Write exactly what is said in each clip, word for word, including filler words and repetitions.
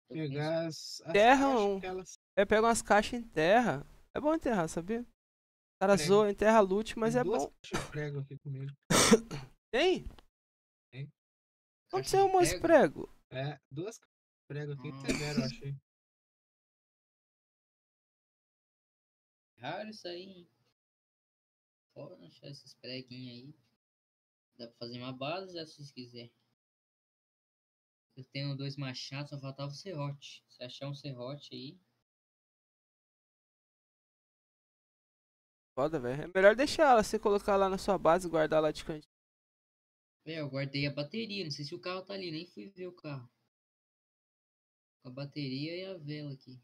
Eu penso. Pegar as, as Terra, caixas, um. aquelas Eu pego umas caixas em terra. É bom enterrar, sabia? O cara prego. zoa, enterra loot, mas Tem é duas bom. caixas de prego aqui comigo. Tem? Hein? Onde Caixa você de arrumou esse prego? prego? É, duas caixas de prego aqui Ah, severo, eu achei. raro isso aí, hein? Fora achar esses preguinhos aí. Dá pra fazer uma base já se vocês quiser. Eu tenho dois machados, só faltava o serrote. Se achar um serrote aí. Foda, velho. É melhor deixar ela, você colocar lá na sua base e guardar lá de cantinho. É, eu guardei a bateria. Não sei se o carro tá ali, nem fui ver o carro. Com a bateria e a vela aqui.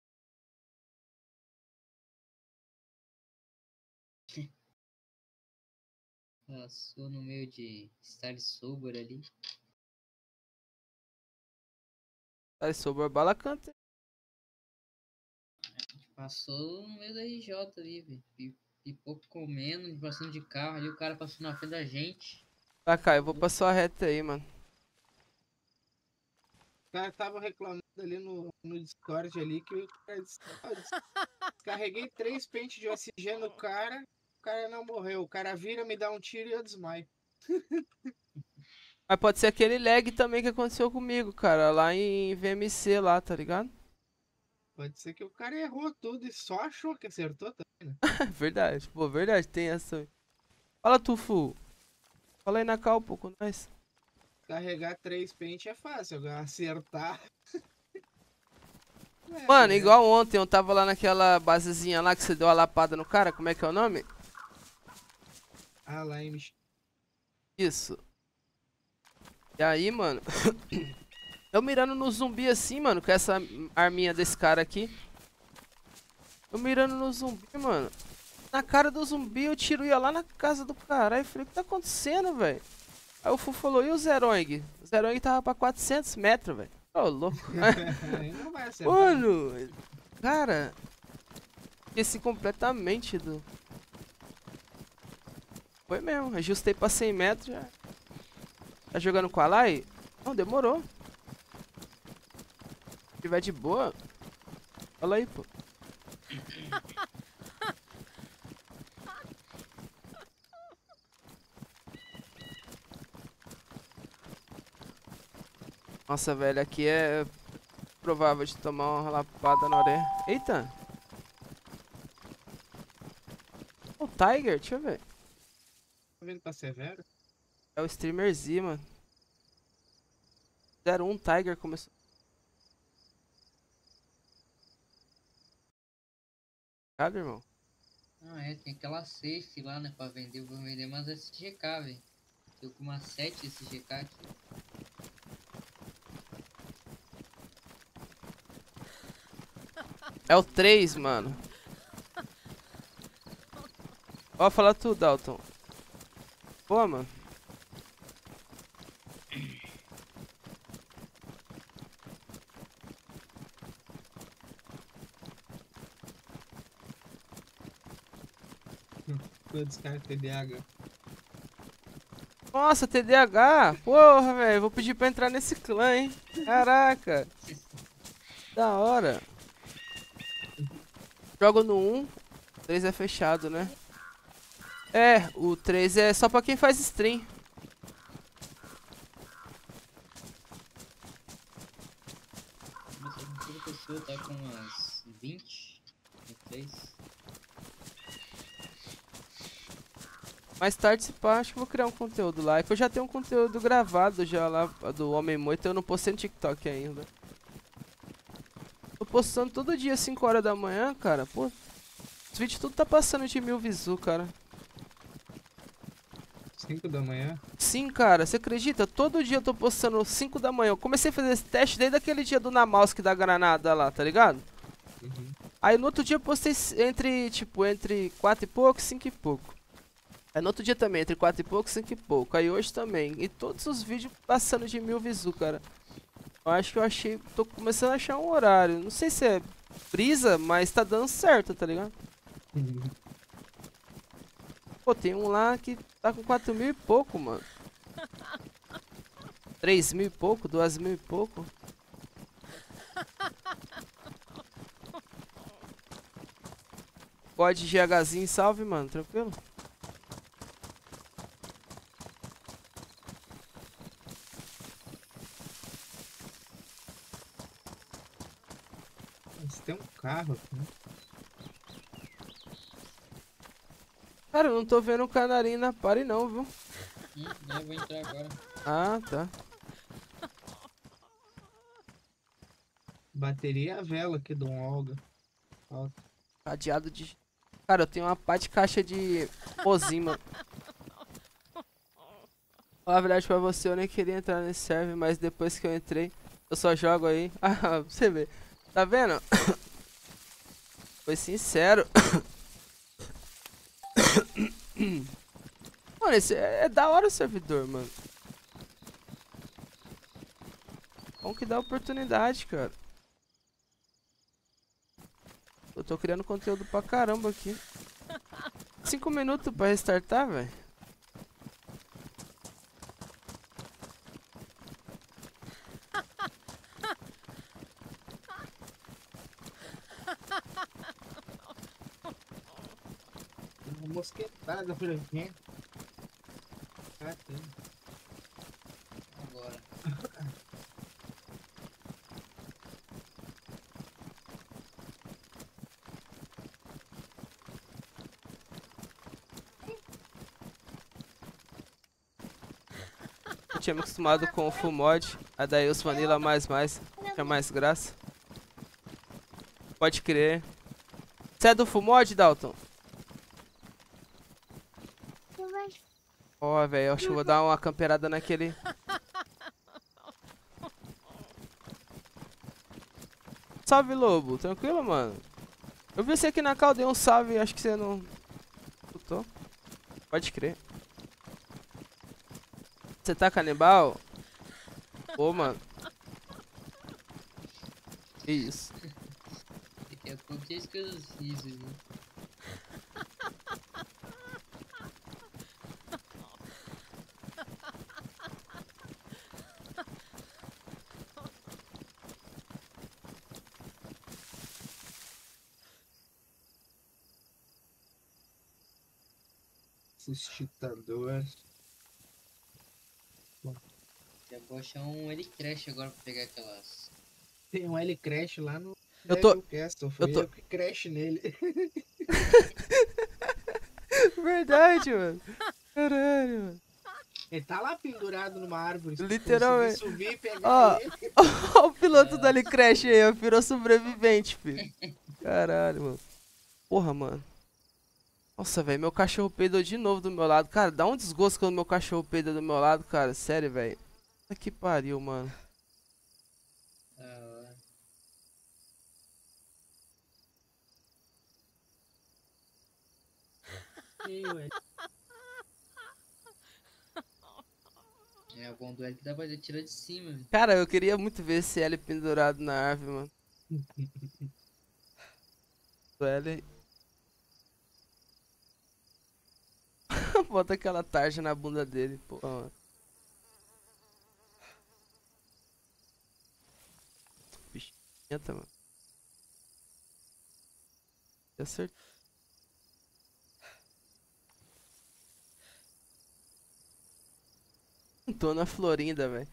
Passou no meio de estar sober ali. Aí sobrou bala canta. Passou no meio da R J ali, velho. Pi- Pipoco comendo, passando de carro ali. O cara passou na frente da gente. Tá, cá, eu vou pra sua reta aí, mano. O cara tava reclamando ali no, no Discord ali que o cara disse, "Ah, eu descarreguei três pentes de oxigênio no cara, o cara não morreu. O cara vira, me dá um tiro e eu desmaio. Mas pode ser aquele lag também que aconteceu comigo, cara. Lá em V M C lá, tá ligado? Pode ser que o cara errou tudo e só achou que acertou também, né? Verdade. Pô, verdade, tem essa. Fala, Tufu. Fala aí na cal, pô, com nós. Carregar três pentes é fácil, agora acertar. É, Mano, filho, é. igual ontem, eu tava lá naquela basezinha lá que você deu a lapada no cara. Como é que é o nome? Ah, lá em Mich- Isso. E aí, mano. Eu mirando no zumbi assim, mano, com essa arminha desse cara aqui. Eu mirando no zumbi, mano. Na cara do zumbi, eu tiro ia lá na casa do caralho. Eu falei, o que tá acontecendo, velho? Aí o Fu falou, e o Zerong? O Zerong tava pra quatrocentos metros, velho. Ô, louco. Aí não vai acertar. Mano, cara. Esqueci completamente do... Foi mesmo, ajustei pra cem metros já. Tá jogando com a Lai? Não, demorou. Se tiver de boa. Fala aí, pô. Nossa, velho, aqui é provável de tomar uma lapada na orelha. Eita! O Tiger, deixa eu ver. Tá vendo que tá severo? É o Streamer Z, mano. zero um Tiger começou. Cadê, irmão? Ah, é, tem aquela safe lá, né, pra vender. Eu vou vender umas S G K, velho. Tô com umas sete S G K aqui. É o três, mano. Ó, fala tu, Dalton. Pô, mano. Foi descarga T D A H. Nossa, T D A H. Porra, velho. Vou pedir pra entrar nesse clã, hein. Caraca. Da hora. Jogo no um. O três é fechado, né? É, o três é só pra quem faz stream. Mas toda pessoa tá com umas vinte no três. Mais tarde, se pá, acho que vou criar um conteúdo lá. É que eu já tenho um conteúdo gravado já lá do Homem Moito, eu não postei no TikTok ainda. Tô postando todo dia, cinco horas da manhã, cara. Pô, os vídeos tudo tá passando de mil visu, cara. cinco da manhã. Sim, cara, você acredita? Todo dia eu tô postando cinco da manhã. Eu comecei a fazer esse teste desde aquele dia do Namaus que dá granada lá, tá ligado? Uhum. Aí no outro dia eu postei entre, tipo, entre quatro e pouco e cinco e pouco. Aí no outro dia também, entre quatro e pouco e cinco e pouco. Aí hoje também. E todos os vídeos passando de mil visu, cara. Eu acho que eu achei. Tô começando a achar um horário. Não sei se é brisa, mas tá dando certo, tá ligado? Uhum. Pô, tem um lá que tá com quatro mil e pouco, mano. três mil e pouco, duas mil e pouco. Pode GHzinho, salve, mano. Tranquilo? Mas tem um carro aqui, né? Cara, eu não tô vendo o canarinho na pare não, viu? Hum, eu vou entrar agora. Ah, tá. Bateria e a vela aqui do Olga. Ó, Cadeado de... Cara, eu tenho uma pá de caixa de Mozin, mano. Falar a verdade pra você, eu nem queria entrar nesse server, mas depois que eu entrei, eu só jogo aí. Ah, pra você ver. Tá vendo? Foi sincero. Mano, esse é, é da hora o servidor, mano. Bom que dá oportunidade, cara. Eu tô criando conteúdo pra caramba aqui. Cinco minutos pra restartar, velho. uma mosquetada por aqui. Ah, tem. Agora. Eu tinha me acostumado com o Full Mod, a daí os Vanilla mais mais, tinha mais graça. Pode crer. Você é do Full Mod, Dalton? Ó, oh, velho, acho que eu vou dar uma camperada naquele... Salve, Lobo. Tranquilo, mano? Eu vi você aqui na cal, dei um salve, acho que você não... escutou? Pode crer. Você tá canibal? Pô, mano. Que isso? Daqui a pouco já escuta os risos, né? Suscitadores. Já vou achar um L-Crash agora pra pegar aquelas. Tem um L-Crash lá no Eu tô- Castle, foi eu eu, tô- que crash nele. Verdade, mano. Caralho, mano. Ele tá lá pendurado numa árvore. se Literalmente. conseguir subir e pegar Ó. ele. Ó o piloto da Crash aí, ó, virou sobrevivente, filho. Caralho, mano. Porra, mano. Nossa, velho, meu cachorro peidou de novo do meu lado. Cara, dá um desgosto quando meu cachorro peida do meu lado, cara. Sério, velho. Puta que pariu, mano. Da hora. Ei, ué. É o bom do L que dá pra tirar de cima, velho. Cara, eu queria muito ver esse L pendurado na árvore, mano. O L. Bota aquela tarja na bunda dele, pô. Mano. Bicho, entra, mano. Acertou. Dona Florinda, velho.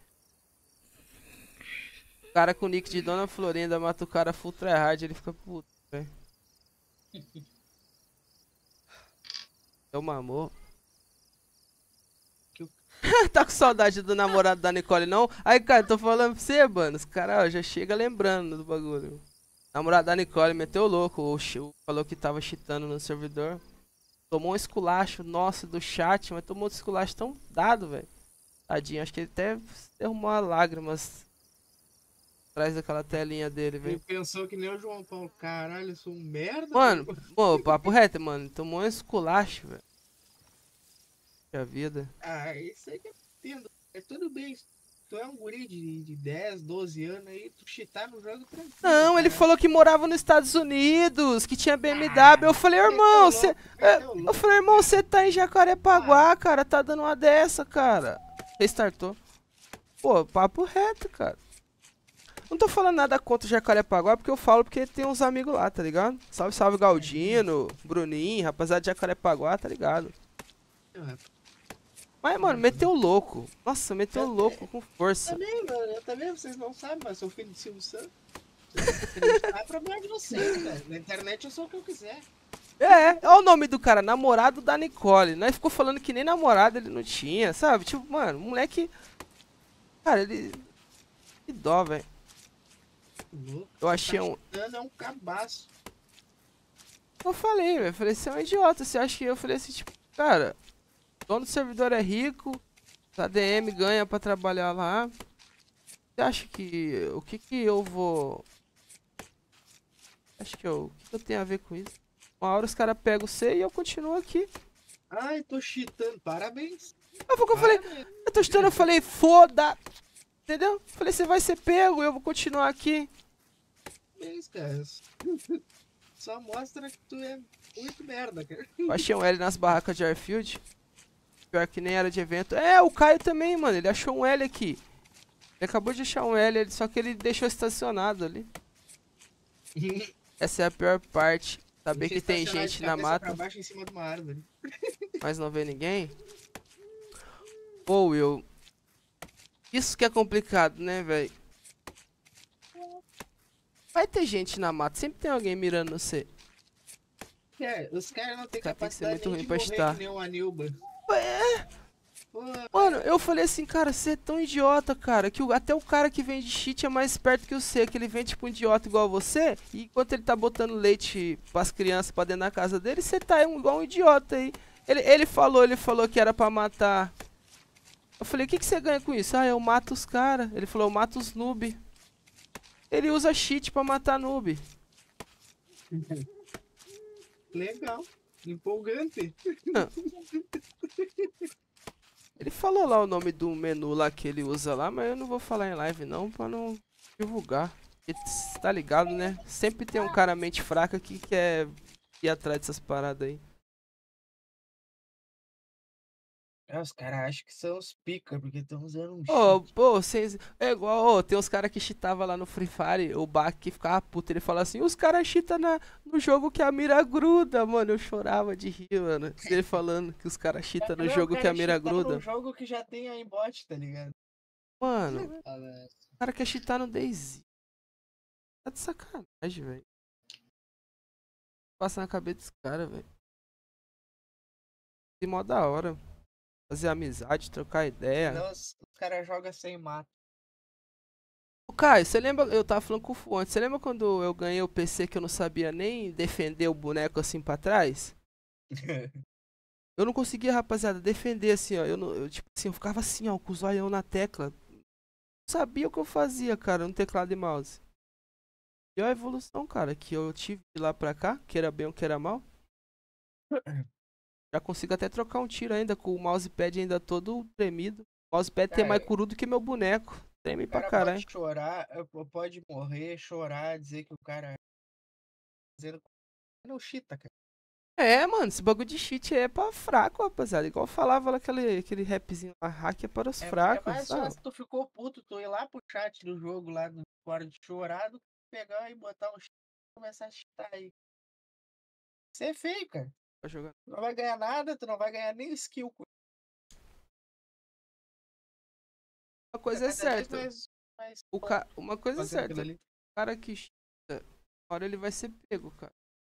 O cara com o nick de Dona Florinda mata o cara full tryhard, ele fica puto, velho. É um amor. Tá com saudade do namorado da Nicole, não? Aí, cara, tô falando pra você, mano. Os caras já chega lembrando do bagulho. Namorado da Nicole meteu o louco. O Chiu falou que tava cheatando no servidor. Tomou um esculacho, nossa, do chat, mas tomou um esculacho tão dado, velho. Tadinho, acho que ele até derrumou uma lágrimas atrás daquela telinha dele, Ele velho. pensou que nem o João Paulo. Caralho, eu sou um merda. Mano, pô, papo reto, mano. Tomou um esculacho, velho. A vida. Ah, isso aí que eu entendo. É tudo bem. Tu é um guri de, de dez, doze anos aí, tu cheatar no jogo tranquilo. Não, ele cara. falou que morava nos Estados Unidos, que tinha B M W. Eu falei, irmão, Meteu você. louco, meteu Eu louco. falei, irmão, você tá em Jacarepaguá, cara. Tá dando uma dessa, cara. Restartou. Pô, papo reto, cara. Não tô falando nada contra o Jacarepaguá, porque eu falo porque tem uns amigos lá, tá ligado? Salve, salve Galdino, Bruninho, rapaziada de Jacarepaguá, tá ligado? Mas, mano, meteu louco. Nossa, meteu louco com força. Também, mano, eu também, vocês não sabem, mas sou filho de Silvio Santos. É problema de vocês, velho. Na internet eu sou o que eu quiser. É, olha o nome do cara, namorado da Nicole. Nós ficou falando que nem namorado ele não tinha, sabe? Tipo, mano, moleque. Cara, ele. Que dó, velho. Louco. Eu achei um. Tá é um cabaço. Eu falei, velho. Falei, você é um idiota. Você acha que eu falei assim, tipo, cara, o dono do servidor é rico, a D M ganha pra trabalhar lá. Você acha que. O que que eu vou. Acho que eu. O que, que eu tenho a ver com isso? Uma hora os caras pegam você e eu continuo aqui. Ai, tô cheatando. Parabéns. Aí foi o que eu falei. Eu tô chutando, eu falei, foda. Entendeu? Falei, você vai ser pego, eu vou continuar aqui. É isso, cara. Só mostra que tu é muito merda, cara. Eu achei um L nas barracas de Airfield. Pior que nem era de evento. É, o Caio também, mano. Ele achou um L aqui. Ele acabou de achar um L, só que ele deixou estacionado ali. Essa é a pior parte. Saber que tem gente na mata. Pra baixo em cima de uma árvore. Mas não vê ninguém. Pô, Will. Isso que é complicado, né, velho? Vai ter gente na mata. Sempre tem alguém mirando no você. É, os caras não tem Cara, tem que ser capacidade muito nem ruim de pra morrer estar. que nem o Anilba. É. Pô, Mano, eu falei assim, cara, você é tão idiota, cara, que o- até o cara que vende cheat é mais esperto que você, que ele vende tipo um idiota igual você, e enquanto ele tá botando leite pras crianças pra dentro da casa dele, você tá um- igual um idiota aí. Ele, ele falou, ele falou que era pra matar. Eu falei, o que, que você ganha com isso? Ah, eu mato os caras. Ele falou, eu mato os noob. Ele usa cheat pra matar noob. legal. Empolgante. Ele falou lá o nome do menu lá que ele usa lá, mas eu não vou falar em live não, pra não divulgar. Porque cê tá ligado, né? Sempre tem um cara mente fraca que quer ir atrás dessas paradas aí. É, os caras acham que são os pica, porque estão usando um Ô, cheat. pô, vocês. É igual, ô, tem uns caras que cheatava lá no Free Fire, o Bach que ficava puto, ele fala assim, os caras cheatam na, no jogo que a mira gruda, mano. Eu chorava de rir, mano. Ele falando que os caras cheatam no Não, jogo o que a cara mira cheata gruda. num jogo que já tem aimbot, tá ligado? Mano, Fala, o cara quer cheatar no DayZ. Tá de sacanagem, velho. Passa na cabeça dos caras, velho. De mó da hora. Fazer amizade, trocar ideia. Senão os, os caras jogam sem mato. Ô, Caio, você lembra? Eu tava falando com o Fu antes. Você lembra quando eu ganhei o P C que eu não sabia nem defender o boneco assim pra trás? Eu não conseguia, rapaziada, defender assim, ó. Eu, não, eu tipo assim, eu ficava assim, ó, com o zoião na tecla. Não sabia o que eu fazia, cara, no teclado e mouse. E a evolução, cara, que eu tive de lá pra cá, que era bem ou que era mal. Já consigo até trocar um tiro ainda, com o mousepad ainda todo tremido. O mousepad tem mais Cara, curu do que meu boneco. Treme o pra cara caralho. pode chorar, eh, pode morrer, chorar, dizer que o cara fazendo. Não chita, cara. É, mano, esse bagulho de cheat é pra fraco, rapaziada. Igual eu falava lá aquele, aquele rapzinho lá, hack é para os É, é fracos, mais sabe? fácil tu ficou puto, tu ir lá pro chat do jogo lá do Discord chorado, pegar e botar um chita e começar a chitar aí. Isso é feio, cara. Pra jogar. Tu não vai ganhar nada, tu não vai ganhar nem skill com Uma coisa é cada vez certa. mais, mais O ca... Uma coisa é fazendo aquilo certa. ali. O cara que chita, uma hora ele vai ser pego, cara.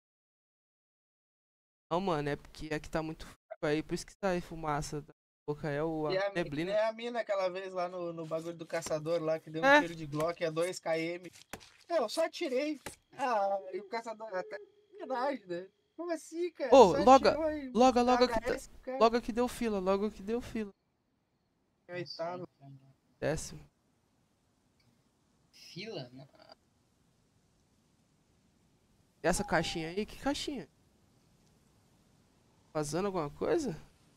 Não, mano, é porque aqui tá muito frio aí, por isso que sai fumaça da boca, é o, a E a, que neblina. nem a mina aquela vez lá no, no bagulho do caçador lá, que deu um É. tiro de Glock a dois quilômetros. Eu só atirei. Ah, e o caçador até sacanagem, né? Como assim, cara? Ô, Só loga, atirou e logo, logo dá que tá, H S pro cara. logo que deu fila, logo que deu fila. Coitado. Décimo. Fila? Não. E essa caixinha aí, que caixinha? Vazando alguma coisa?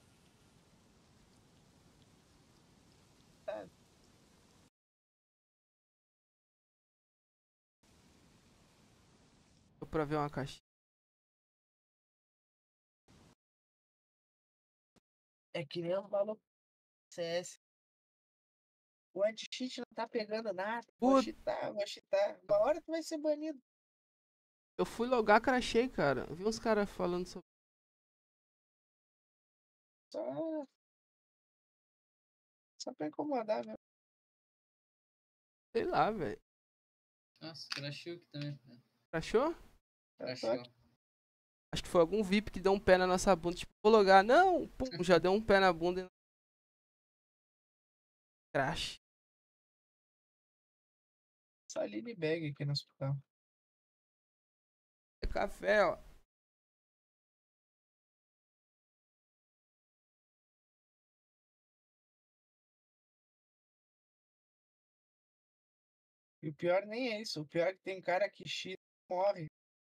Deu pra ver uma caixinha. É que nem um maluco C S. O anti-cheat não tá pegando nada. Put- Vou cheatar, vou cheatar. Uma hora tu vai ser banido. Eu fui logar, crachei, cara. Eu vi uns caras falando sobre. Só. Só pra incomodar, mesmo. Sei lá, velho. Nossa, crashou aqui também, cara. Crachou? Eu tô Crashou. aqui. Acho que foi algum V I P que deu um pé na nossa bunda. Tipo, vou logar. Não! Pum, já deu um pé na bunda. E... Crash. Saline bag aqui no hospital. É café, ó. E o pior nem é isso. O pior é que tem cara que cheata e morre.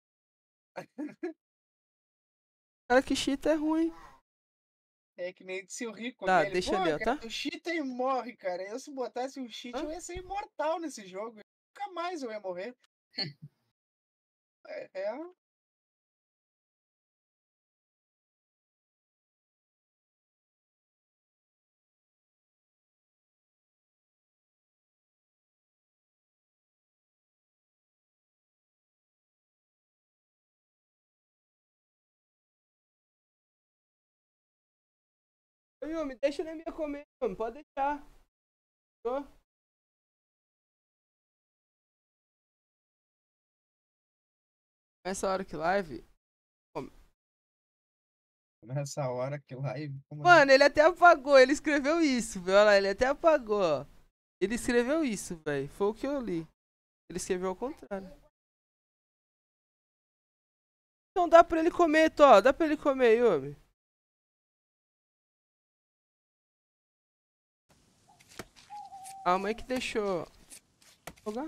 Cara, que cheat é ruim. É que nem disse o Rico Tá, aquele. deixa Pô, ali, ó, cara, tá? tu cheata e morre, cara. Eu se botasse um cheat, Hã? eu ia ser imortal nesse jogo. Nunca mais eu ia morrer. É, é Ô, Yumi, deixa a minha comer, Yumi. Pode deixar. Tô. Essa hora que live. nessa hora que live. Como Mano, ele até apagou. Ele escreveu isso, velho. Olha lá, ele até apagou, ó. Ele escreveu isso, velho. Foi o que eu li. Ele escreveu ao contrário. Então dá pra ele comer, Tó. Dá pra ele comer, Yumi. A mãe que deixou. Jogar?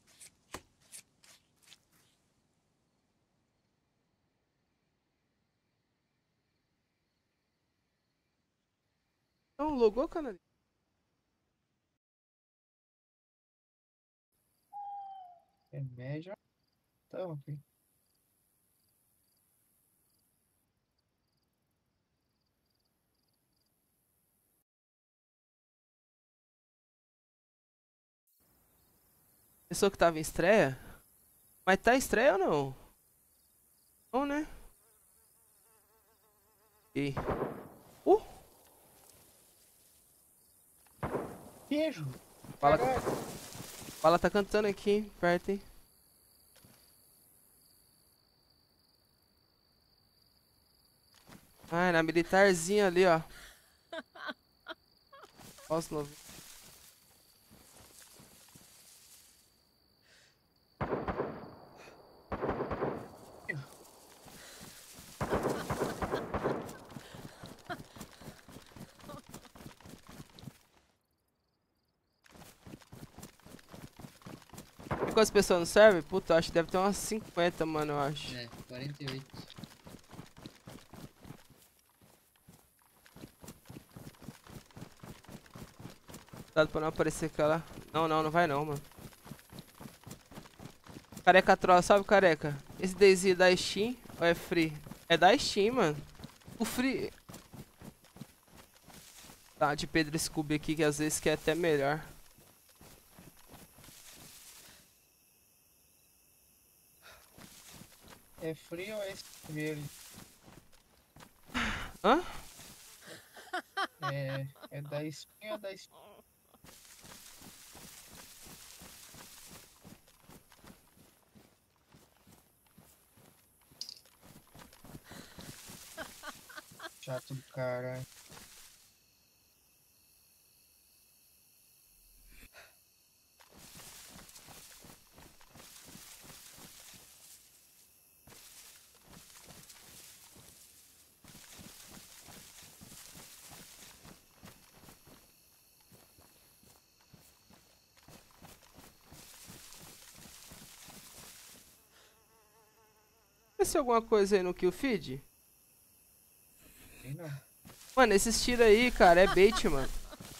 Não, logou, canal. remédio. Então, ok. Pensou que tava em estreia? Mas tá em estreia ou não? Não, né? E... Uh! Queijo. Fala, Caralho. fala tá cantando aqui, hein? Perto, hein? Ai, na militarzinha ali, ó. Ó os novinhos. Quantas pessoas no server? Puta, acho que deve ter umas cinquenta, mano, eu acho. É, quarenta e oito. Cuidado pra não aparecer aquela... Não, não, não vai não, mano. Careca troll, salve, careca. Esse Daisy é da Steam ou é free? É da Steam, mano. O free... Tá, de Pedro Scooby aqui, que às vezes que é até melhor. É frio ou é verde? Hã? É, é da espinha ou da espinha? Chato do caralho. Aconteceu alguma coisa aí no kill feed? Tem não. Mano, esses tiros aí, cara, é bait, mano.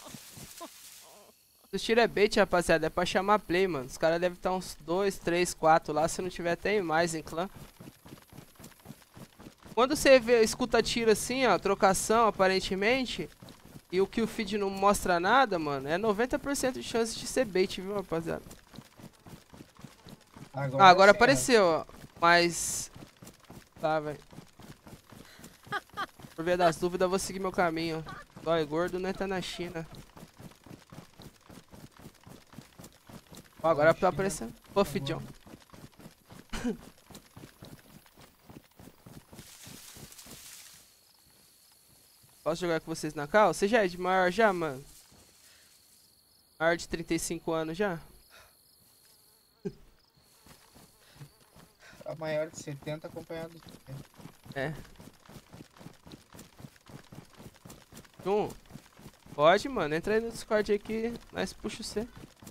Os tiros é bait, rapaziada. É pra chamar play, mano. Os caras devem estar uns dois, três, quatro lá. Se não tiver até mais em clã. Quando você vê, escuta tiro assim, ó, trocação, aparentemente, e o kill feed não mostra nada, mano, é noventa por cento de chance de ser bait, viu, rapaziada? Agora, Ah, agora sim, apareceu, ó. Mas... Tá, velho. Por via das dúvidas, eu vou seguir meu caminho. Dói gordo, né? Tá na China. Ó, agora tá aparecendo. Puff John. Posso jogar com vocês na cal? Você já é de maior já, mano? Maior de trinta e cinco anos já? A maior de setenta acompanhado de setenta. É. Um. Pode, mano. Entra aí no Discord aí que nós puxa você.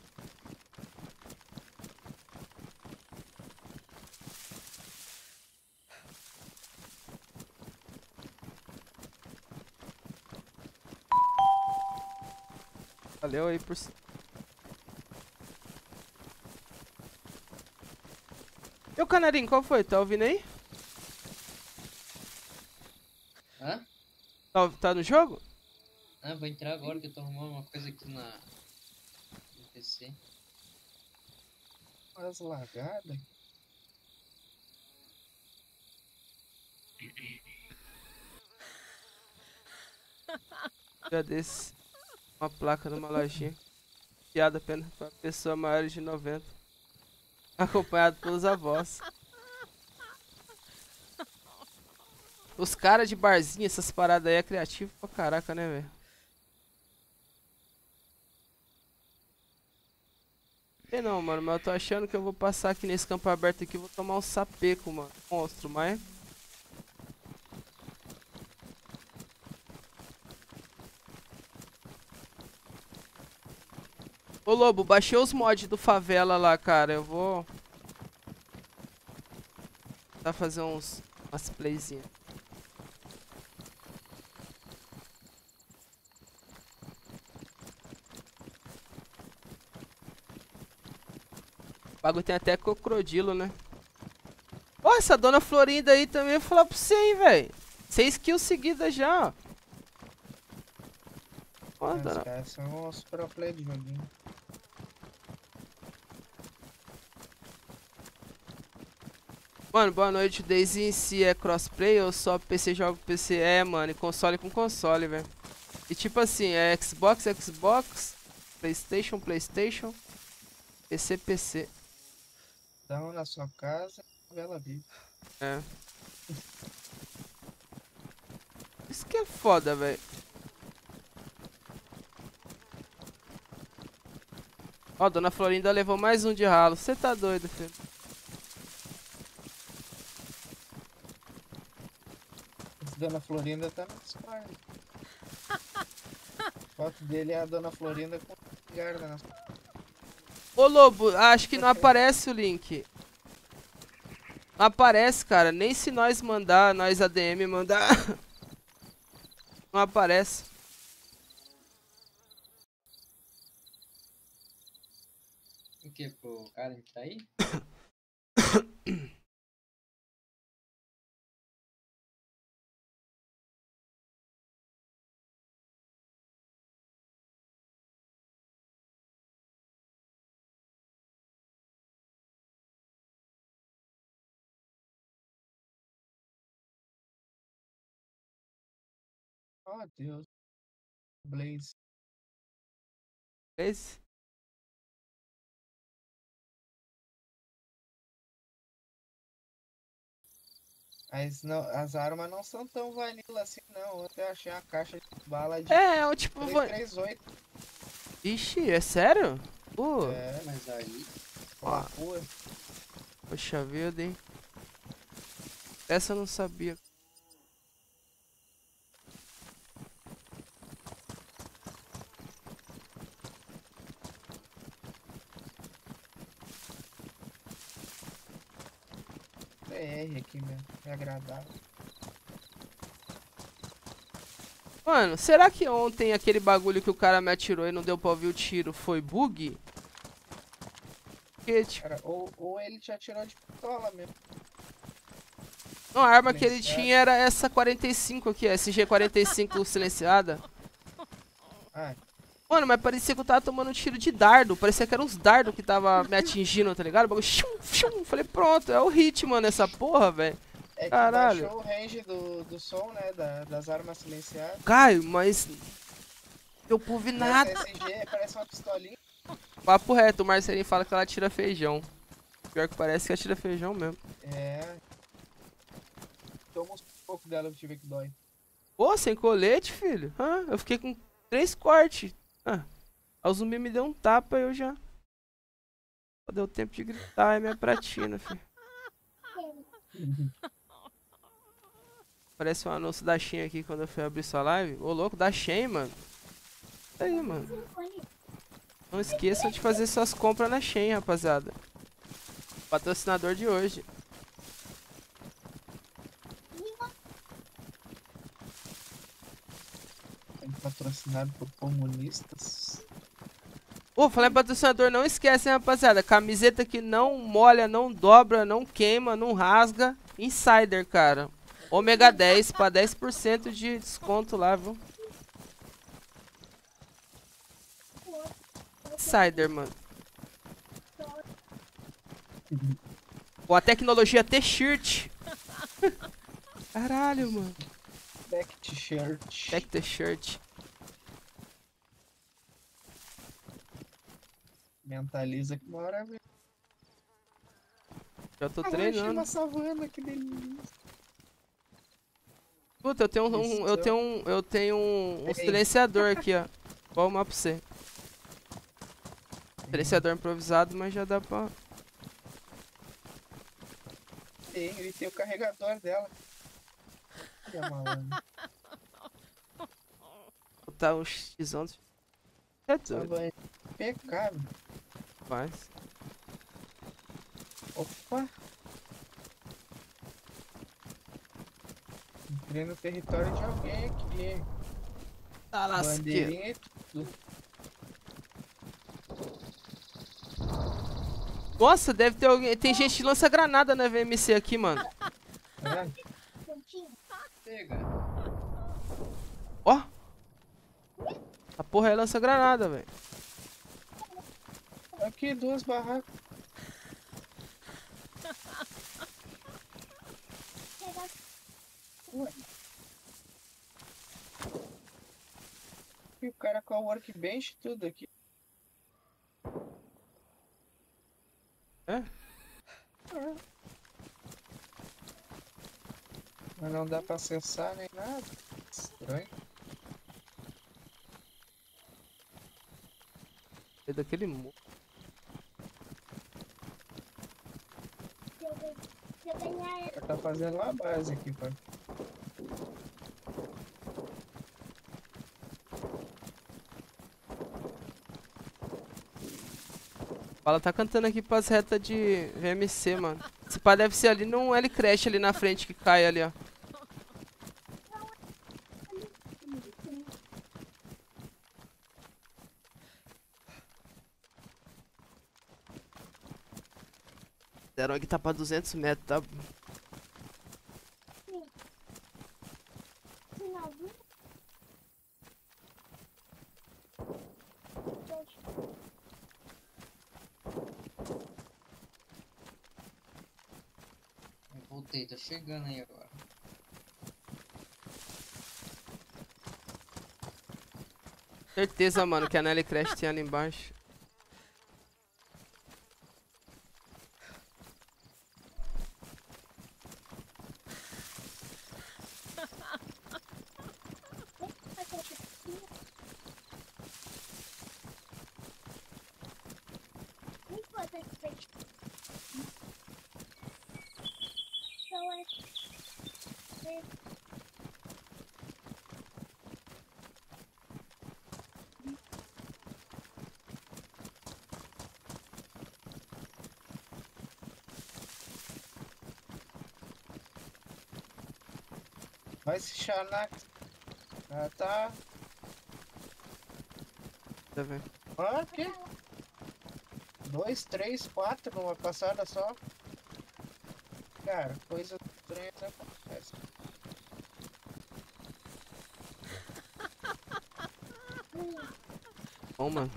Valeu aí por... E o Canarinho, qual foi? Tá ouvindo aí? Hã? Tá, tá no jogo? Ah, vou entrar agora que eu tô arrumando uma coisa aqui na... no P C. Umas lagadas. Já desse uma placa numa lojinha. Piada apenas pra pessoa maior de noventa. Acompanhado pelos avós. Os caras de barzinho, essas paradas aí é criativo pra caraca, né, velho? Sei não, mano, mas eu tô achando que eu vou passar aqui nesse campo aberto aqui e vou tomar um sapeco, mano. Monstro, mas... Ô Lobo, baixei os mods do Favela lá, cara. Eu vou... Tá fazer uns... umas playzinhas. O bagulho tem até crocodilo, né? Ó, essa dona Florinda aí também, eu vou falar pra você, hein, velho. Seis kills seguidas já, ó. Ó, Os dona... caras são os pro play de joguinho. Mano, boa noite. O Daisy em si é crossplay ou só P C joga com P C? É, mano, e console com console, velho. E tipo assim, é Xbox, Xbox, Playstation, Playstation, P C, P C. Então, na sua casa, ela vive. É. Isso que é foda, velho. Ó, Dona Florinda levou mais um de ralo. Você tá doido, filho. Esse Dona Florinda tá no Discord. A foto dele é a Dona Florinda com cigarra na... Ô, Lobo, acho que não aparece o link. Não aparece, cara. Nem se nós mandar, nós A D M mandar. Não aparece. O que, pro cara que tá aí? Oh, Deus. Blaze. Esse? As, não, as armas não são tão vanilla assim, não. Ontem eu achei uma caixa de bala de É, é o tipo... van- trezentos e trinta e oito. Ixi, é sério? Pô, É, Mas aí... uma rua. poxa vida, hein? Essa eu não sabia. P R aqui mesmo. É agradável. Mano, será que ontem aquele bagulho que o cara me atirou e não deu pra ouvir o tiro foi bug? Porque, tipo, Cara, ou, ou ele te atirou de pistola mesmo. não, a arma que ele Silenciado. tinha era essa quarenta e cinco aqui, S G quarenta e cinco silenciada. Ah, Mano, mas parecia que eu tava tomando um tiro de dardo. Parecia que eram os dardos que tava me atingindo, tá ligado? O bagulho, shum, shum. Falei, pronto, é o hit, mano, essa porra, velho. é que Caralho. baixou o range do, do som, né? Da, das armas silenciadas. Caio, mas... Eu pude E nada. essa S G parece uma pistolinha. Papo reto, o Marcelinho fala que ela tira feijão. Pior que parece que ela tira feijão mesmo. É. Toma uns pouco dela pra te ver que dói. Pô, sem colete, filho? Ah, eu fiquei com três cortes. Ah, aí o zumbi me deu um tapa e eu já... Só deu tempo de gritar, é minha pratina, filho. Parece um anúncio da Shein aqui quando eu fui abrir sua live. Ô, louco, da Shein, mano. Isso aí, mano. Não esqueçam de fazer suas compras na Shein, rapaziada. Patrocinador de hoje. Patrocinado por comunistas. Ô, falando em patrocinador, não esquece, hein, rapaziada. Camiseta que não molha, não dobra, não queima, não rasga. Insider, cara. Ômega dez pra dez por cento de desconto lá, viu? Insider, mano. Com a tecnologia T-shirt. Caralho, mano. Back t-shirt. Back T-shirt. Mentaliza que uma hora vem. Já tô Ah, treinando. uma savana, que delícia. Puta, eu tenho um, um- eu tenho um, eu tenho um, um Ei. silenciador aqui, ó. Vou arrumar pra você. Silenciador improvisado, mas já dá pra... Tem, ele tem o carregador dela. Que é malandro. botar um xizão. É doido, Savana impecável. faz. Opa. Entrei no território de alguém aqui. Tá lasqueiro. Bandeirinha e tudo. Nossa, deve ter alguém. Tem gente que lança granada na V M C aqui, mano. É. Pega. Ó. A porra aí lança granada, velho. Aqui, duas barracas. Ué. E o cara com a workbench e tudo aqui. É? É. Mas não dá pra acessar nem nada. Estranho. É daquele mu. O cara tá fazendo uma base aqui, pai. Fala, tá cantando aqui pras retas de V M C, mano. Esse pá deve ser ali num L-Crash ali na frente que cai ali, ó. Deram aqui tá pra duzentos metros, tá? Eu voltei, tô chegando aí agora. Certeza, mano, que a Nelly Crash tem ali embaixo. Vai se chanar. Ah, tá. Tá vendo? Ah, aqui. Dois, três, quatro numa passada só. Cara, coisa estranha acontece. Bom, mano.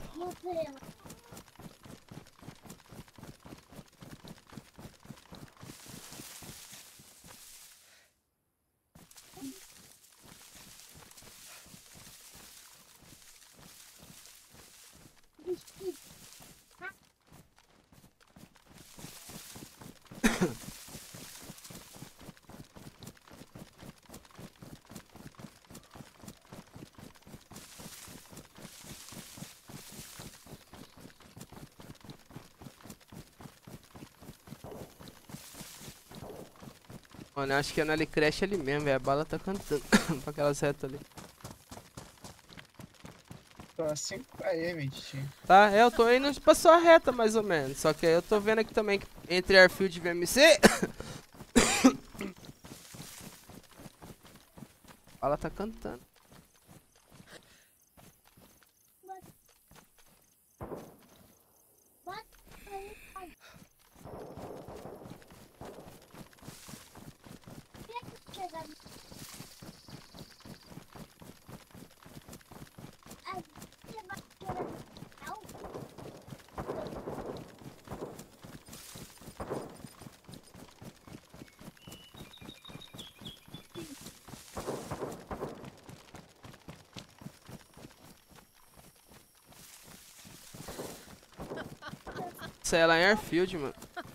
Mano, eu acho que é no Alicrest ali mesmo, velho. A bala tá cantando pra aquelas retas ali. Tô a cinco km, tio. Tá, é, eu tô indo pra sua reta, mais ou menos. Só que aí eu tô vendo aqui também que entre Airfield e V M C... a bala tá cantando. Isso aí é lá em Airfield, mano.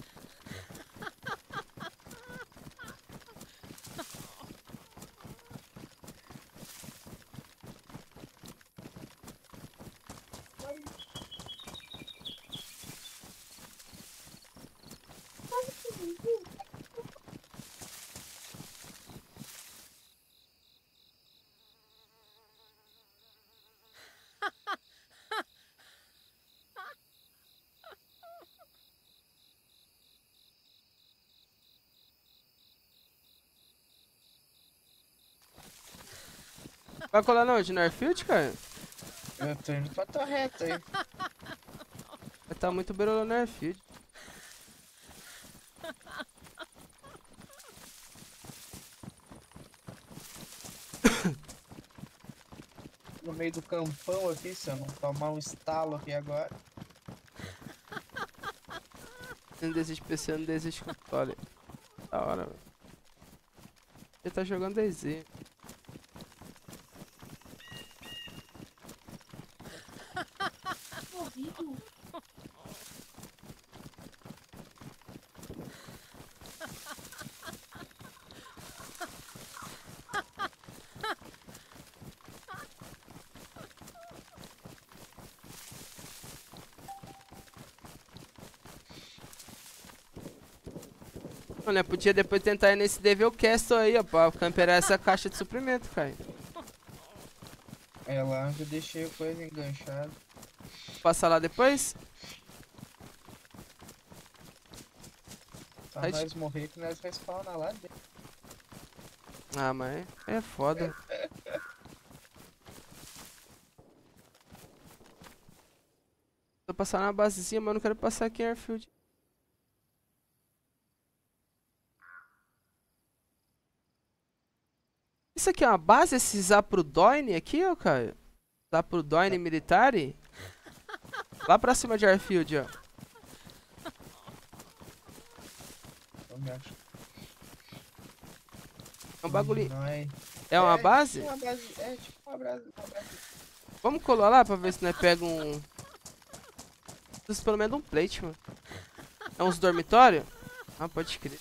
Vai colar não, de no Airfield, cara? Eu tô indo pra tua reta aí. Vai tá muito beirolando no Airfield. No meio do campão aqui, se eu não tomar um estalo aqui agora. Não desiste P C, não desiste console. Da hora, velho. Ele tá jogando D Z. Mano, eu podia depois tentar ir nesse Devil Castle aí, ó, pra camperar essa caixa de suprimento, cara. É lá onde eu deixei a coisa enganchada. Passar lá depois? Pra Ai, nós morrer que nós respawnar lá dentro. Ah, mas é foda. Tô passando na basezinha, mas não quero passar aqui em Airfield. Isso aqui é uma base, esse Zaprudoine aqui, ó, cara? Zaprudoine Militari? Lá pra cima de Airfield, ó. Eu me acho. É um bagulho. Não é... É uma é, base? Tipo uma base? É tipo uma base. Uma base. Vamos colar lá pra ver se nós pega um... Preciso pelo menos um plate, mano. É uns dormitórios? Ah, pode crer.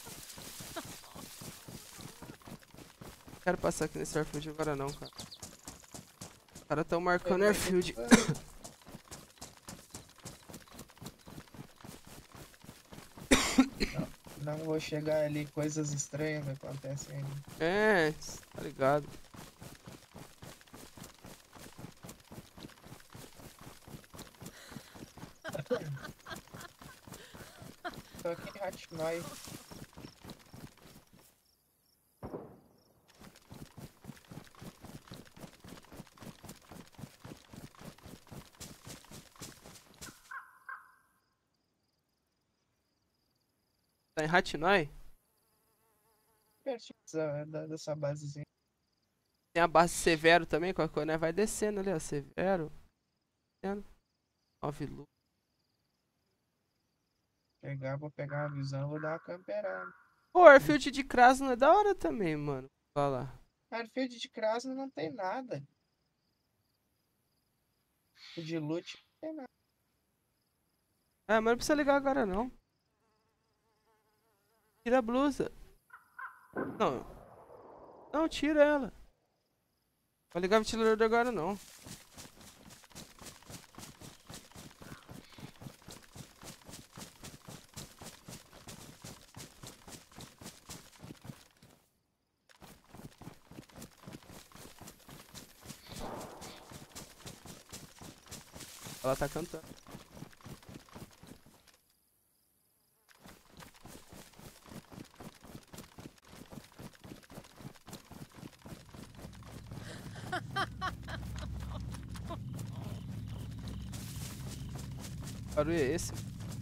Não quero passar aqui nesse Airfield agora não, cara. Os caras tão marcando Airfield. Não, não vou chegar ali, coisas estranhas acontecem ali. É, tá ligado. Tô aqui em Hatinoi. Tá em Hatinoi? Pertinho dessa, da- dessa basezinha. Tem a base Severo também, qualquer coisa, né? Vai descendo ali, ó. Severo. Descendo. Nove luz. Pegar, vou pegar uma visão, vou dar uma camperada. Pô, Airfield de Krasno é da hora também, mano. Olha lá. Airfield de Krasno não tem nada. O de loot não tem nada. Ah, mas não precisa ligar agora, não. Tira a blusa. Não. Não, tira ela. Vai ligar o ventilador agora, não. Ela tá cantando. Que barulho é esse?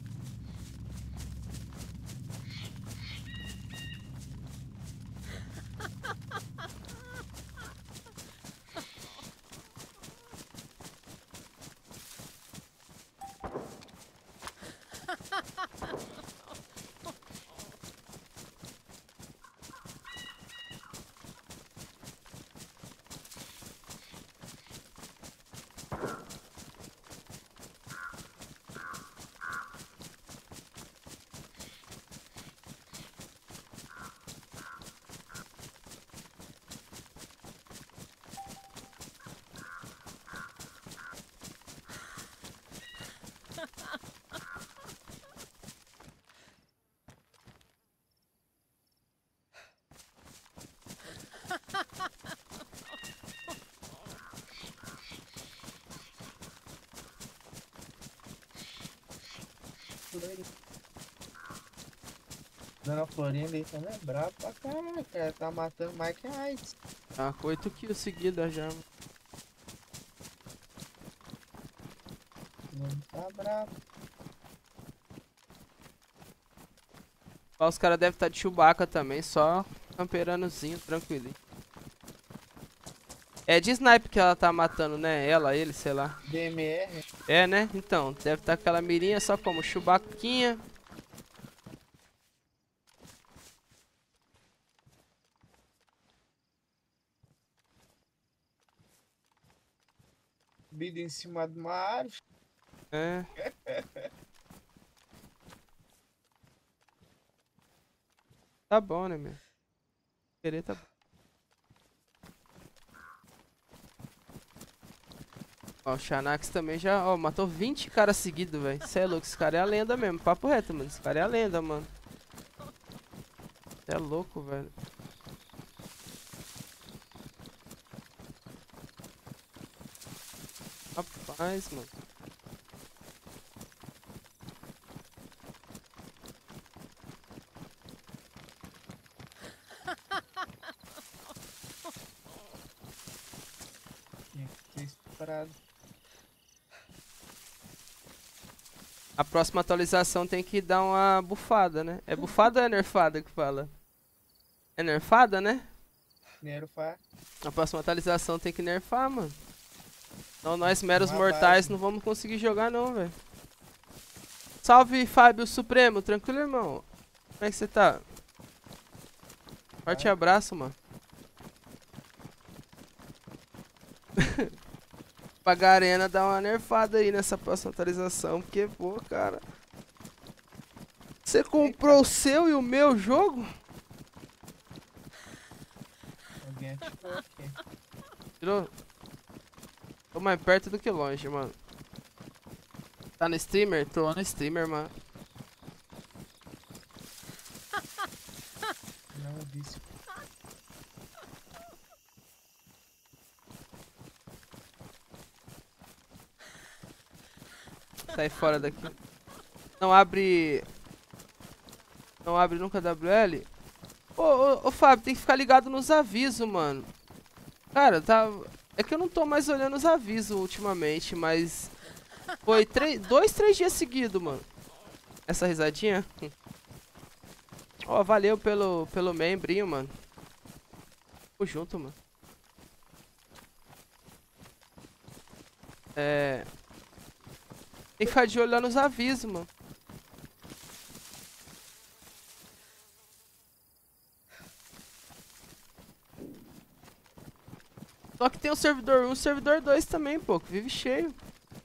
Dona Florinda aí também é brabo pra caralho, cara. Tá matando mais que a AIDS. Ah, com oito kills seguidas já. Não tá brabo. Ó, os caras devem estar de Chewbacca também, só camperanozinho, tranquilinho. É de sniper que ela tá matando, né? Ela, ele, sei lá. D M R. É, né? Então, deve estar aquela mirinha só como Chewbacquinha. Subido em cima de uma árvore. É. Tá bom, né, meu? Querer tá bom. Ó, o Xanax também já, ó, matou vinte caras seguidos, velho. Cê é louco, esse cara é a lenda mesmo. Papo reto, mano. Esse cara é a lenda, mano. Cê é louco, velho. Rapaz, mano. Tinha que ter estuprado. A próxima atualização tem que dar uma bufada, né? É bufada ou é nerfada que fala? É nerfada, né? Nerfar. A próxima atualização tem que nerfar, mano. Então nós, meros Uma mortais, base. não vamos conseguir jogar não, velho. Salve, Fábio Supremo. Tranquilo, irmão? Como é que você tá? Forte abraço, mano. Pagarena dá uma nerfada aí nessa próxima atualização, porque, pô, cara. Você comprou o seu e o meu jogo? Alguém ativou aqui. Tirou? Tô mais perto do que longe, mano. Tá no streamer? Tô no streamer, mano. Não, disse. Sai fora daqui. Não abre... Não abre nunca W L? Ô, ô, ô, Fábio, tem que ficar ligado nos avisos, mano. Cara, tá... É que eu não tô mais olhando os avisos ultimamente, mas... Foi três, dois, três dias seguidos, mano. Essa risadinha. Ó, valeu pelo, pelo membrinho, mano. Tamo junto, mano. É... Tem que ficar de olho lá nos avisos, mano. Só que tem o servidor um e o servidor dois também, pô, que vive cheio.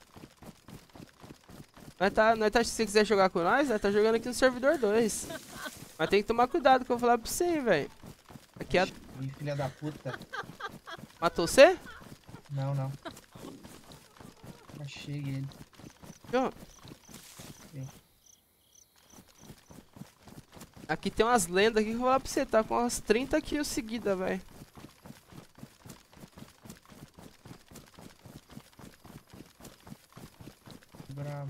Nós tá, nós tá, se você quiser jogar com nós, nós tá jogando aqui no servidor dois. Mas tem que tomar cuidado que eu vou falar pra você, velho. Aqui é a... Ih, filha da puta. Matou você? Não, não. Achei ele. Ó. Sim. Aqui tem umas lendas aqui que eu vou falar pra você, tá com umas trinta kills seguidas, velho. Bravo.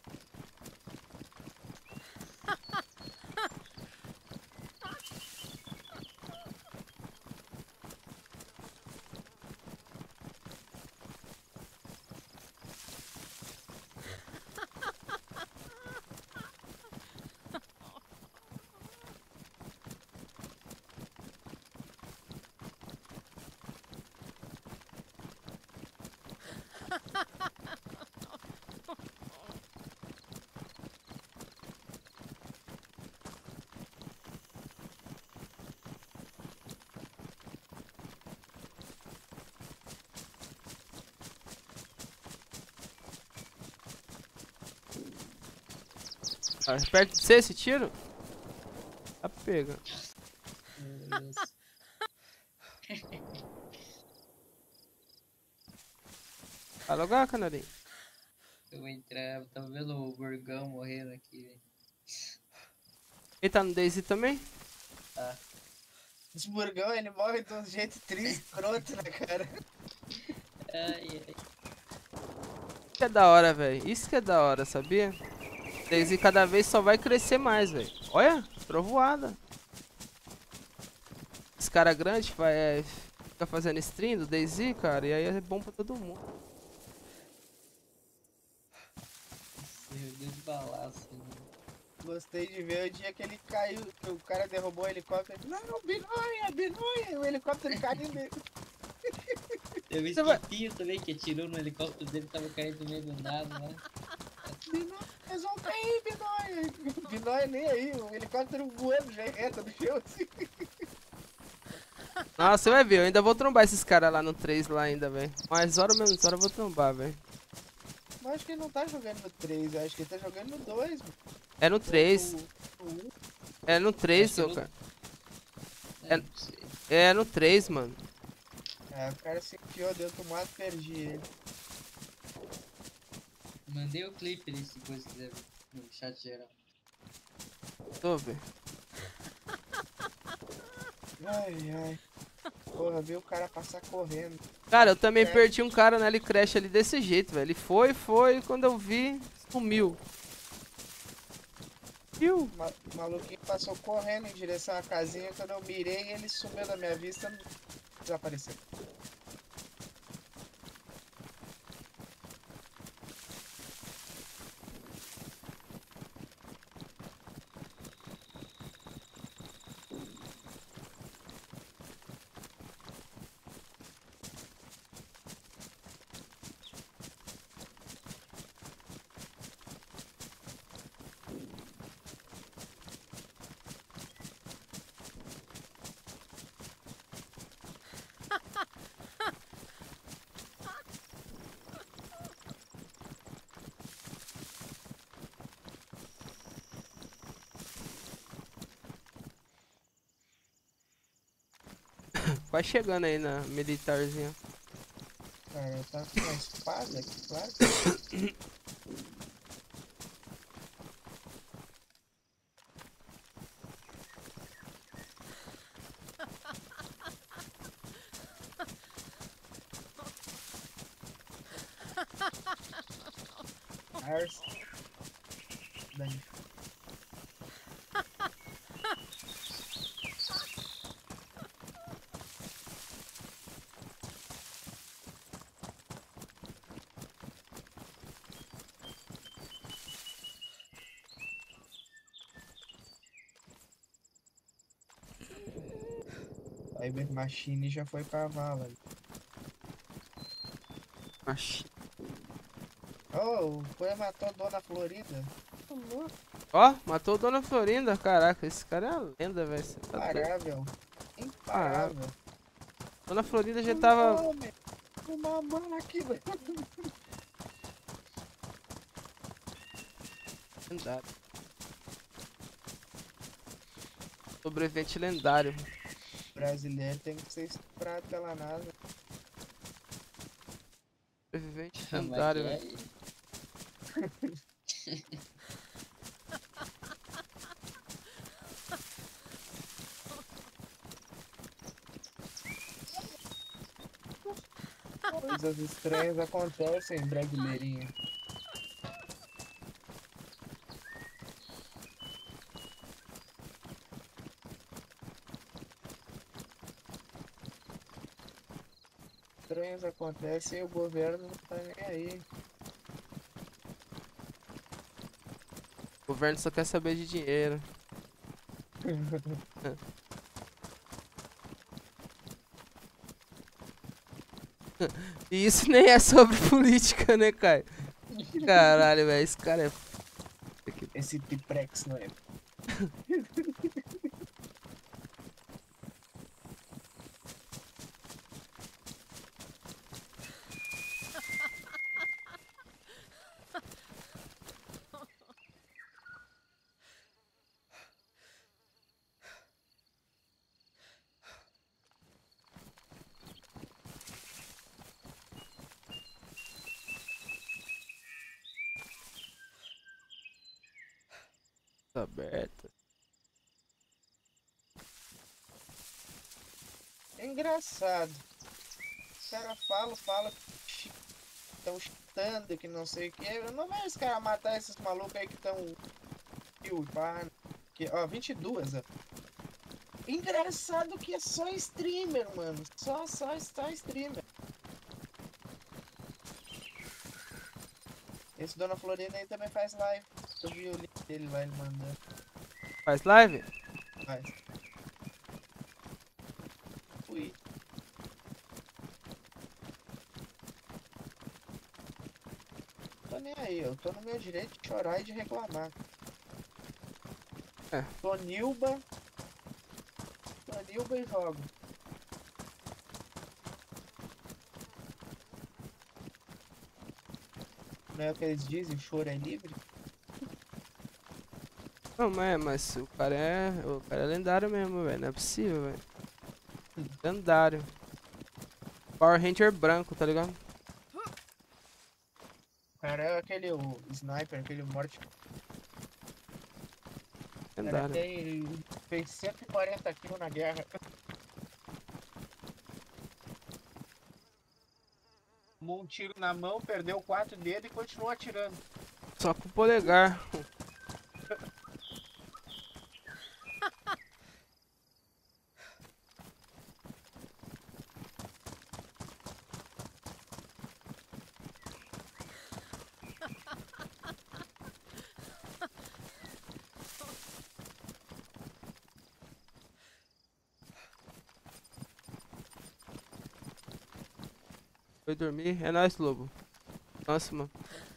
Ah, perto de você esse tiro? Tá pega. Meu Deus. Vai logo, canarinho. Eu vou entrar, tá vendo o Burgão morrendo aqui, velho. Ele tá no Daisy também? Tá. Esse burgão, ele morre de um jeito triste, escroto, né, cara? Ai, ai. Isso que é da hora, velho. Isso que é da hora, sabia? Daisy cada vez só vai crescer mais, velho. Olha, trovoada. Esse cara grande vai, é, fica fazendo stream do Daisy, cara, e aí é bom pra todo mundo. Meu Deus de balaço, mano. Gostei de ver o dia que ele caiu, que o cara derrubou o helicóptero. Não, Binoia, Binoia, o helicóptero caiu nele. Eu vi Você vai- esse Pio também que atirou no helicóptero dele, tava caindo no meio do nada, né? Binoia, eles vão cair, Binoia. Binoia nem aí, o helicóptero voando já em reta no chão assim. Nossa, você vai ver, eu ainda vou trombar esses caras lá no três lá ainda, velho. Mais hora ou menos hora eu vou trombar, velho. Mas acho que ele não tá jogando no três, eu acho que ele tá jogando no dois, mano. É no três. O, o um. É no três, Acho que seu no- cara. É, É- não sei. É no três, mano. É, o cara se enfiou dentro do mato e perdi ele. Mandei o clipe desse coisa se quiser ver no chat geral. Tô vendo. Ai, ai. Porra, vi o cara passar correndo. Cara, eu também É. perdi um cara na L-Crash ali desse jeito, velho. Ele foi, foi, e quando eu vi, sumiu. Viu? O ma- o maluquinho passou correndo em direção à casinha. Quando eu mirei, ele sumiu da minha vista e desapareceu. Vai chegando aí na militarzinha. Cara, tá com uma espada aqui, claro. Ars. Dani. Cyber Machine já foi pra vala. Acho. Oh, o Coelho matou Dona Florinda. Tô louco. Ó, matou Dona Florinda. Caraca, esse cara é a lenda, velho. Cê tá doido. Imparável. Imparável. Dona Florinda já tava... Uma mão aqui, velho. Lendário. Sobrevivente lendário. Brasileiro tem que ser estuprado pela NASA. Sobrevivente Como é lendário, que é? velho. Coisas estranhas acontecem, brasileirinho. Estranhas acontecem e o governo não tá nem aí. O governo só quer saber de dinheiro. E isso nem é sobre política, né, Caio? Caralho, velho, esse cara é... Esse Tiprex não é. Tá aberto. É engraçado. Os caras falam, falam que estão chutando, que não sei o que. Eu não vejo os caras matar esses malucos aí que estão. Que, ó, vinte e dois, ó. Engraçado que é só streamer, mano. Só, só, só streamer. Esse Dona Florinda aí também faz live. Eu vi o link dele lá, ele mandando. Faz live? Faz. Fui. Tô nem aí, eu tô no meu direito de chorar e de reclamar. É. Tô Nilba. Tô Nilba e jogo. Não é o que eles dizem, o choro é livre? Não, mas, mas o cara é... O cara é lendário mesmo, velho. Não é possível, velho. Lendário. Power Ranger branco, tá ligado? O cara é aquele o sniper, aquele morte. O cara Lendário. tem, fez cento e quarenta quilos na guerra. Tomou um tiro na mão, perdeu quatro dedos e continuou atirando. Só com o polegar. Foi dormir? É nóis, Lobo. Nossa, mano.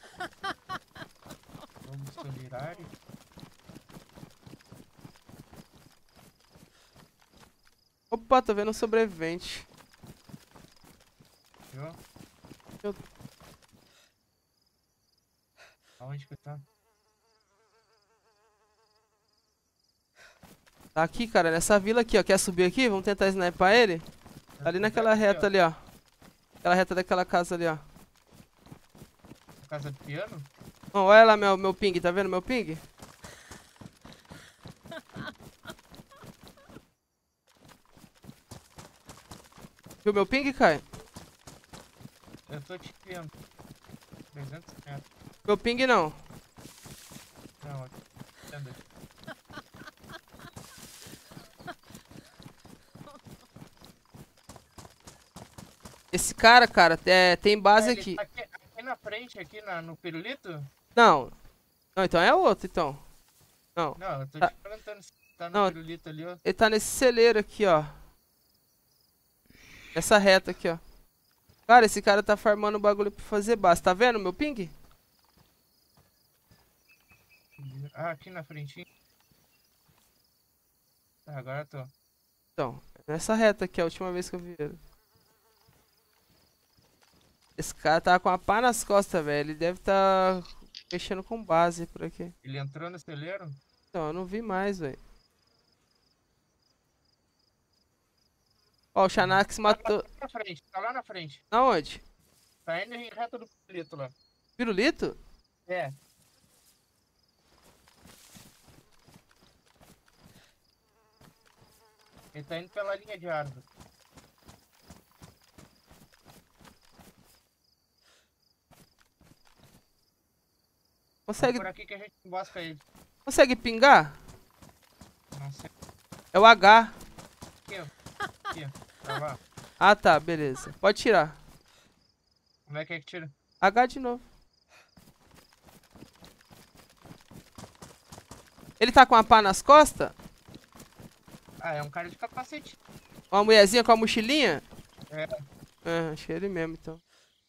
Vamos tolerar. Opa, tô vendo um sobrevivente. Viu? Eu- Aonde que tá? Tá aqui, cara, nessa vila aqui, ó. Quer subir aqui? Vamos tentar snipar ele? Tá ali naquela reta ali, ó. Aquela reta daquela casa ali, ó. Casa do piano? Ó, olha lá meu, meu ping, tá vendo meu ping? Viu meu ping, Kai? Eu tô te vendo. trezentos metros. Meu ping não. Não, aqui. Entendeu? Esse cara, cara, é, tem base Ah, ele aqui. tá aqui. Aqui na frente, aqui na, no pirulito? Não. Não, então é outro, então. Não. Não, eu tô Tá. te perguntando se tá no Não. pirulito ali, ó. Ele tá nesse celeiro aqui, ó. Nessa reta aqui, ó. Cara, esse cara tá farmando o bagulho pra fazer base. Tá vendo meu ping? Ah, aqui na frente. Tá, agora eu tô. Então, nessa reta aqui, a última vez que eu vi ele. Esse cara tava com a pá nas costas, velho. Ele deve tá mexendo com base por aqui. Ele entrou no celeiro? Então, eu não vi mais, velho. Ó, o Xanax Tá matou... lá na frente, tá lá na frente. Aonde? Tá indo em reta do pirulito lá. Pirulito? É. Ele tá indo pela linha de árvore. É Consegue, por aqui que a gente embosca ele. consegue pingar? Não sei. É o H. Aqui, ó. Aqui, ó. Tá lá. Ah, tá, beleza. Pode tirar. Como é que é que tira? H de novo. Ele tá com a pá nas costas? Ah, é um cara de capacete. Uma mulherzinha com a mochilinha? É. Ah, acho que é ele mesmo, então.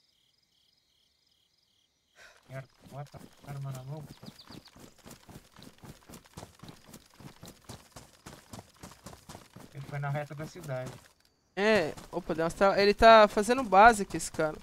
Merda, bota a arma na mão. Ele foi na reta da cidade. É, opa, deu umas tra- ele tá fazendo base aqui, esse cara.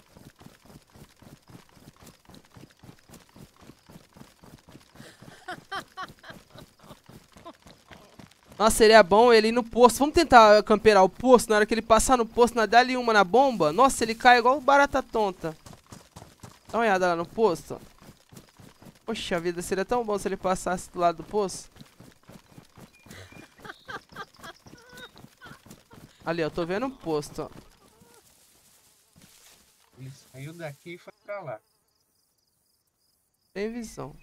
Nossa, seria bom ele ir no posto. Vamos tentar camperar o posto. Na hora que ele passar no posto, nós dá ali uma na bomba. Nossa, ele cai igual barata tonta. Dá uma olhada lá no posto. Poxa vida, seria tão bom se ele passasse do lado do poço. Ali, ó, tô vendo um posto, ó. Ele saiu daqui e foi pra lá. Tem visão.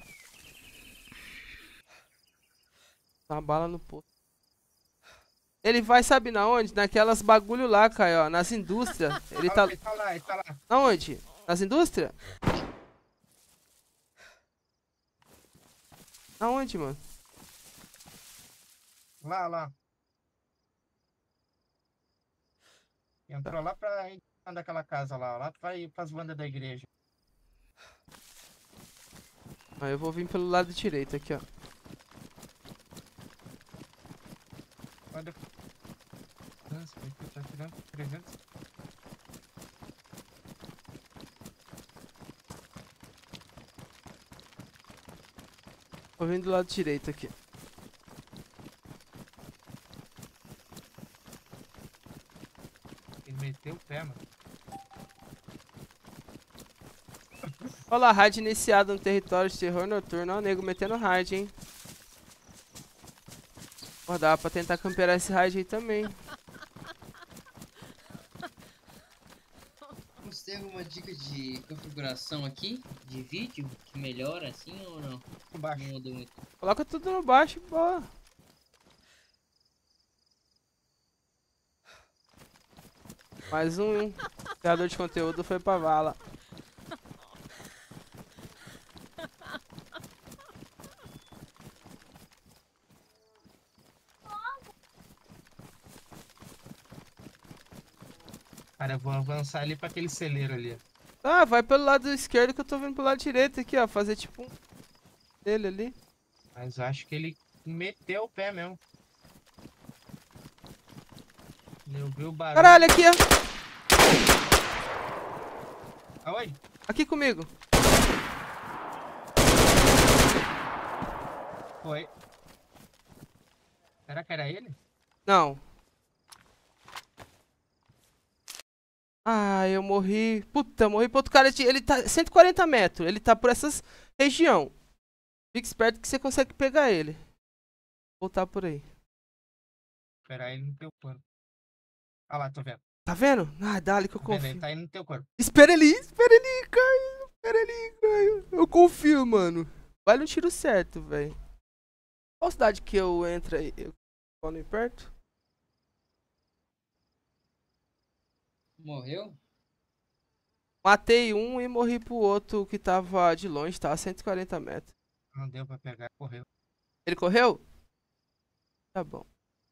Tá uma bala no posto. Ele vai, sabe na onde? Naquelas bagulho lá, Caio, ó. Nas indústrias. Ele Ah, tá... Ele tá lá, ele tá lá. Aonde? Nas indústrias? Aonde, mano? Lá, lá. Entrou lá pra ir daquela casa lá. Lá vai pras bandas da igreja. Ah, eu vou vir pelo lado direito aqui, ó. Pode... Nossa, ele tá tirando trezentos. Vou vir do lado direito aqui. Ele meteu o pé, mano. Olha lá, raid iniciado no território de terror noturno. Ó, o nego metendo raid, hein. Pô, dá pra tentar camperar esse raid aí também. Você tem alguma dica de configuração aqui? De vídeo? Que melhora assim ou não? Embaixo. Não mudou muito. Coloca tudo no baixo e boa. Mais um criador de conteúdo foi pra vala. Cara, eu vou avançar ali pra aquele celeiro ali. Ah, vai pelo lado esquerdo que eu tô vindo pelo lado direito aqui, ó. Fazer tipo um dele ali. Mas eu acho que ele meteu o pé mesmo. Eu vi o barulho. Caralho, aqui, ó. Aonde? Aqui comigo. Foi. Será que era ele? Não. Ah, eu morri. Puta, morri pro outro cara. Ele tá cento e quarenta metros. Ele tá por essas região. Fique esperto que você consegue pegar ele. Voltar por aí. Esperar ele no teu corpo. Ah lá, tô vendo. Tá vendo? Ah, dá-lhe que eu Tá vendo? confio. Ele tá indo no teu corpo. Espera ali, espera ali, Caio. Espera ali, Caio. Eu confio, mano. Vale um tiro certo, velho. Qual cidade que eu entro aí? Eu vou ali perto? Morreu? Matei um e morri pro outro que tava de longe, tá? A cento e quarenta metros. Não deu pra pegar, correu. Ele correu? Tá bom.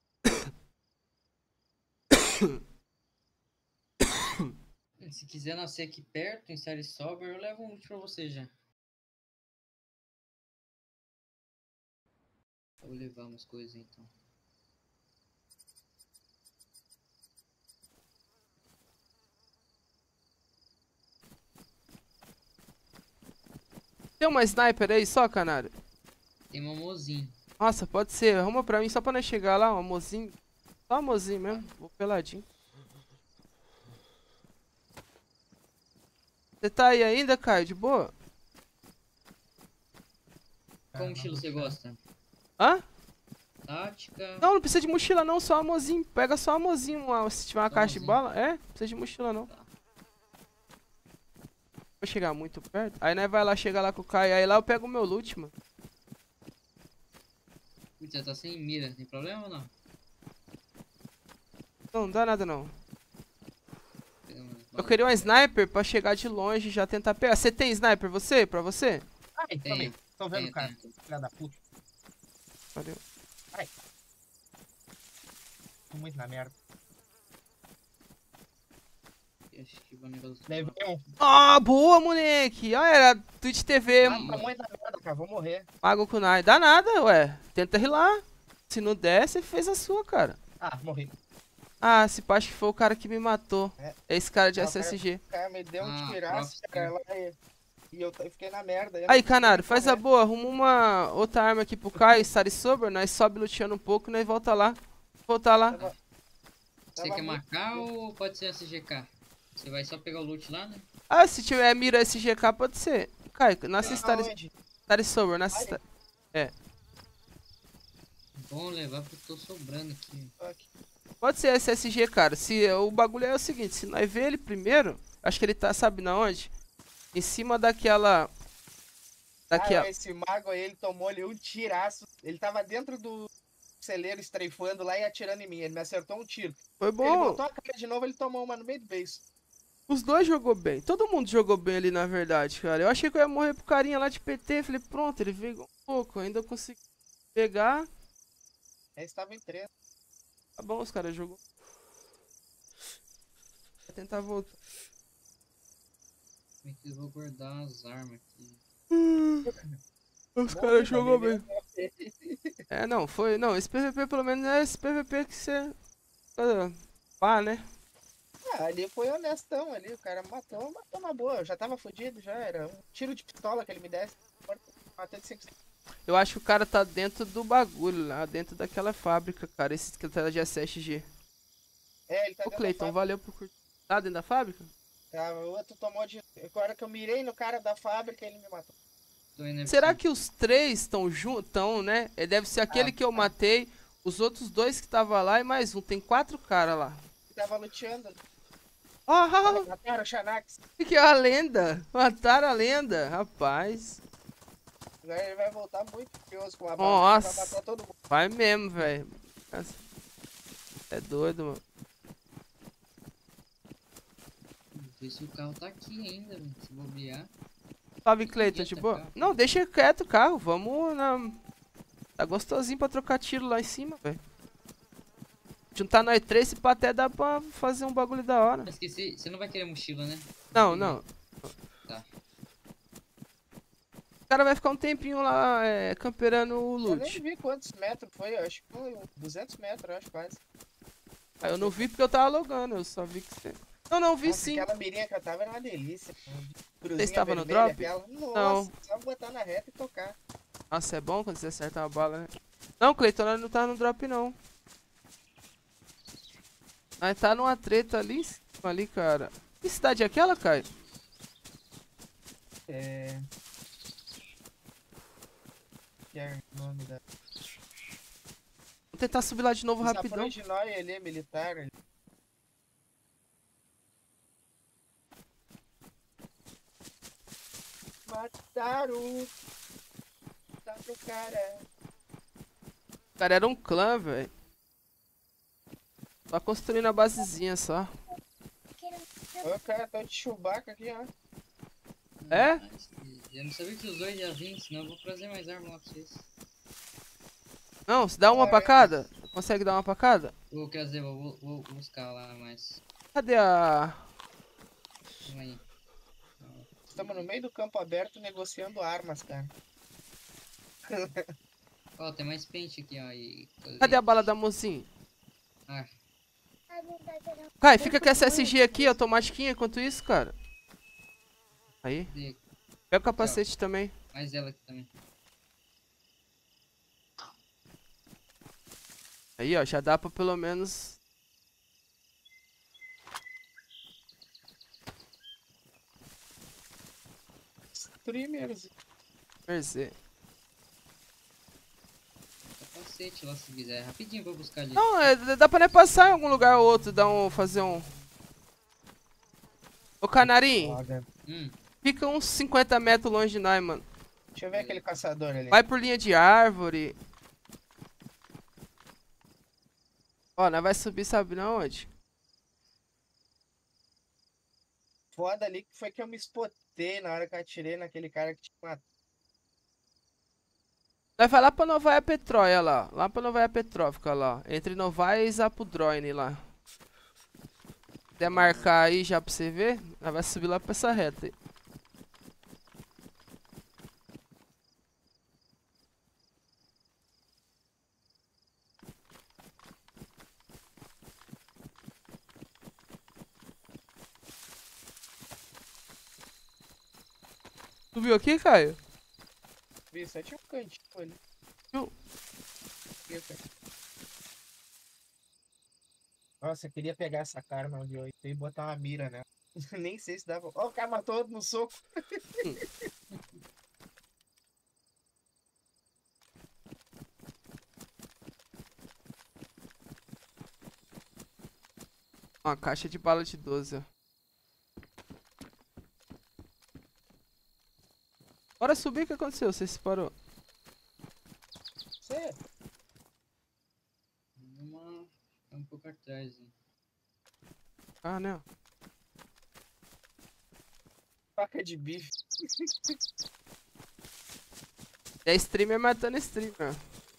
Se quiser nascer aqui perto, em série sober, eu levo um pra você já. Vou levar umas coisas então. Tem uma sniper aí só, canário? Tem um mozinho. Nossa, pode ser. Arruma pra mim só pra nós chegar lá, um mozinho. Só um mozinho mesmo. Vou peladinho. Você tá aí ainda, Caio? De boa? Qual mochila você gosta? Hã? Tática? Não, não precisa de mochila não, só amorzinho. Pega só amorzinho, uma- se tiver uma Só caixa de amorzinho. bala. É, não precisa de mochila não. Tá. Vou chegar muito perto. Aí nós vai lá, chegar lá com o Caio. Aí lá eu pego o meu loot, mano. Putz, já tá sem mira, tem problema ou não? Não, não dá nada não. Pega umas Eu balas. queria uma sniper pra chegar de longe e já tentar pegar. Você tem sniper, você? Pra você? Ai, Tenho. também. Tô vendo, Tenho, cara. tenho. Filha da puta. Valeu. Tô muito na merda. Acho que o negócio... Levei um. Ah, boa, moleque. Ah, era Twitch T V. Ah, tá muito na merda, cara. Vou morrer. Mago Kunai. Dá nada, ué. Tenta rilar. Se não der, você fez a sua, cara. Ah, morri. Ah, esse pá, acho que foi o cara que me matou. É. É esse cara de Ah, o cara- S S G. O cara me deu um Ah, tiraço, prof, cara, lá e, e eu, t- eu fiquei na merda. eu não Aí, consegui Canário, faz a correr. boa. Arruma uma outra arma aqui pro Caio, Sari Sober. Nós sobe luteando um pouco e nós volta lá. Voltar lá. Tava- Você tava quer muito marcar difícil. ou pode ser S G K? Você vai só pegar o loot lá, né? Ah, se tiver mira S G K, pode ser. Caio, nasce Sari Aonde? Sari Sober, nasce Olha. Star- Bom levar porque eu tô sobrando aqui. Aqui. Pode ser S S G, cara. Se o bagulho é o seguinte, se nós ver ele primeiro, acho que ele tá, sabe na onde? Em cima daquela. Daquela. Ah, esse mago aí, ele tomou ali um tiraço. Ele tava dentro do celeiro estreifando lá e atirando em mim. Ele me acertou um tiro. Foi Ele bom. botou a cara de novo, ele tomou uma no meio do beijo. Os dois jogou bem. Todo mundo jogou bem ali, na verdade, cara. Eu achei que eu ia morrer pro carinha lá de P T. Falei, pronto, ele veio um pouco. Ainda consegui pegar. Aí estava em três. Tá bom, os caras jogou. Vou tentar voltar. Como é que eu vou guardar as armas aqui? Os Bom, caras tá jogou bem. beleza. É, não, foi. Não, esse P V P pelo menos é esse P V P que você. ah, Pá, né? Ah, ali foi honestão ali. O cara matou, matou na boa. Eu já tava fudido, já era. Um tiro de pistola que ele me desse. Matei de cinco. Eu acho que o cara tá dentro do bagulho lá, dentro daquela fábrica, cara. Esse que tá de S S G. É, ele tá Ô, dentro da Cleiton, fábrica. valeu por curtir. Tá dentro da fábrica? Tá, o outro tomou de. Agora que eu mirei no cara da fábrica, ele me matou. Tô indo Será que os três estão juntos, né? É, deve ser aquele Ah, que eu tá. matei, os outros dois que tava lá e mais um. Tem quatro caras lá. Ele tava luteando. Oh, Mataram o Xanax. que é a lenda! Mataram a lenda, rapaz. Agora ele vai voltar muito furioso com a bala. Vai Nossa, matar todo mundo. vai mesmo, velho. É doido, mano. Ver se o carro tá aqui ainda, velho. Se bobear. Salve, Cleiton, de boa? Não, deixa quieto o carro, vamos na... Tá gostosinho pra trocar tiro lá em cima, velho. Juntar nós três, se pá, até dá pra fazer um bagulho da hora. Eu esqueci, você não vai querer mochila, né? Não, não. Tá. O cara vai ficar um tempinho lá, é, camperando o Eu nem loot. vi quantos metros foi. Eu acho que foi duzentos metros, eu acho quase. Aí eu não vi porque eu tava logando, eu só vi que você... Não, não, vi Nossa, sim. aquela mirinha que eu tava era uma delícia. Você estava no vermelha, drop? aquela. Nossa, Não. só botar na reta e tocar. Nossa, é bom quando você acerta uma bala, né? Não, Cleiton, nós não tá no drop, não. Nós tá numa treta ali em cima, ali, cara. Que cidade é aquela, Caio? É. Que é o nome da. Vou tentar subir lá de novo rapidão. de nós, ele é militar. Ele... Mataram. Mataram o cara. O cara era um clã, velho. Só construindo a basezinha só. Olha o cara tá de Chewbacca aqui, ó. É? Ah, eu não sabia que os dois já vinham, senão eu vou trazer mais arma lá pra vocês. Não, se dá uma pra cada? Consegue dar uma pra cada? Vou trazer, vou, vou, vou buscar lá mais. Cadê a... Calma aí. Estamos no meio do campo aberto negociando armas, cara. Ó, tem mais pente aqui, ó. E... Cadê a bala da mocinha? Ah, Kai, fica com essa S G aqui, automatiquinha, enquanto isso, cara. Aí. cadê? Pega o capacete também. Mais ela aqui também. Aí, ó, já dá pra pelo menos... Streamers. Perzer. Capacete lá se quiser. Rapidinho pra buscar ali. Não, é, dá pra né, passar em algum lugar ou outro, dar um, fazer um... Ô, Canarim, Foda. Hum, fica uns cinquenta metros longe de nós, mano. Deixa eu ver aquele caçador ali. Vai por linha de árvore. Ó, nós vai subir, sabe na onde? Foda ali que foi que eu me espotei na hora que eu atirei naquele cara que tinha matado. Nós vai lá pra Novaia Petróia lá. Lá pra Novaia Petrófica lá. Entre Novaia e Zapudroine lá. Se quiser marcar aí já pra você ver, nós vai subir lá pra essa reta aí. Tu viu aqui, Caio? Vi, só tinha um cantinho ali. Viu? Aqui, cara. Nossa, eu queria pegar essa arma de oito e botar uma mira nela. Nem sei se dava. Ó, o cara matou outro no soco. Uma caixa de bala de doze, ó. Bora subir, o que aconteceu? Você se parou? Você? uma... é um pouco atrás. Hein? Ah, né? Faca de bife. É streamer matando streamer.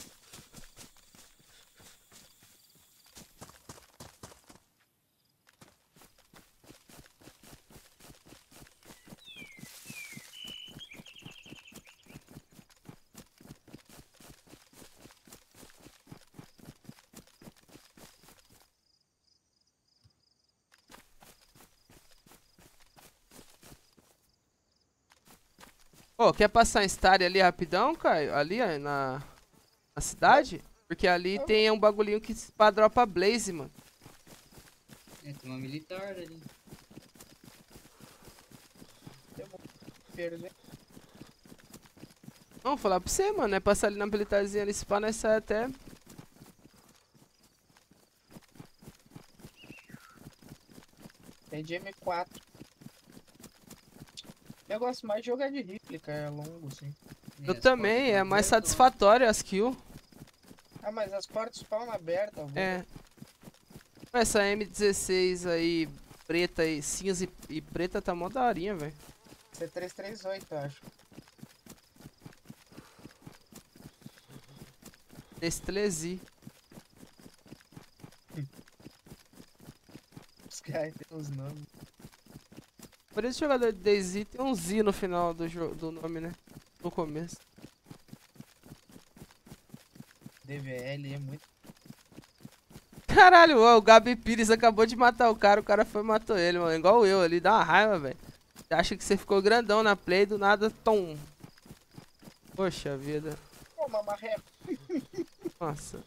Ô, quer passar em Stary ali rapidão, Caio? Ali, ó, na, na cidade? Porque ali tem um bagulhinho que pra dropa Blaze, mano. É, tem uma militar ali. Perder. Não, vou falar pra você, mano. É passar ali na militarzinha ali, se pá, nós sai até... Tem de M quatro. Eu gosto mais de jogar de rifle, cara. É longo, assim. É, Eu as também, portas é tão mais abertas, satisfatório as kills. Ah, mas as portas spawn abertas. vou- É. Essa M dezesseis aí, preta e cinza e, e preta tá mó daorinha, velho. C trezentos e trinta e oito, eu acho. Nestlezi. Os caras têm os nomes. Por esse jogador de DayZ tem um Z no final do, jo do nome, né? No começo. D V L é muito. Caralho, ó, o Gabi Pires acabou de matar o cara, o cara foi e matou ele, mano. Igual eu ali, dá uma raiva, velho. Você acha que você ficou grandão na play, do nada, tom. Poxa vida. Pô, mamarreco. Nossa.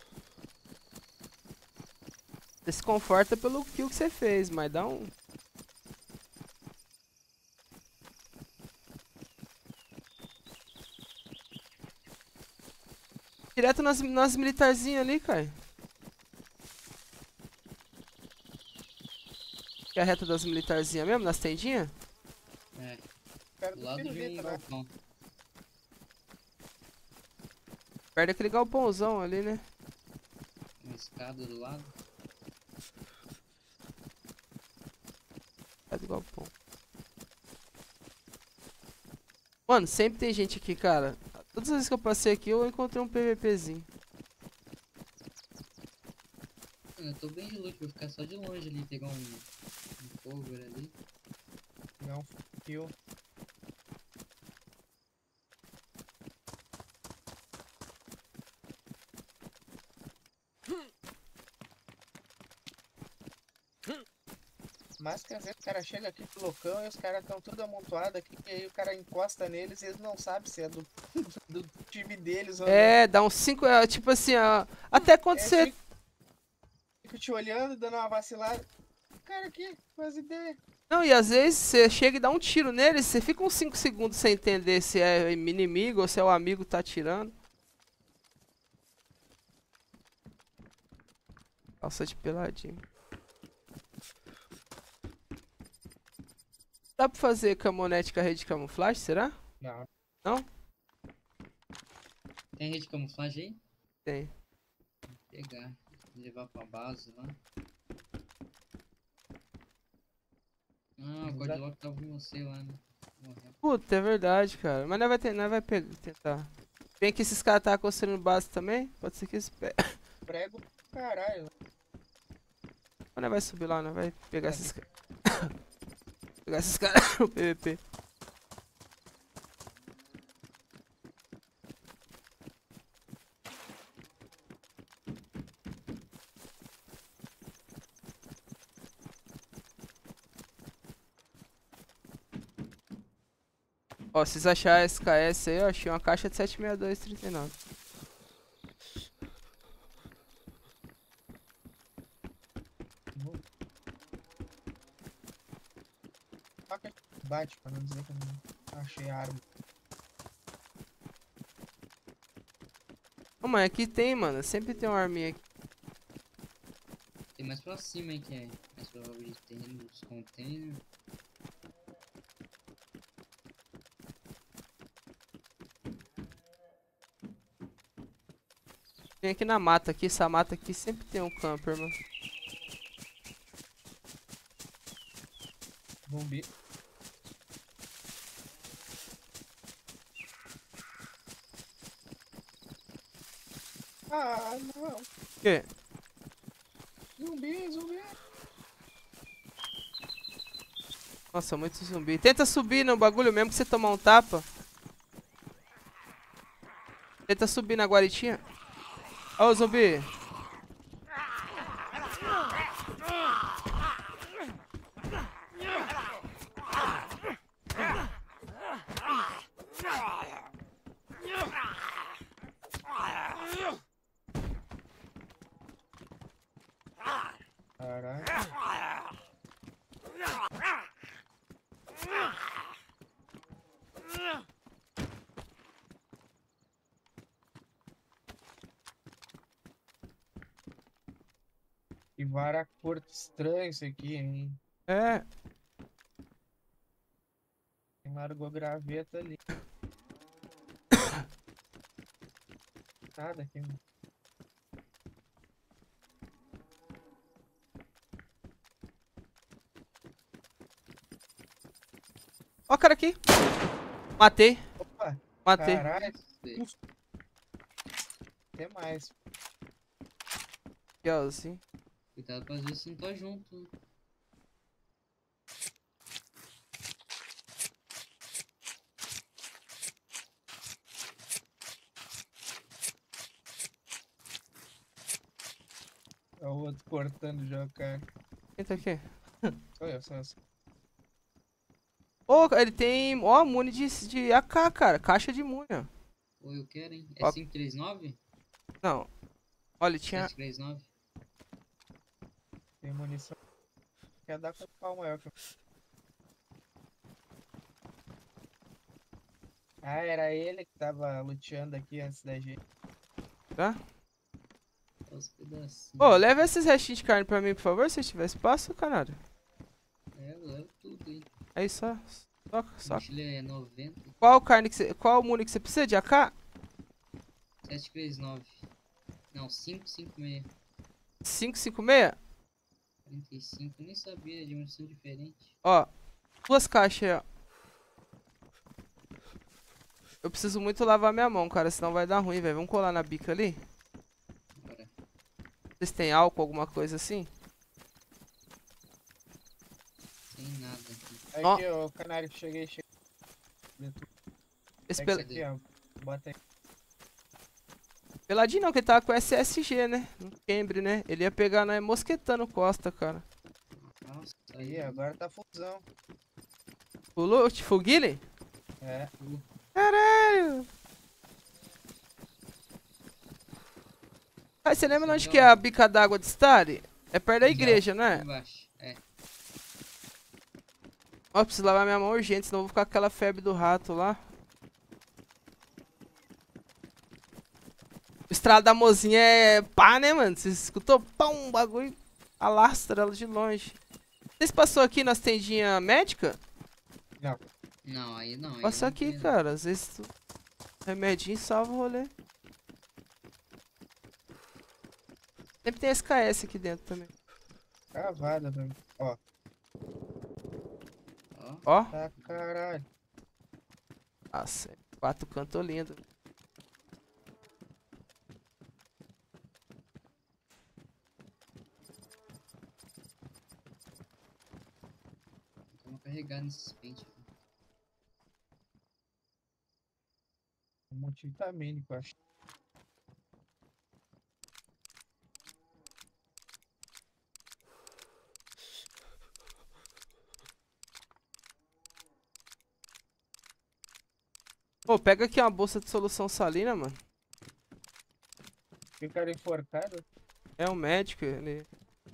Você se conforta pelo kill que você fez, mas dá um... Direto nas, nas militarzinhas ali, cara. Que é a reta das militarzinhas mesmo, nas tendinhas? É, Cara do do lado de um pirulito, né? galpão. Perto daquele galpãozão ali, né? Uma escada do lado. Perto do galpão. Mano, sempre tem gente aqui, cara. Todas as vezes que eu passei aqui, eu encontrei um PVPzinho. Mano, eu tô bem de loot, vou ficar só de longe ali, pegar um, um cover ali. Não, kill. Mas que às vezes o cara chega aqui pro loucão e os caras estão tudo amontoado aqui, e aí o cara encosta neles e eles não sabem se é do, do time deles ou É, dá uns cinco, é, tipo assim, ó, até quando não. É, você... fica, fica te olhando, dando uma vacilada. O cara aqui, faz ideia. Não, e às vezes você chega e dá um tiro nele, você fica uns cinco segundos sem entender se é inimigo ou se é o amigo que tá atirando. Calça de peladinho. Dá pra fazer camonete com a rede de camuflagem, será? Não. Não? Tem rede de camuflagem aí? Tem. Vou pegar. Levar pra base lá. Ah, o Codlock tava com você lá, né? Morreu. Puta, é verdade, cara. Mas nós vai, ter, nós vai pegar, tentar. Tem que esses caras tá construindo base também? Pode ser que eles peguem. Prego pro caralho. Mas nós vai subir lá, nós vai pegar esses caras. Pegar esses caras no P V P. Ó, se vocês acharem S K S aí, eu achei uma caixa de sete seis dois trinta e nove. Bate pra não dizer que eu não achei arma. Ô, mano, aqui tem, mano. Sempre tem uma arminha aqui. Tem mais pra cima aí que é mais provável de ter nos containers. Tem aqui na mata aqui, essa mata aqui sempre tem um camper, mano. Zumbi. Ah, não. O quê? Zumbi, zumbi. Nossa, muito zumbi. Tenta subir no bagulho mesmo que você tomar um tapa. Tenta subir na guaritinha. Ó o zumbi. Caralho. Que vara curta estranho isso aqui, hein? É. Largou a graveta ali. Nada aqui. Ó o cara aqui. Matei. Opa, Matei. caralho. Sei. Tem mais. Aqui, ó, assim. Cuidado pra às vezes não tá junto. Né? É o outro cortando já, cara. Quem tá aqui? Sou eu, sou eu. sou eu. Ô, ele tem. Ó, muni de, de A K, cara. Caixa de muni, ó. Ou eu quero, hein? É Ó. cinco três nove? Não. Olha, tinha. sete três nove? Tem munição. Quer dar com o pau maior que eu. Ah, era ele que tava luteando aqui antes da gente. Tá? Os pedacinhos. Ô, leva esses restinhos de carne pra mim, por favor, se tiver espaço, caralho. É, eu levo tudo aí. Aí só. Só. só. Mochila é noventa. Qual carne que você. Qual muni que você precisa de A K? sete três nove. Não, cinco cinco seis. cinco cinco seis? quarenta e cinco. Eu nem sabia, é de munição diferente. Ó. Duas caixas aí, ó. Eu preciso muito lavar minha mão, cara, senão vai dar ruim, velho. Vamos colar na bica ali? Bora. Vocês têm álcool, alguma coisa assim? Sem nada aqui. Aqui, ó, o canário, cheguei, cheguei. Esse Pega pel... isso aqui, ó. Bota aí. Peladinho não, que ele tava com S S G, né? No Cambre, né? Ele ia pegar na mosquetando Costa, cara. Ah, Nossa, Aí, agora tá fusão. Pulou? Full Guile? É. Caralho! Ah, você lembra onde que é a bica d'água de Stari? É perto da igreja, não é? Embaixo. É. Ó, preciso lavar minha mão urgente, senão eu vou ficar com aquela febre do rato lá. O estrado da mozinha é pá, né, mano? Você escutou? Pá, um bagulho alastra ela de longe. Vocês passou aqui nas tendinhas médicas? Não. Não, aí não. Aí Passa não aqui, tem, cara. Às vezes tu... remedinho salva o rolê. Sempre tem S K S aqui dentro também. Cavada, velho. Ó. Ó. Ó. Tá caralho. Nossa, quatro cantos lindo. Vamos carregar nesses pentes. Um multivitamínico, eu acho. Pô, pega aqui uma bolsa de solução salina, mano. Ficaram enforcados. É um médico, ele...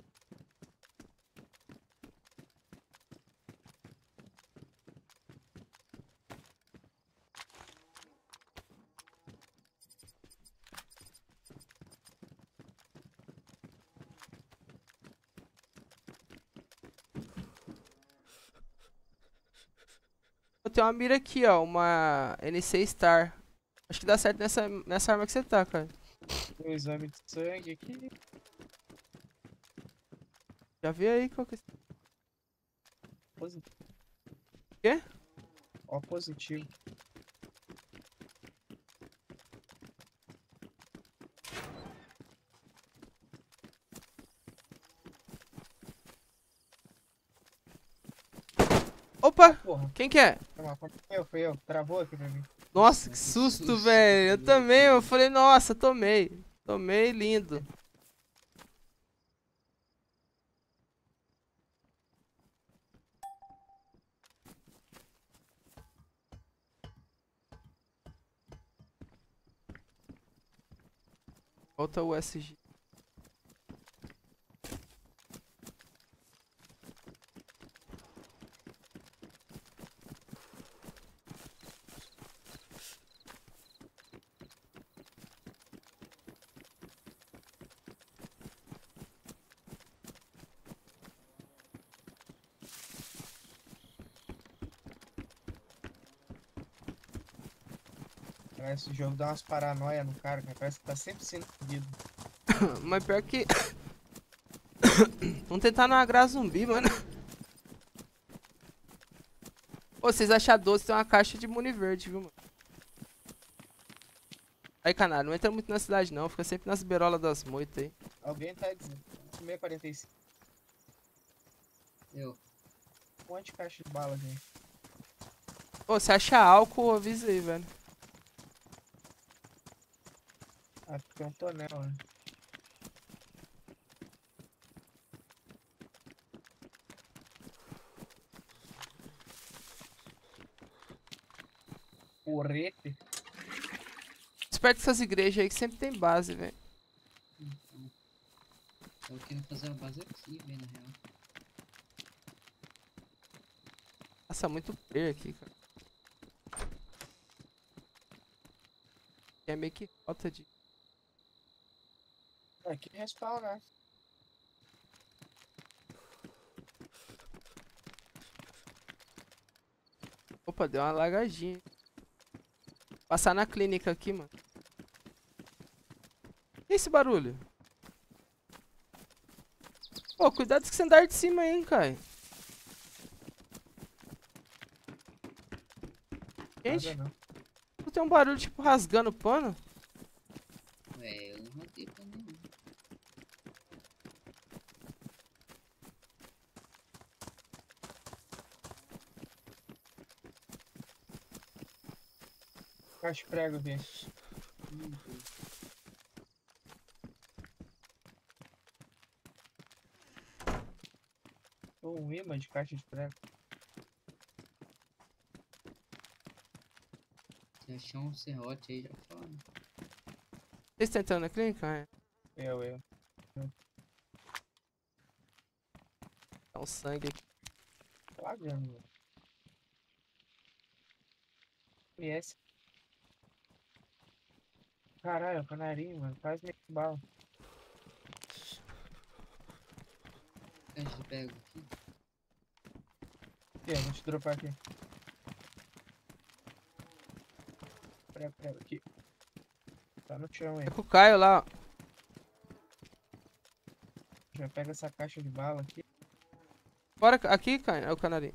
Eu tenho uma mira aqui, ó, uma N C Star. Acho que dá certo nessa, nessa arma que você tá, cara. O exame de sangue aqui. Já vi aí qual que é... Positivo. Quê? Ó, positivo. Opa! Porra. Quem que é? Foi eu, foi eu. Travou aqui pra mim. Nossa, que susto, velho. Eu também, eu falei, nossa, tomei. Tomei, lindo. Volta o S G. Esse jogo dá umas paranoia no cara, cara. Parece que tá sempre sendo seguido. Mas pior que... Vamos tentar não agrar zumbi, mano. Pô, vocês acham doce, tem uma caixa de muni verde, viu, mano? Aí, canalha, não entra muito na cidade não, fica sempre nas berolas das moitas aí. Alguém tá dizendo. seis quarenta e cinco. Eu. Um monte de caixa de bala, gente. Pô, você acha álcool, avisa aí, velho. Acho que tem um tonel, né? Porrete. Esperto com essas igrejas aí que sempre tem base, velho. Então. Tô querendo fazer a base aqui, velho, na real. Nossa, muito player aqui, cara. É meio que falta de... Aqui respawn, né? Opa, deu uma lagadinha. Passar na clínica aqui, mano. E esse barulho? Pô, cuidado com esse andar de cima aí, hein, cara. Gente, Nada, não. tem um barulho tipo rasgando pano. Ué, eu não matei pra nenhum. Caixa de prego aqui. Hum, Ou um imã de caixa de prego. Se achar um serrote aí, já fala. Vocês estão entrando na clínica? É. Eu, eu. Dá um sangue aqui. Tá lagando, mano. Conhece? Caralho, o canarinho, mano. Quase me bala. Caixa de pego aqui. Aqui, ó, vou te dropar aqui. Prego, prego, aqui. Tá no chão aí. É com o Caio lá, ó. Já pega essa caixa de bala aqui. Bora, aqui, Caio. É o canarinho.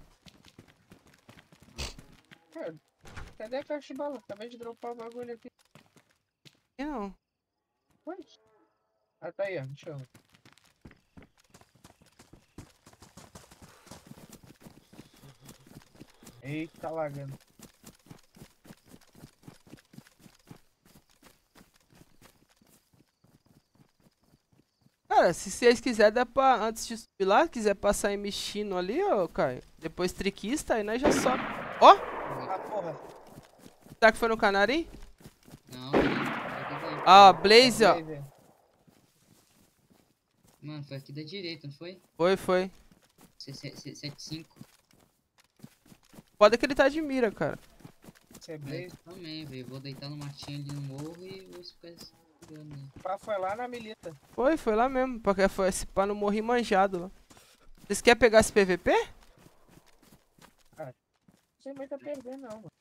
Cara, cadê a caixa de bala? Acabei de dropar o bagulho aqui. Aqui não. Ué? Ah, tá aí, ó. No chão. Eita, tá lagando. Cara, se vocês quiserem, dá pra, antes de subir lá, quiser passar em Mexino ali, ó, Caio. Depois triquista, aí nós já sobe. Ó! Ah, porra. Será que foi no canarinho? Não, não. Foi aqui da... Ah, Blaze, ó. Blaze. Mano, foi aqui da direita, não foi? Foi, foi. setenta e cinco. Pode que ele tá de mira, cara. Você é É, Blaze. eu também, velho. Vou deitar no matinho ali no morro e vou ficar segurando ele. O pá foi lá na milita. Foi, foi lá mesmo. Porque foi esse pá no morri manjado lá. Vocês querem pegar esse P V P? Não sei muito a perder, não, mano.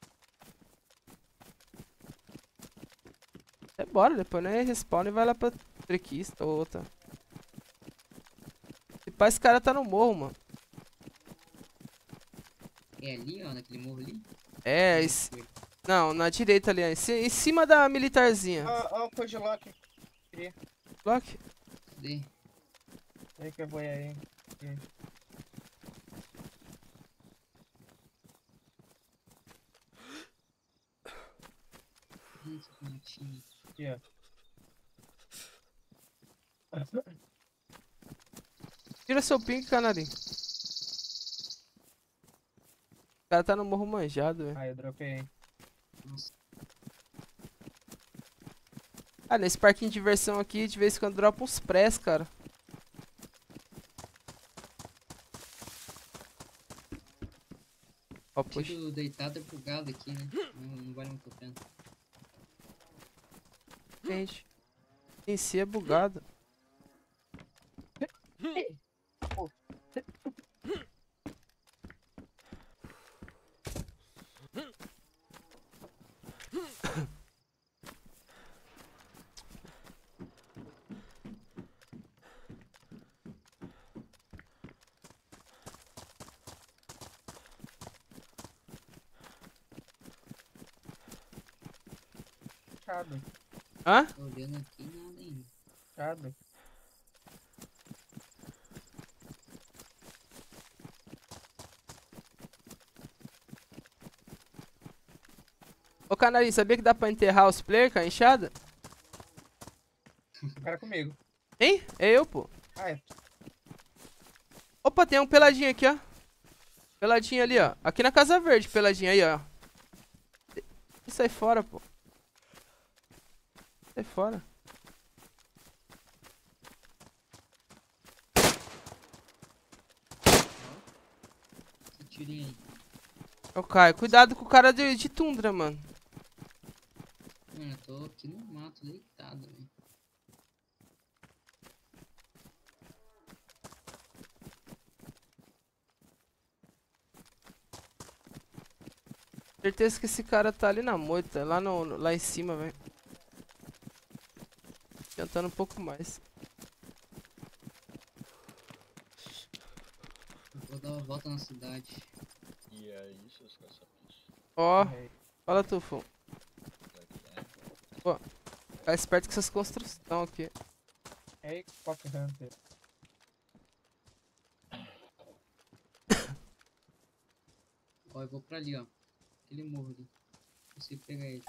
É, bora, depois nós respawn e vai lá pra triquista ou outra. E pá, esse cara tá no morro, mano. É ali, ó, naquele morro ali? É, esse... Não, na direita ali, ó, em ci- em cima da militarzinha. Ó, ó o Codilock. Block. Cadê? Aí que eu vou aí. Aqui. Esse matinho. Aqui, ó. Tira seu ping, canarinho. O cara tá no morro manjado, velho. Aí, eu dropei, hein. Nossa, Ah, nesse parquinho de diversão aqui, de vez em quando dropa uns press, cara. Ó, puxa. tiro deitado é bugado aqui, né? Não, não vale muito a pena. Gente, em si é bugado. Chado, Hã? Tô olhando aqui nada ainda. chado. Ô, canarinho, sabia que dá pra enterrar os players com a enxada? O cara comigo. Hein? É eu, pô. Ah, é. Opa, tem um peladinho aqui, ó. Peladinho ali, ó. Aqui na Casa Verde, peladinho aí, ó. Sai fora, pô. Sai fora. Que tirinho aí. Ô, Caio, cuidado com o cara de, de tundra, mano. Mano, eu tô aqui no mato deitado, velho. Certeza que esse cara tá ali na moita, lá, no, no- lá em cima, velho. Adiantando um pouco mais. Eu vou dar uma volta na cidade. E aí, seus caçapichos? Ó, Errei. fala tu, Fum. Como é que é? Fica esperto com essas construções aqui. Ei, Fox Hunter. Ó, eu vou pra ali, ó. Aquele morro ali. Consigo pegar ele.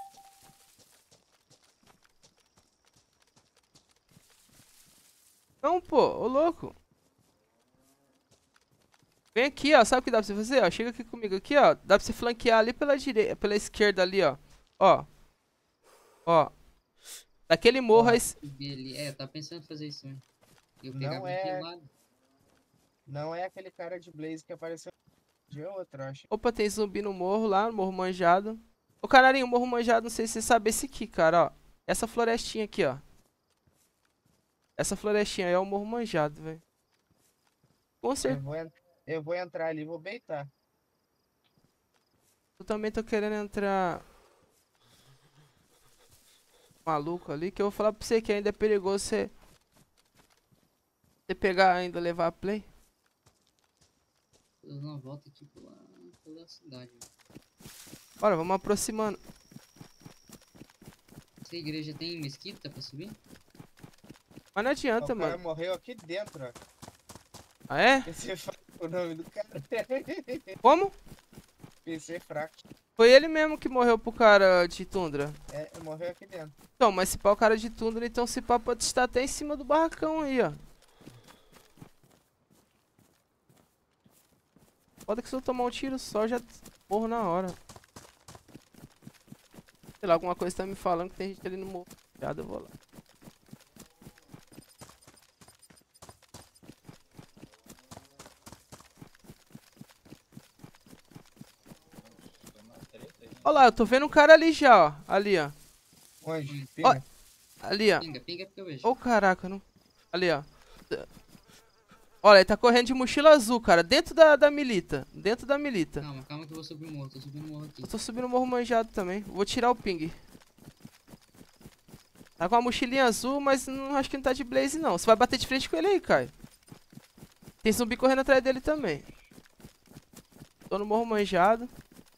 Não, pô, ô louco. Vem aqui, ó. Sabe o que dá pra você fazer? Ó, chega aqui comigo aqui, ó. Dá pra você flanquear ali pela direita, pela esquerda ali, ó. Ó. Ó. Daquele morro aí. Subir ali. É, eu tava pensando em fazer isso, né? Eu Não pegava é- aquele lado. Não é aquele cara de Blaze que apareceu de outro, acho. Opa, tem zumbi no morro lá, no morro manjado. Ô, canarinho, o morro manjado, não sei se você sabe esse aqui, cara, ó. Essa florestinha aqui, ó. Essa florestinha aí é o morro manjado, velho. Com Eu certeza. vou, en- eu vou entrar ali e vou beitar. Eu também tô querendo entrar... maluco ali, que eu vou falar pra você que ainda é perigoso você... Você pegar ainda, levar a play. Tô dando uma volta aqui pela, pela cidade. Né? Bora, vamos aproximando. Essa igreja tem mesquita pra subir? Mas não adianta, O cara mano. morreu aqui dentro, ó. Ah, é? P C fraco o nome do cara. Como? P C fraco. Foi ele mesmo que morreu pro cara de tundra. É, morreu aqui dentro. Então, mas se pá o cara de tundra, então se pá pode estar até em cima do barracão aí, ó. Pode que se eu tomar um tiro só, já morro na hora. Sei lá, alguma coisa tá me falando que tem gente ali no morro. Já eu vou lá. Tô na treta aí. Olha lá, eu tô vendo um cara ali já, ó. Ali, ó. Onde? Ó. Pinga? Ali, ó. Pinga, pinga porque eu vejo. Ô, caraca, não... Ali, ó. Olha, ele tá correndo de mochila azul, cara. Dentro da, da milita. Dentro da milita. Calma, calma que eu vou subir o morro. Tô subindo o morro aqui. Eu tô subindo o morro manjado também. Vou tirar o ping. Tá com a mochilinha azul, mas não acho que não tá de blaze, não. Você vai bater de frente com ele aí, Caio. Tem zumbi correndo atrás dele também. Tô no morro manjado.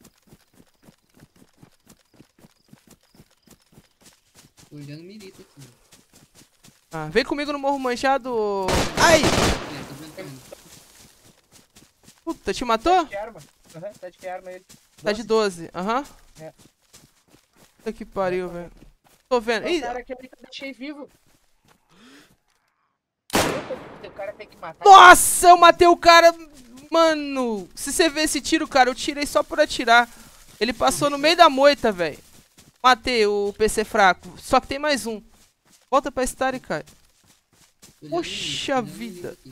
Tô olhando milita aqui. Ah, vem comigo no morro manjado. Ai! É, tô vendo também. Puta, te matou? Que arma? Aham, tá de que arma ele? Tá de doze, aham. É. Puta que pariu, velho. Tô vendo. O Ih, cara que eu deixei vivo. O cara tem que matar. nossa, eu matei o cara. Mano, se você ver esse tiro, cara, eu tirei só por atirar. Ele passou no meio da moita, velho. Matei o P C fraco. Só que tem mais um. Volta pra Stary, cara. Tô olhando Poxa milita, tô olhando vida. milita aqui.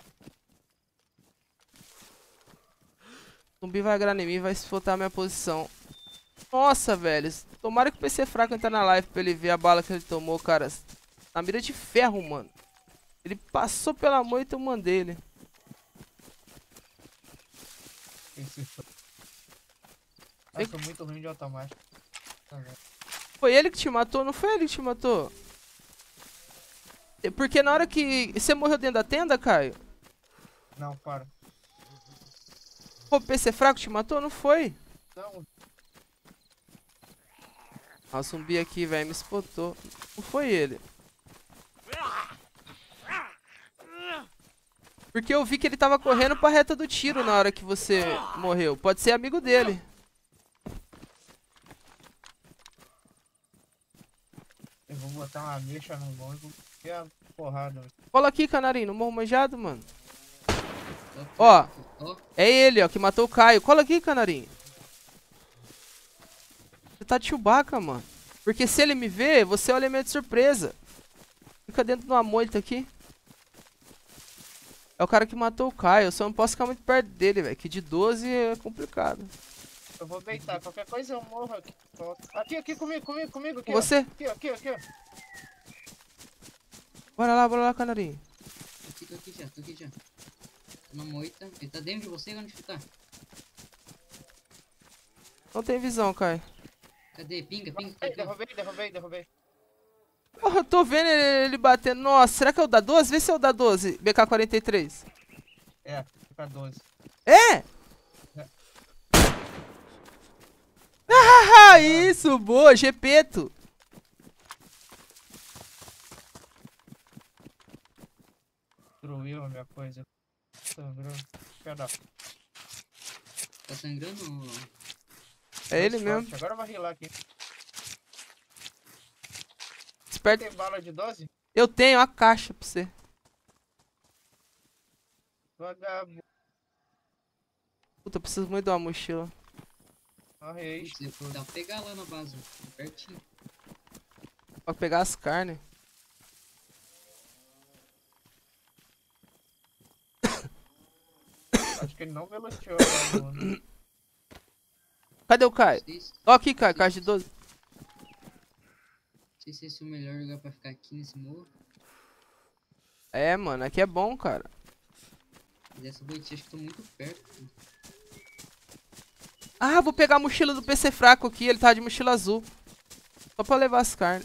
O zumbi vai agrar em mim, vai esfotar a minha posição. Nossa, velho. Tomara que o P C fraco entrar na live pra ele ver a bala que ele tomou, cara. Na mira de ferro, mano. Ele passou pela moita e eu mandei ele. Esse foi. Eu sou muito ruim de automático. Foi ele que te matou? Não foi ele que te matou? É porque na hora que... Você morreu dentro da tenda, Caio? Não, para. Pô, o P C fraco te matou? Não foi. Não, Ó, o zumbi aqui, velho, me spotou. Não foi ele. Porque eu vi que ele tava correndo pra reta do tiro na hora que você morreu. Pode ser amigo dele. eu vou botar uma mecha no bom e vou ter a porrada. Cola aqui, canarinho, no morro manjado, mano. Tô Ó. perto. Ó, É ele, ó, que matou o Caio. Cola aqui, canarinho. Você tá de Chewbacca, mano. Porque se ele me ver, você é o elemento de surpresa. Fica dentro de uma moita aqui. É o cara que matou o Caio. Eu só não posso ficar muito perto dele, velho. Que de doze é complicado. Eu vou beitar, qualquer coisa eu morro aqui. Volto. Aqui, aqui, comigo, comigo, comigo. Aqui, Você? Ó. Aqui, ó, aqui, ó, aqui, ó. Bora lá, bora lá, canarinho. tô aqui, tô aqui já, tô aqui já. Tô na moita. Ele tá dentro de você? Onde que tá? Não tem visão, Caio. Cadê? Pinga, pinga, Ai, cadê? derrubei, derrubei, derrubei. Porra, eu tô vendo ele, ele batendo. Nossa, será que é o da doze? Vê se é o da doze. B K quarenta e três. É, fica doze. É? Ah, isso, boa, Gepeto. Destruiu a minha coisa. Sangrou. Cadê? Tá sangrando? É ele Dois mesmo. forte. Agora eu vou rilar aqui. Esperto. Tem bala de doze? Eu tenho a caixa pra você. Vagabundo. Puta, eu preciso muito de uma mochila. Morre aí. Putz, depois dá pra pegar lá na base, pertinho. Pra pegar as carnes. Acho que ele não veloteou agora, mano. Cadê o Caio? Não sei se- Ó aqui, Caio, caixa de doze. não sei se esse é o melhor lugar pra ficar aqui nesse morro. É, mano, aqui é bom, cara. Mas essa boitinha acho que tô muito perto. Ah, vou pegar a mochila do P C fraco aqui, ele tá de mochila azul. Só pra levar as carnes.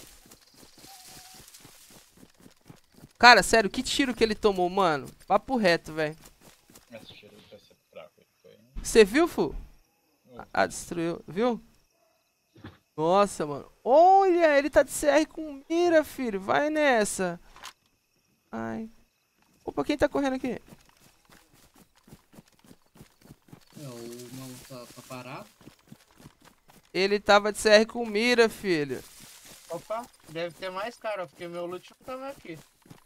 Cara, sério, que tiro que ele tomou, mano? Papo reto, velho. Esse tiro vai ser fraco. Ele foi. Você viu, Fu? Ah, destruiu. Viu? Nossa, mano. Olha, ele tá de C R com mira, filho. Vai nessa. Ai. Opa, quem tá correndo aqui? É, o maluco tá, tá parado. Ele tava de C R com mira, filho. Opa, deve ter mais cara, ó, porque meu loot não tava aqui.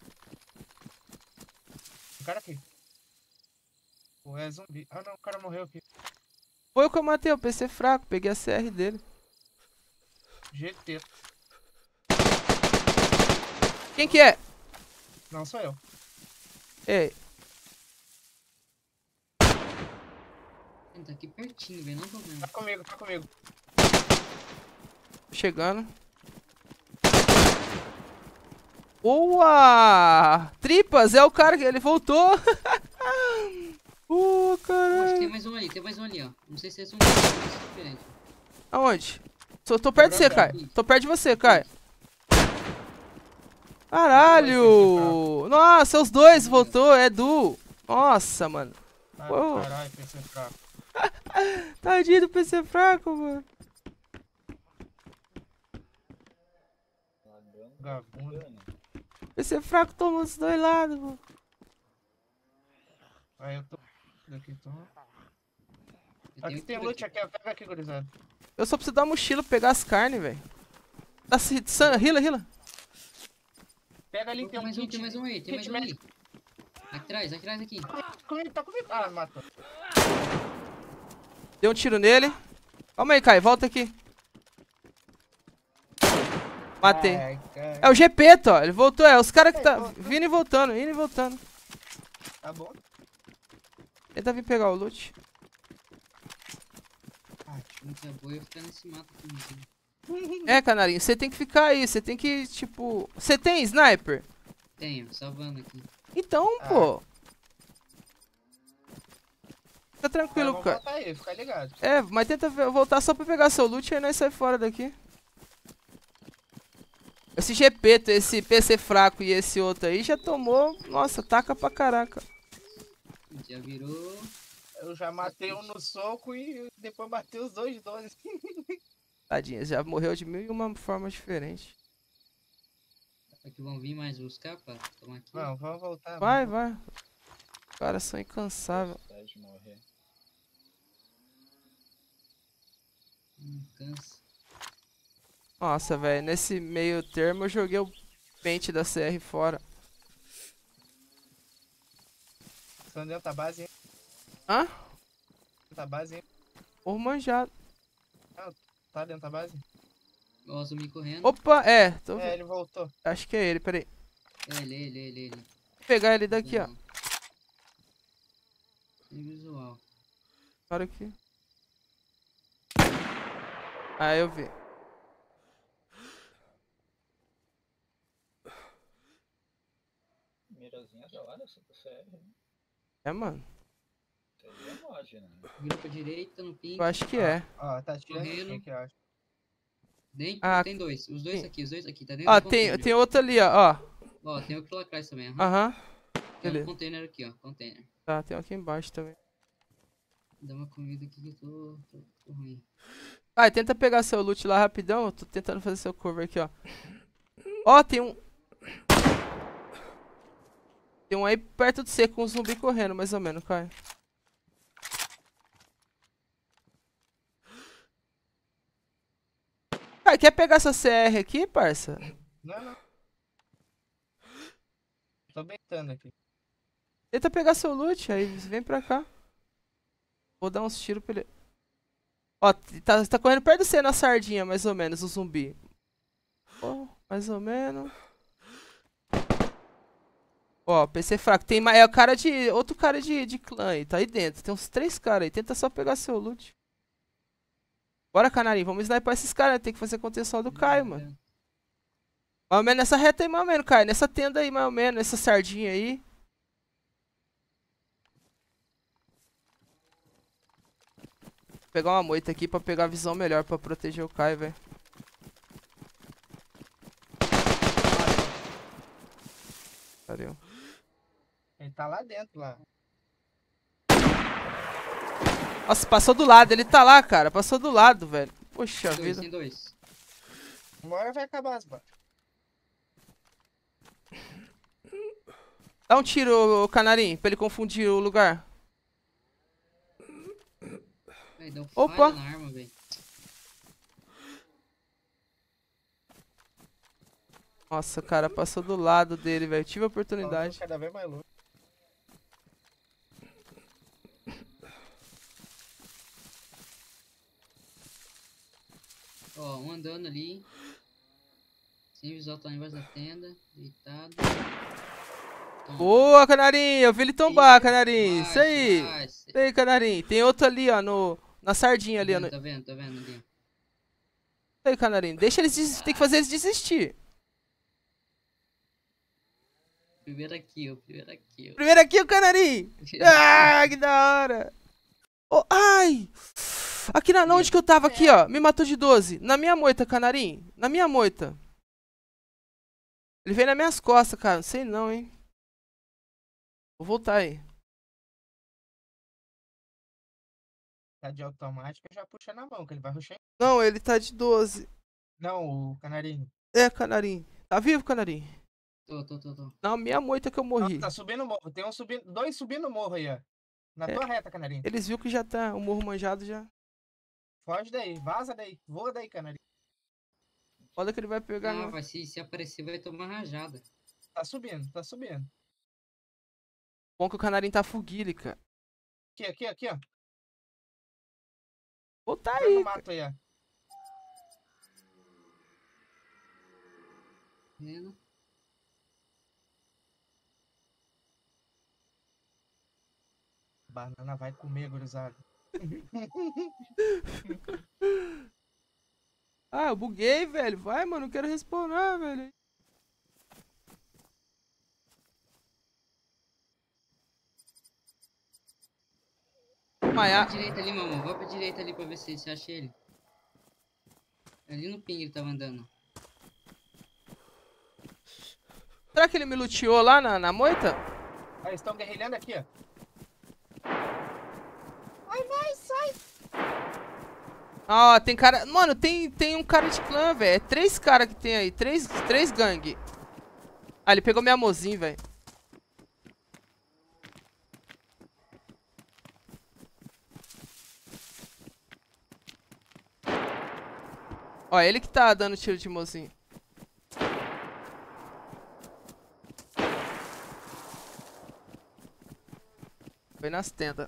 O cara aqui. O é zumbi. Ah não, o cara morreu aqui. Foi o que eu matei, o P C fraco. Peguei a C R dele. G T. Quem que é? Não sou eu. Ei, Ele tá aqui pertinho, velho. Não tô vendo. Tá comigo, tá comigo. chegando. Boa! Tripas, é o cara que ele voltou. Uh, Pô, acho que tem caralho. mais um ali, tem mais um ali, ó. Não sei se esse é um mas é diferente. Aonde? Tô, tô perto de você, Quebrou, Caio. Tô perto de você, Caio. Caralho! Nossa, os dois voltou, é du. Nossa, mano. Ah, Pô. caralho, P C fraco. Tadinho do P C fraco, mano. Lagando. Vagabundo. Lagando. P C fraco tomou dos dois lados, mano. Aí eu tô. Daqui tô. Eu Aqui tenho tem cura loot aqui, ó. Pega aqui, gurizada. Eu só preciso dar uma mochila pra pegar as carnes, velho. Tá se... San... Rila, rila. Pega ali, Tem tem um mais um, kit. tem mais um aí, tem mais kit um aí. médico. Aqui atrás, aqui atrás, aqui. Comigo, tá comigo. Ah, matou. Deu um tiro nele. Calma aí, Caio. Volta aqui. Matei. Ai, cara. É o Gepeto, ó. Ele voltou. É os caras que tá vindo e voltando, indo e voltando. Tá bom. Tenta vir pegar o loot. Ah, Muito é boa eu ficar nesse mato aqui. Mesmo. É, canarinho, você tem que ficar aí. Você tem que, tipo... Você tem sniper? Tenho, salvando aqui. Então, Ah. pô. Fica eu tranquilo, vou cara. voltar aí, fica ligado. É, mas tenta ve- voltar só pra pegar seu loot e aí nós sai fora daqui. Esse Gepeto, esse P C fraco e esse outro aí já tomou... Nossa, taca pra caraca. Já virou. Eu já matei um no soco e depois matei os dois de doze. Tadinha, já morreu de mil e uma formas diferentes. Será que vão vir mais buscar pra tomar aqui? Não, vamos voltar. Vai, vamos vai. Os caras são incansáveis. Vontade de morrer. Não cansa. Nossa, velho, nesse meio termo eu joguei o pente da C R fora. voltar. Estão dentro da base, hein? Hã? Dentro da base, hein? Porra manjado. Tá dentro da base? Ó, o zumbi correndo. Opa, é, tô... É, ele voltou. acho que é ele, peraí. É ele, ele, ele, ele. Vou pegar ele daqui, ó. Sem visual. Para aqui. Ah, eu vi. Mirazinha da hora essa C R. né? É, mano. Seria mod, né? Vira pra direita no ping. Eu acho que é. Ó, tá tirando Correndo. aqui, eu acho. Dentro, Ah, tem dois. Os dois sim. aqui, os dois aqui. Tá dentro Ó, do tem, container. tem outro ali, ó. Ó. Ó, tem outro lá atrás também. aham. Aham. Tem um beleza. container aqui, ó. Container. Tá, tem um aqui embaixo também. Dá uma comida aqui que eu tô, tô, tô ruim. Vai, tenta pegar seu loot lá rapidão. Eu tô tentando fazer seu cover aqui, ó. Ó, tem um... Tem um aí perto de você com um zumbi correndo, mais ou menos, Caio. Caio, quer pegar essa C R aqui, parça? Não, não. Tô beitando aqui. Tenta pegar seu loot, aí vem pra cá. Vou dar uns tiros pra ele. Ó, tá, tá correndo perto de você na sardinha, mais ou menos, o zumbi. Ó, mais ou menos. Ó, P C fraco. Tem mais. É o cara de. Outro cara de, de clã aí, tá aí dentro. Tem uns três caras aí. Tenta só pegar seu loot. Bora, canarinho. Vamos sniper esses caras, né? Tem que fazer contenção do Caio, mano. Mais ou menos nessa reta aí, mais ou menos, Caio. Nessa tenda aí, mais ou menos. Nessa sardinha aí. Vou pegar uma moita aqui pra pegar a visão melhor pra proteger o Caio, velho. Valeu. Ele tá lá dentro, lá. Nossa, passou do lado. Ele tá lá, cara. Passou do lado, velho. Poxa Tem dois, vida. tem dois. Uma hora vai acabar as balas. Dá um tiro, ô, canarinho, pra ele confundir o lugar. Ai, deu Opa. falha na arma, velho. Nossa, cara, passou do lado dele, velho. Tive a oportunidade. Cada vez mais louco. Ó, um andando ali. Sem visual, tá embaixo da tenda. Deitado. Toma. Boa, canarinho. Eu vi ele tombar, canarinho. Isso aí. Vai, Isso aí, canarinho. Tem outro ali, ó, no... na sardinha ali, ó. no- Tá vendo, tá vendo ali. Isso aí, canarinho. Deixa eles des... Tem que fazer eles desistir. Primeiro aqui, ó. Primeiro aqui, ó. Primeiro aqui, o canarinho. Ah, que da hora. Oh, ai. Aqui na... Onde que eu tava aqui, ó? Me matou de doze. Na minha moita, canarinho. Na minha moita. Ele veio nas minhas costas, cara. Não sei não, hein. Vou voltar aí. Tá de automática, já puxa na mão, que ele vai ruxar. Não, ele tá de doze. Não, o canarinho. É, canarinho. Tá vivo, canarinho? Tô, tô, tô, tô. Na minha moita que eu morri. Nossa, tá subindo o morro. Tem um subindo, dois subindo o morro aí, ó. Na É. tua reta, canarinho. Eles viram que já tá o morro manjado já. Foge daí, vaza daí. Voa daí, canarinho. Olha que ele vai pegar. Não, no- vai, se, se aparecer vai tomar rajada. Tá subindo, tá subindo. Bom que o canarinho tá fuguile, cara. Aqui, aqui, aqui, ó. Volta Tá aí. no mato aí, ó. Vendo? Banana vai comer, gurizada. Ah, eu buguei, velho. Vai, mano. Não quero respawnar, velho. Vai Maia. pra direita ali, mamão. Vai pra direita ali pra ver se você acha ele. Ali no ping ele tava andando. Será que ele me luteou lá na, na moita? Ah, eles estão guerrilhando aqui, ó. Vai, vai, sai. Ah, tem cara... Mano, tem, tem um cara de clã, velho. É três caras que tem aí. Três, três gangue. Ah, ele pegou minha mozinha, velho. Ó, ele que tá dando tiro de mozinho. Foi nas tendas.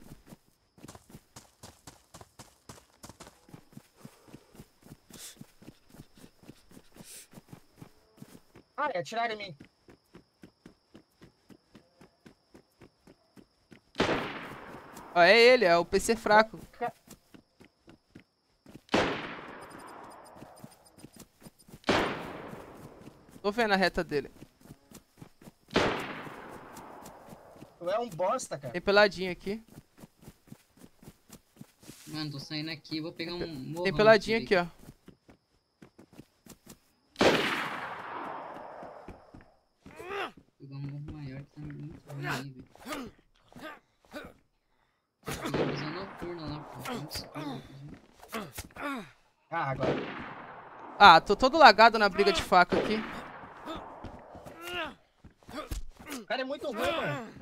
Ah, atiraram em mim. Ó, é ele, é o P C fraco. Tô vendo a reta dele. Tu é um bosta, cara. Tem peladinho aqui. Mano, tô saindo aqui, vou pegar um morrão. Tem peladinho aqui, ó. Pegar um morro maior que tá muito ruim aí, velho. Pegar visão noturna lá, pô. Tem muito escuro aqui, Ah, agora. Ah, tô todo lagado na briga de faca aqui. O cara é muito ruim, mano.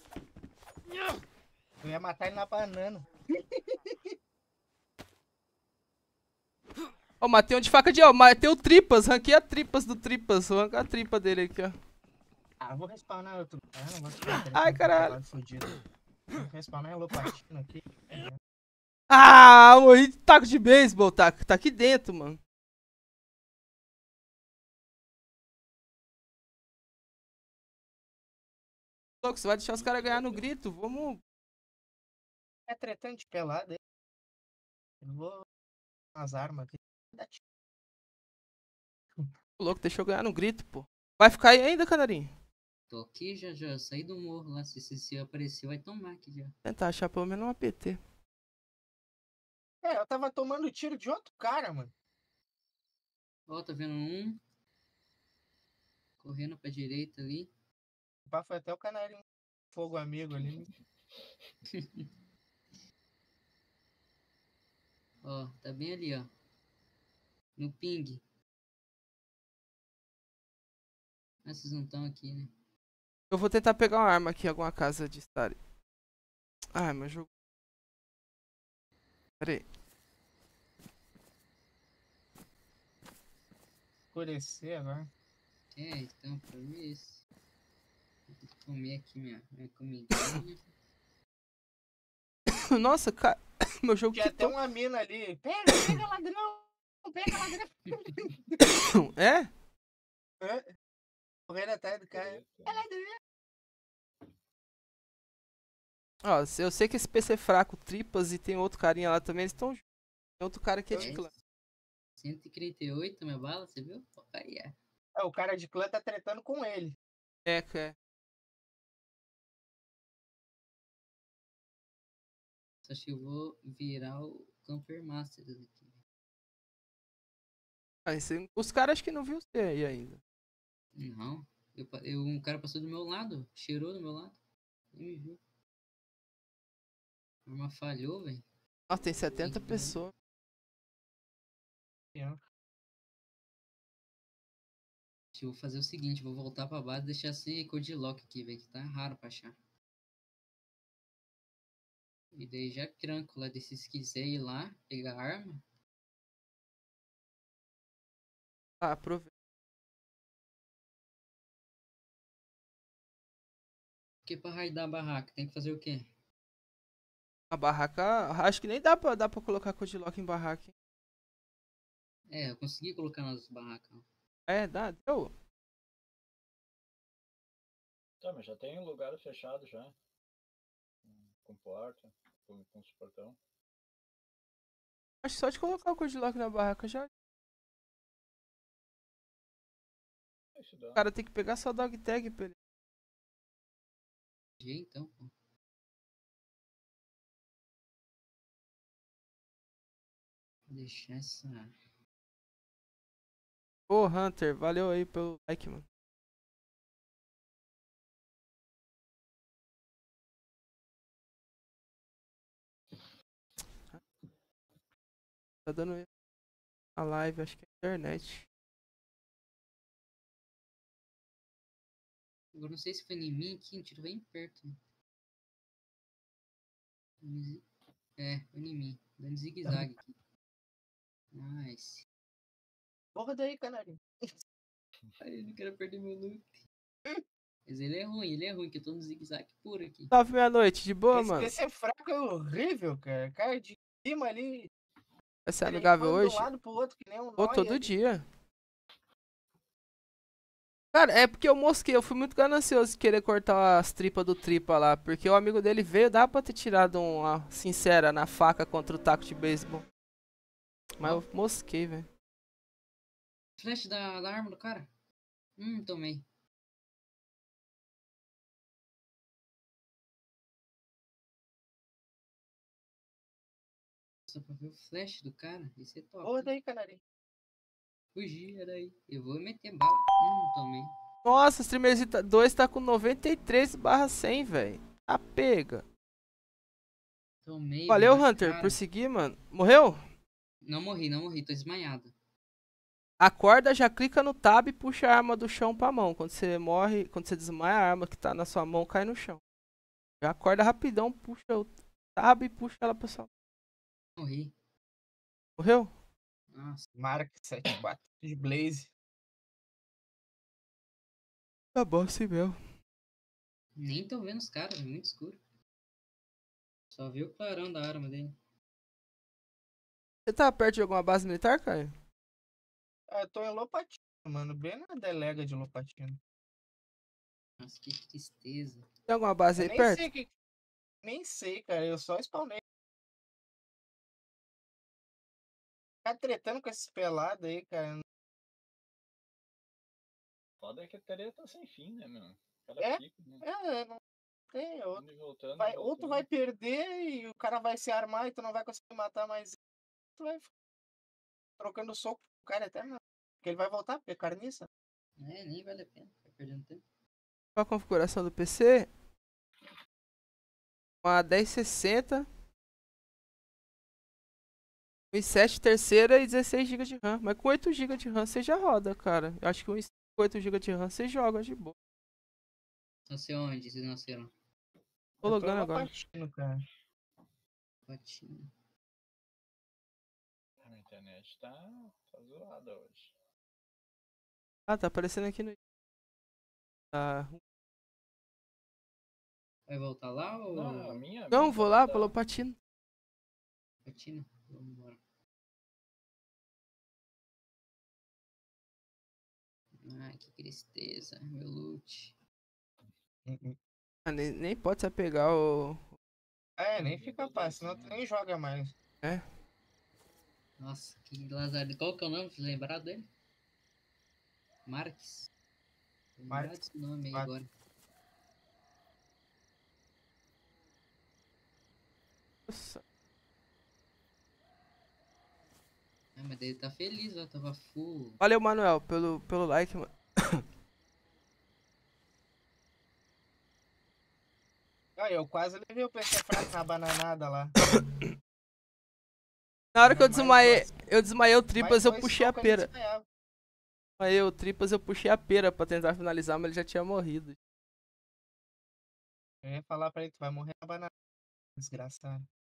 Eu ia matar ele na banana. Ó, matei um de faca de... Ó, matei o Tripas. Ranquei a Tripas do Tripas. Vou arrancar a tripa dele aqui, ó. Ah, eu vou respawnar outro. Ah, não vou respawnar. Ai, caralho. Fudido. Vou respawnar em Lopatina aqui. Ah, morri de taco de beisebol, tá, tá aqui dentro, mano. Louco, você vai deixar os caras ganhar no grito, vamos... É tretando de pelada aí. Eu vou as armas aqui. Dá tiro. Louco, deixa eu ganhar no grito, pô. Vai ficar aí ainda, canarinho? Tô aqui já, já. Saí do morro lá. Se, se, se aparecer, vai tomar aqui já. Tentar achar pelo menos um A P T. É, eu tava tomando tiro de outro cara, mano. Ó, tá vendo um. Correndo pra direita ali. O pá foi até o canarinho. Fogo amigo ali. Ó, tá bem ali, ó. No ping. Mas vocês não estão aqui, né? Eu vou tentar pegar uma arma aqui em alguma casa de estar. Ah, meu jogo. Pera aí. Escurecer agora. É, então, pra ver isso. Vou ter que comer aqui minha, minha comidinha. Nossa, cara. Meu jogo Tinha até quitou. uma mina ali. Pega, pega ladrão! Pega ladrão! É? É, correndo atrás do cara. Eita. É ladrão! Ó, eu sei que esse P C fraco, tripas e tem outro carinha lá também, eles estão juntos. Tem outro cara que é de É, clã. cento e trinta e oito minha bala, você viu? Aí, é. É, o cara de clã tá tretando com ele. É, que é. Acho que eu vou virar o Camper Master aqui. Ah, esse- os caras acho que não viu você aí ainda. Não. Eu, pa- eu, um cara passou do meu lado. Cheirou do meu lado. Nem me viu. A arma falhou, velho. Nossa, tem setenta pessoas. Eu vou fazer o seguinte, vou voltar pra base e deixar esse codilock aqui, velho, que tá raro pra achar. E daí já tranco lá, se vocês quiserem ir lá, pegar a arma. Ah, aproveita. Porque pra raidar a barraca, tem que fazer o quê? A barraca. Acho que nem dá pra, dá pra colocar codilock em barraca. Hein? É, eu consegui colocar nas barracas. É, dá, deu. Tá, mas já tem um lugar fechado já. Com- Com porta, com, com os portão. Acho que só de colocar o codilock na barraca já. Isso dá. O cara tem que pegar só dog tag pra ele. G, então, pô. Vou deixar essa... Ô, Hunter, valeu aí pelo like, mano. Tá dando erro a live, acho que é a internet. Agora não sei se foi em mim aqui, um tiro bem perto. É, foi em mim. Dando zigue-zague aqui. Nice. Porra daí, canarinho. Ai, eu não quero perder meu loot. Mas ele é ruim, ele é ruim, que eu tô no zigue-zague puro aqui. Salve meia-noite, de boa, Esse mano? P C fraco é horrível, cara. Cara de cima ali. Vai ser ele amigável foi de um hoje? lado pro outro que nem um Ou nóia todo ali. dia. Cara, é porque eu mosquei, eu fui muito ganancioso de querer cortar as tripas do tripa lá. Porque o amigo dele veio, dá pra ter tirado uma sincera na faca contra o taco de beisebol. Mas eu mosquei, velho. Flash da, da arma do cara. Hum, tomei. Só pra ver o flash do cara. Isso é top. Porra daí, canarinho. Fugir, era aí. Eu vou meter bala. Hum, tomei. Nossa, o Streamer dois tá com noventa e três barra cem, velho. Tá pega. Tomei. Valeu, velho, na Hunter, cara. por seguir, mano. Morreu? Não morri, não morri. Tô desmaiado. Acorda, já clica no tab e puxa a arma do chão pra mão. Quando você morre, quando você desmaia, a arma que tá na sua mão cai no chão. Já acorda rapidão, puxa o tab e puxa ela pra sua mão. Morri. Morreu? Nossa. Mark setenta e quatro de Blaze. Tá bom, assim mesmo. Nem tô vendo os caras, é muito escuro. Só vi o clarão da arma dele. Você tá perto de alguma base militar, Caio? Ah, eu tô em Lopatina, mano. Bem na delega de Lopatina. Nossa, que tristeza. Tem alguma base Eu aí nem perto? sei que. Nem sei, cara. Eu só spawnei. Tá tretando com esses pelados aí, cara. Foda é que a teoria tá sem fim, né, meu? Cada É? pico, né? É, não tem outro. Indo e voltando, Vai, e ou tu voltando. vai perder e o cara vai se armar e tu não vai conseguir matar mais ele. Tu vai ficar trocando soco com o cara eterno. Porque ele vai voltar, porque é carniça. É, nem vale a pena. Tá perdendo tempo. A configuração do P C. Uma dez sessenta. um i sete terceira e dezesseis gigas de RAM. Mas com oito gigas de RAM você já roda, cara. Eu acho que um i cinco com oito gigas de RAM você joga de boa. Nasceu onde? Vocês nasceram? Tô Eu tô logando agora. Lopatino, cara. Patinho. A minha internet tá, tá zoada hoje. Ah, tá aparecendo aqui no. Tá. Vai voltar lá ou. Não, a minha. a Não, minha vou também lá, tá- pelo Patino. Patina? Vamos embora. Ai, que tristeza. Meu loot. Ah, nem, nem pode se apegar o. É, nem fica fácil, senão tu nem joga mais. É. Nossa, que lazarento. Qual que é o nome? Vocês lembraram dele? Marques? Lembrar Marques. desse nome aí Marques. agora. Nossa. Ah, mas daí ele tá feliz, ó. Tava full. Valeu, Manuel, pelo, pelo like, mano. Ah, eu quase levei o P C fraco na bananada lá. Na hora que eu Mais desmaiei, dois- eu desmaiei o mais Tripas, eu dois puxei a socos, ele pera. desmaiava. Aí o Tripas, eu puxei a pera pra tentar finalizar, mas ele já tinha morrido. Eu ia falar pra ele, tu vai morrer na banana. Desgraçado.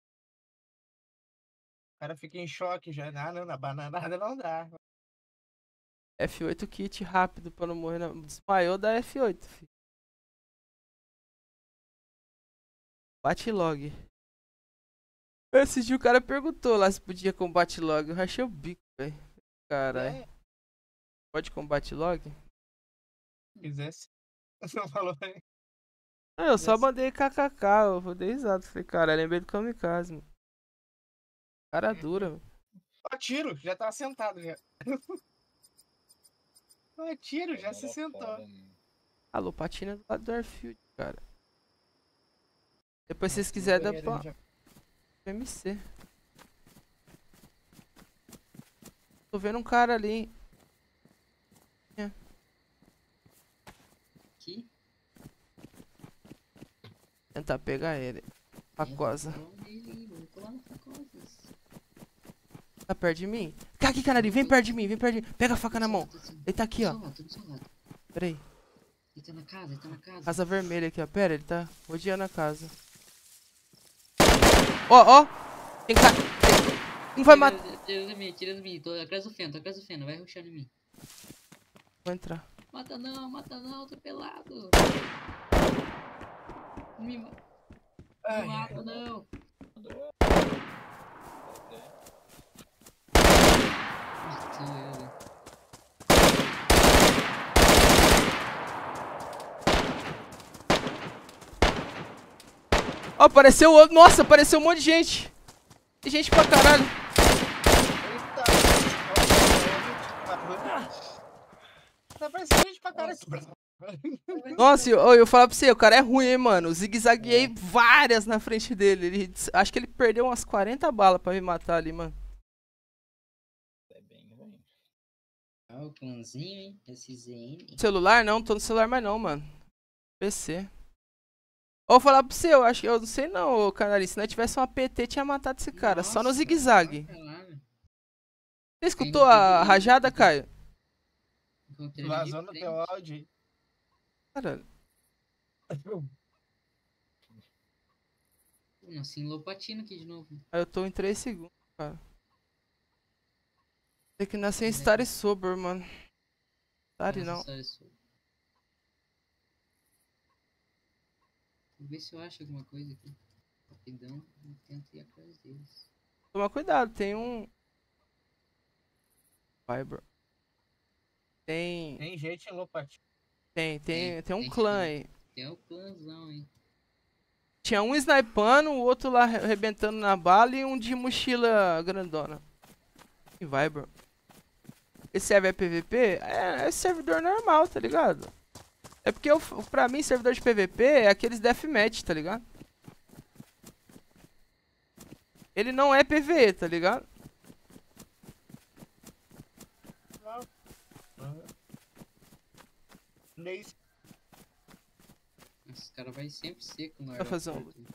O cara fica em choque já. Ah, não, na bananada não dá. F oito kit rápido pra não morrer. Não. Desmaiou da F oito, filho. Bate log. Esse dia o cara perguntou lá se podia combate log. Eu rachei o bico, velho. Caralho. É, Pode combate log? se quisesse. Não falou aí. Não, eu só Yes. mandei kkk, eu vou dar risada. Falei, cara, eu lembrei do Kamikaze, mano. Cara dura, mano. Ó, tiro, já tá sentado já. Ó, tiro, já se Era sentou. foda, né? Alô, patina do lado do Airfield, cara. Depois se vocês No quiserem, dá banheiro pra ali já- M C. Tô vendo um cara ali, hein. Aqui. Tentar pegar ele. Facosa. É, vou colar nele, vou colar no Facosas. Tá perto de mim? Cá aqui, Canari, vem perto de mim, vem perto de mim. Pega a faca na mão. Ele tá aqui, ó. Tô do seu lado. Pera aí. Ele tá na casa, ele tá na casa. Casa vermelha aqui, ó. Pera, ele tá rodeando a casa. Ó, ó. Tem cara. Não vai matar. Tira de mim, tira de mim. Tô atrás do feno, tô atrás do feno. Vai rushando em mim. Vou entrar. Mata não, mata não, tô pelado. Não me ma- não Ai, mata não. Matou eu. Ó, apareceu outro. Nossa, apareceu um monte de gente. Tem gente pra caralho. Eita. Tá parecendo gente pra cara. Nossa, eu, eu, eu falar pra você, o cara é ruim, hein, mano. Eu zigue-zagueei várias na frente dele. Ele, acho que ele perdeu umas quarenta balas pra me matar ali, mano. É bem ruim. Ah, o clãzinho, hein? Esse Z N. Celular? Não, tô no celular mais não, mano. P C. Ó, vou falar pra você, eu acho que eu não sei não, ô Canarinho. Se não tivesse uma P T, tinha matado esse cara. Só no Nossa, zigue-zague. caralho. Você escutou a rajada, Caio? Encontrei ele de Vazou no frente. teu áudio aí. Caralho. Pô, nasci em Lopatina aqui de novo. Aí eu tô em três segundos, cara. Tem que nascer em Star e Sober, mano. Star não. Nossa, olha só. Vou ver se eu acho alguma coisa aqui. Rapidão, eu tento ir atrás deles. Toma cuidado, tem um... Vai, bro. Tem... Tem gente em Lopatinho. Tem, tem, tem um tem clã sim. aí. Tem um clãzão aí. Tinha um snipando, o outro lá arrebentando na bala e um de mochila grandona. E vai, bro. Esse server é P V P? É, é servidor normal, tá ligado? É porque, eu, pra mim, servidor de P V P é aqueles deathmatch, tá ligado? Ele não é P V E, tá ligado? Nesse Esse cara vai sempre seco no Vai fazer um aeroporto.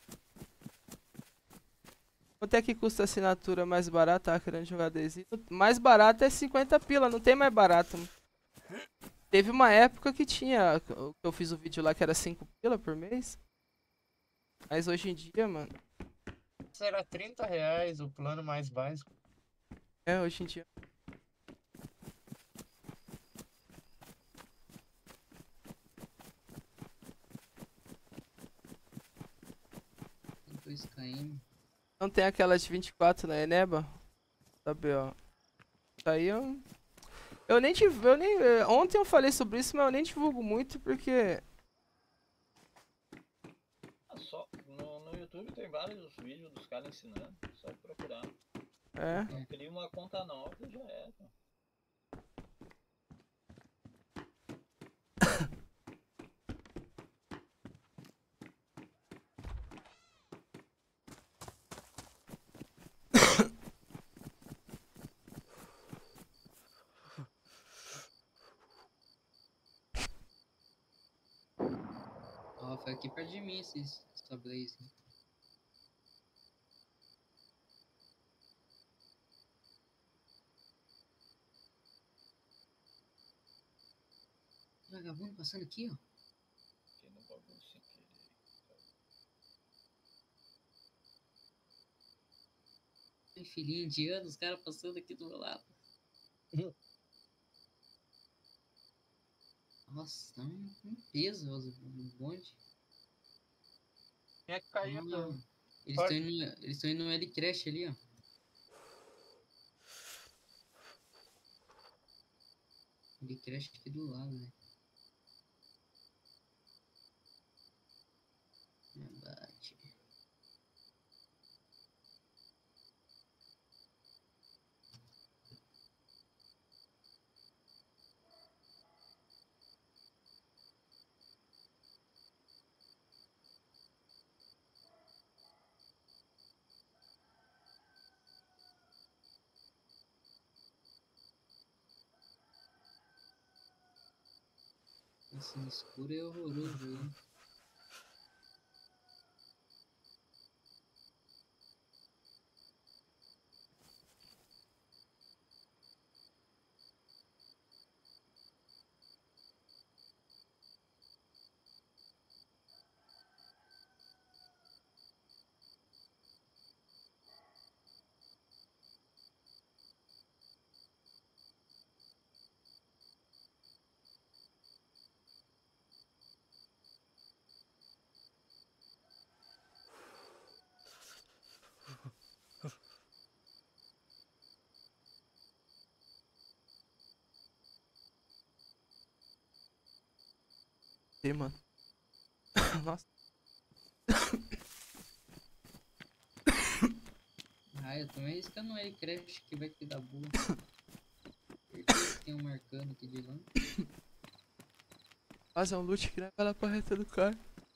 Quanto é que custa a assinatura mais barata? Ah, querendo jogar Daisy. Mais barata é cinquenta pila, não tem mais barato. Mano. Teve uma época que tinha, que eu fiz o vídeo lá que era cinco pila por mês. Mas hoje em dia, mano, era trinta reais o plano mais básico. é, hoje em dia. dois km. Não tem aquelas de vinte e quatro na Eneba? Sabe, ó. Isso aí eu... Eu nem tive... Eu nem, eh, ontem eu falei sobre isso, mas eu nem divulgo muito porque... Ah, só, no, no YouTube tem vários vídeos dos caras ensinando, só procurar. É. Então, cria uma conta nova e já é. Ó, foi aqui perto de mim esse, essa Blaze. Vagabundo passando aqui, ó. Tem no bagulho sem querer. Tem filhinho indiano, os caras passando aqui do meu lado. Nossa, tá um, um peso o bonde. Quem é que caiu? Ah, eles Pode- estão indo, eles estão indo no L-Crash ali, ó. L-Crash aqui do lado, né? Abate. Esse no escuro é horroroso aí. Tem, mano. Nossa. Ah, eu tô arriscando ele crash que vai te dar boa. Certeza que tem um marcando aqui de lá. Fazer um loot que não vai lá pra reta do cara.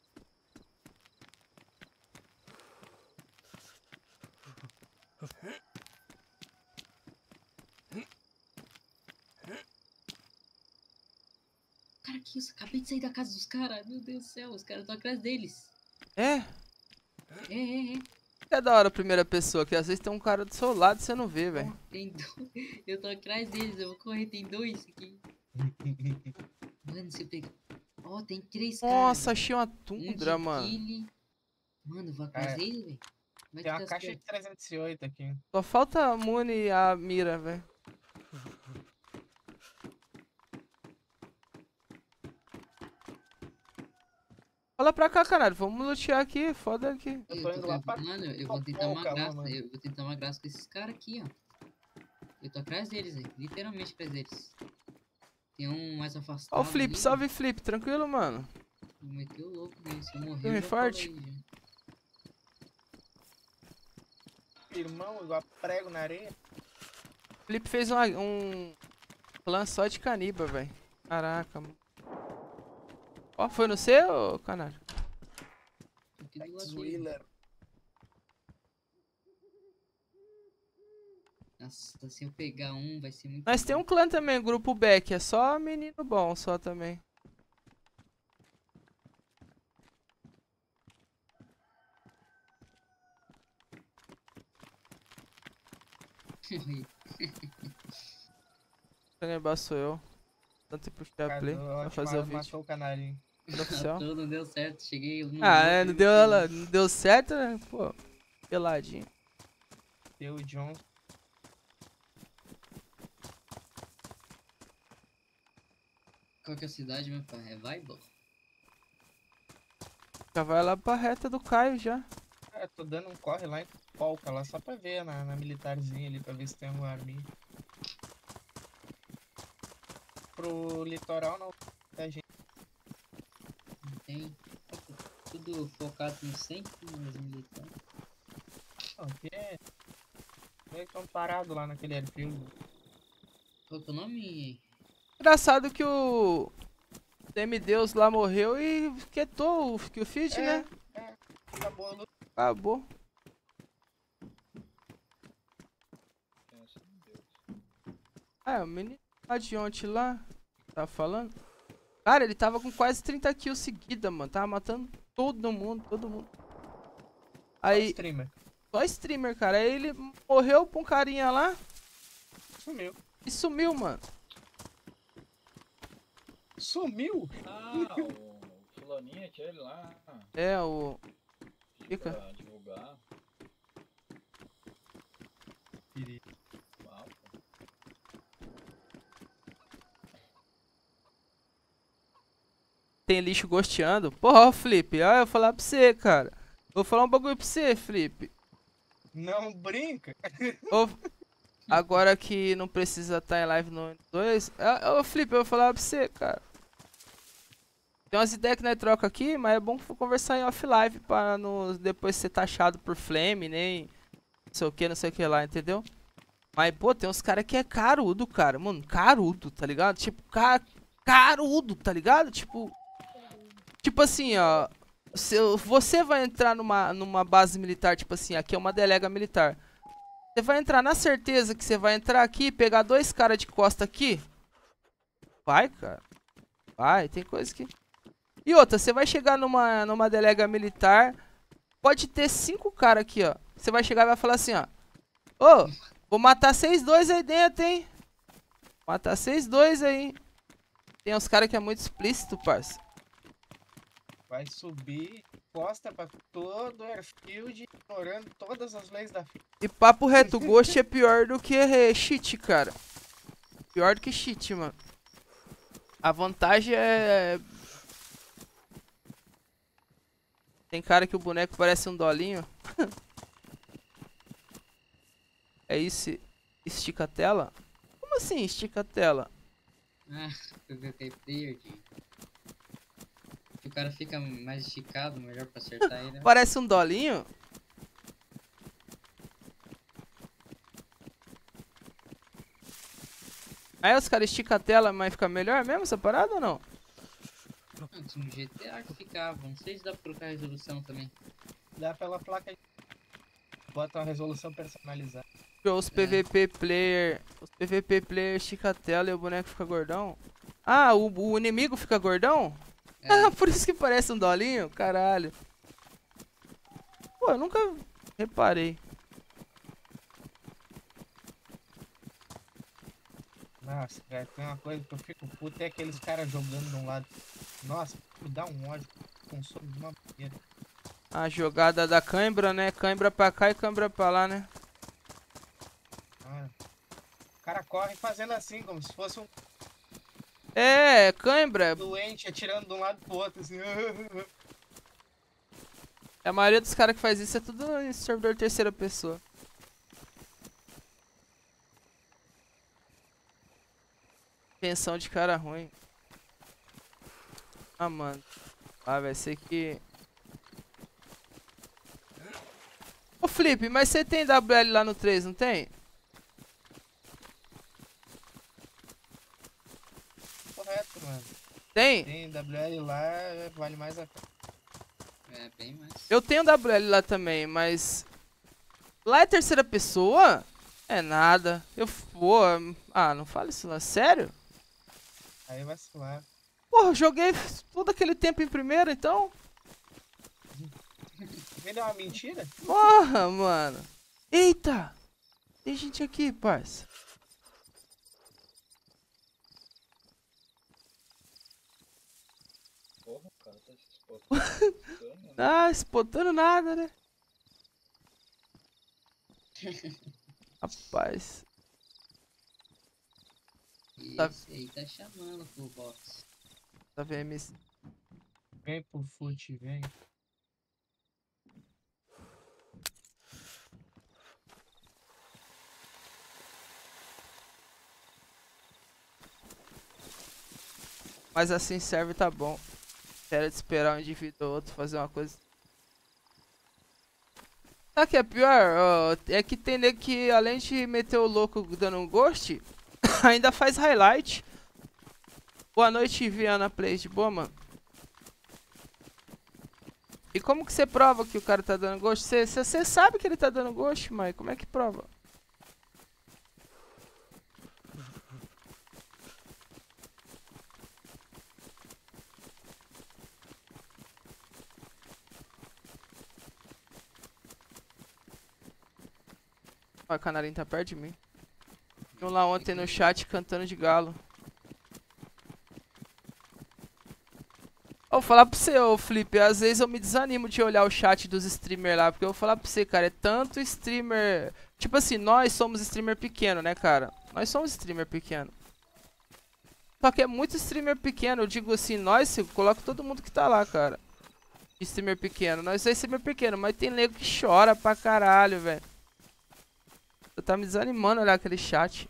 Cara, que isso? Acabei de sair da casa dos caras. Meu Deus do céu, os caras estão atrás deles. É? É, é, é. É da hora a primeira pessoa, que às vezes tem um cara do seu lado e você não vê, velho. Tem dois. Eu tô atrás deles, eu vou correr, tem dois aqui. Mano, você pega. Ó, tem três caras. Nossa, achei uma Um de tundra, mano. kill. Mano, eu vou atrás É. deles, velho. Vai Tem uma ficar caixa de certo. trezentos e oito aqui. Só falta a Muni e a mira, velho. Fala pra cá, caralho. Vamos lutear aqui. Foda aqui. Eu Eu, tô tô, indo lá eu, pra- mano, eu vou pra tentar uma boca lá, graça. mano. Eu vou tentar uma graça com esses caras aqui, ó. Eu tô atrás deles, aí. Literalmente atrás deles. Tem um mais afastado. Ó o Flip, ali, salve Flip. Tranquilo, mano? Vou meter o louco nele. Se eu morrer, Firme eu e já falo forte? aí, já. Irmão, igual prego na areia. Flip fez uma- um clã só de caniba, velho. Caraca, mano. Ó, foi no seu, canário? Aqui do lado dele. Wheeler. Nossa, se eu pegar um, vai ser muito. Nós tem um clã também, grupo Beck. É só menino bom, só também. Canibal sou eu. Tanto puxar a play pra fazer o vídeo. Matou o canarinho. No oficial. Tudo não deu certo, cheguei. No Ah, outro, é, não eu deu, fiz- ela, não deu certo, né? Pô, peladinho. Eu e o John. Qual que é a cidade, meu pai? É Weibo? Já vai lá pra reta do Caio já. É, tô dando um corre lá em Polca lá só pra ver na, na militarzinha ali, pra ver se tem uma arminha. Pro litoral não da gente. Não tem. Tudo focado no centro, nos militares. Não, aqui é. Eles estão parados lá naquele airfield. Qual que é o nome? Engraçado que o Semideus lá morreu e quietou o, que o feed, É. né? Acabou a luta. Acabou. Pensa em Deus. Ah, o menino lá de ontem lá, tava falando. Cara, ele tava com quase trinta kills seguida, mano. Tava matando todo mundo, todo mundo. Aí, Streamer. só streamer, cara. Aí ele morreu pra um carinha lá Sumiu. e sumiu, mano. Sumiu? Ah, o fulaninho aquele lá. É, o... Fica. Pra divulgar. Ah, pô. Tem lixo gosteando. Porra, ó, Felipe, olha eu falar pra você, cara. Vou falar um bagulho pra você, Felipe. Não brinca. Ô, agora que não precisa estar em live no dois. Ô, Felipe, eu vou falar pra você, cara. Tem umas ideias que nós troca aqui, mas é bom conversar em off-live pra não depois ser taxado por flame, nem não sei o que, não sei o que lá, entendeu? Mas, pô, tem uns caras que é carudo, cara. Mano, carudo, tá ligado? Tipo, ca carudo, tá ligado? Tipo, tipo assim, ó. Se você vai entrar numa, numa base militar, tipo assim, aqui é uma delega militar. Você vai entrar na certeza que você vai entrar aqui, pegar dois caras de costa aqui? Vai, cara. Vai, tem coisa que... E outra, você vai chegar numa, numa delega militar, pode ter cinco caras aqui, ó. Você vai chegar e vai falar assim, ó. Ô, vou matar seis dois aí dentro, hein? Matar seis dois aí. Tem uns caras que é muito explícito, parça. Vai subir, posta pra todo o airfield, ignorando todas as leis da física. E papo reto, o Ghost é pior do que é, cheat, cara. Pior do que cheat, mano. A vantagem é... Tem cara que o boneco parece um dolinho. É isso, estica a tela? Como assim estica a tela? Ah, P V P player, tio. Que o cara fica mais esticado, melhor pra acertar ele, né? Parece um dolinho? Aí os caras esticam a tela, mas fica melhor mesmo essa parada ou não? Antes no G T A que ficava, não sei se dá pra colocar resolução também. Dá pela placa. Bota uma resolução personalizada. Os P V P player. Os P V P player estica a tela e o boneco fica gordão? Ah, o, o inimigo fica gordão? É. Ah, por isso que parece um dolinho? Caralho. Pô, eu nunca reparei. Nossa, cara, tem uma coisa que eu fico puto, é aqueles caras jogando de um lado. Nossa, me dá um ódio. Consome de uma maneira. A jogada da cãibra, né? Cãibra pra cá e cãibra pra lá, né? Ah, o cara corre fazendo assim, como se fosse um É, cãibra. doente atirando de um lado pro outro, assim. A maioria dos caras que faz isso é tudo em servidor terceira pessoa. Pensão de cara ruim. Ah, mano. Ah, vai ser que... Ô, Felipe, mas você tem W L lá no três, não tem? Correto, mano. Tem? Tem W L lá, vale mais a pena. É, bem mais. Eu tenho W L lá também, mas... Lá é terceira pessoa? É nada. Eu... Pô, ah, não fala isso não. Sério? Aí vai se lá. Porra, joguei todo aquele tempo em primeira, então... Me deu uma mentira? Porra, mano. Eita! Tem gente aqui, parça. Porra, o cara tá se espotando. Ah, espotando nada, né? Rapaz. Tá- Esse aí tá chamando pro box. Tá vendo, M C? Vem pro fute, vem. Mas assim serve, tá bom. Era de esperar um indivíduo ou outro fazer uma coisa. Sabe o que é pior? Ó, é que tem nego que além de meter o louco dando um ghost, ainda faz highlight. Boa noite, Viana Play, de boa, mano. E como que você prova que o cara tá dando ghost? Você sabe que ele tá dando ghost, mas como é que prova? Ó, o canarinho tá perto de mim. Eu lá ontem no chat cantando de galo. Ó, vou falar pra você, ô Felipe, às vezes eu me desanimo de olhar o chat dos streamers lá, porque eu vou falar pra você, cara, é tanto streamer... Tipo assim, nós somos streamer pequeno, né, cara? Nós somos streamer pequeno. Só que é muito streamer pequeno, eu digo assim, nós, eu coloco todo mundo que tá lá, cara. Streamer pequeno, nós somos streamer pequeno, mas tem nego que chora pra caralho, velho. Eu tá me desanimando olhar aquele chat.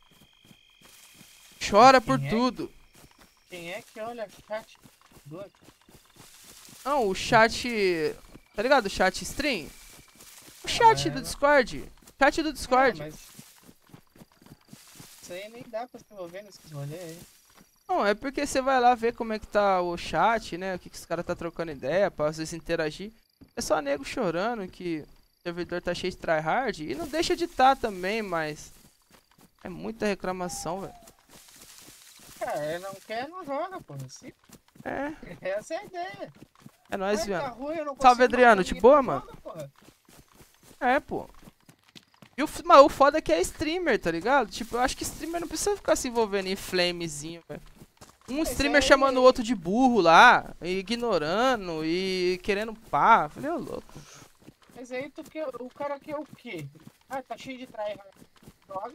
Chora por Quem é? tudo. Quem é que olha chat? Doido. Não, o chat... Tá ligado? O chat stream? O chat é. do Discord. Chat do Discord. Ah, mas... Isso aí nem dá pra se envolver nesses rolês aí. Não, é porque você vai lá ver como é que tá o chat, né? O que, que os caras tá trocando ideia, pra às vezes interagir. É só nego chorando que o servidor tá cheio de tryhard. E não deixa de tá também, mas... É muita reclamação, velho. Cara, ele não quer, não joga, pô. Assim, É, essa é a ideia. é nóis, Vai, tá viado. ruim, eu não Salve, consigo Adriano, matar de ninguém, boa, não mano? joga, porra. É, pô. E o, f- mas o foda é que é streamer, tá ligado? Tipo, eu acho que streamer não precisa ficar se envolvendo em flamezinho, velho. Um Mas streamer aí- chamando o outro de burro lá, e ignorando e querendo pá. Falei, ô louco. Mas aí tu quer, o cara quer o quê? Ah, tá cheio de tryhard. Joga.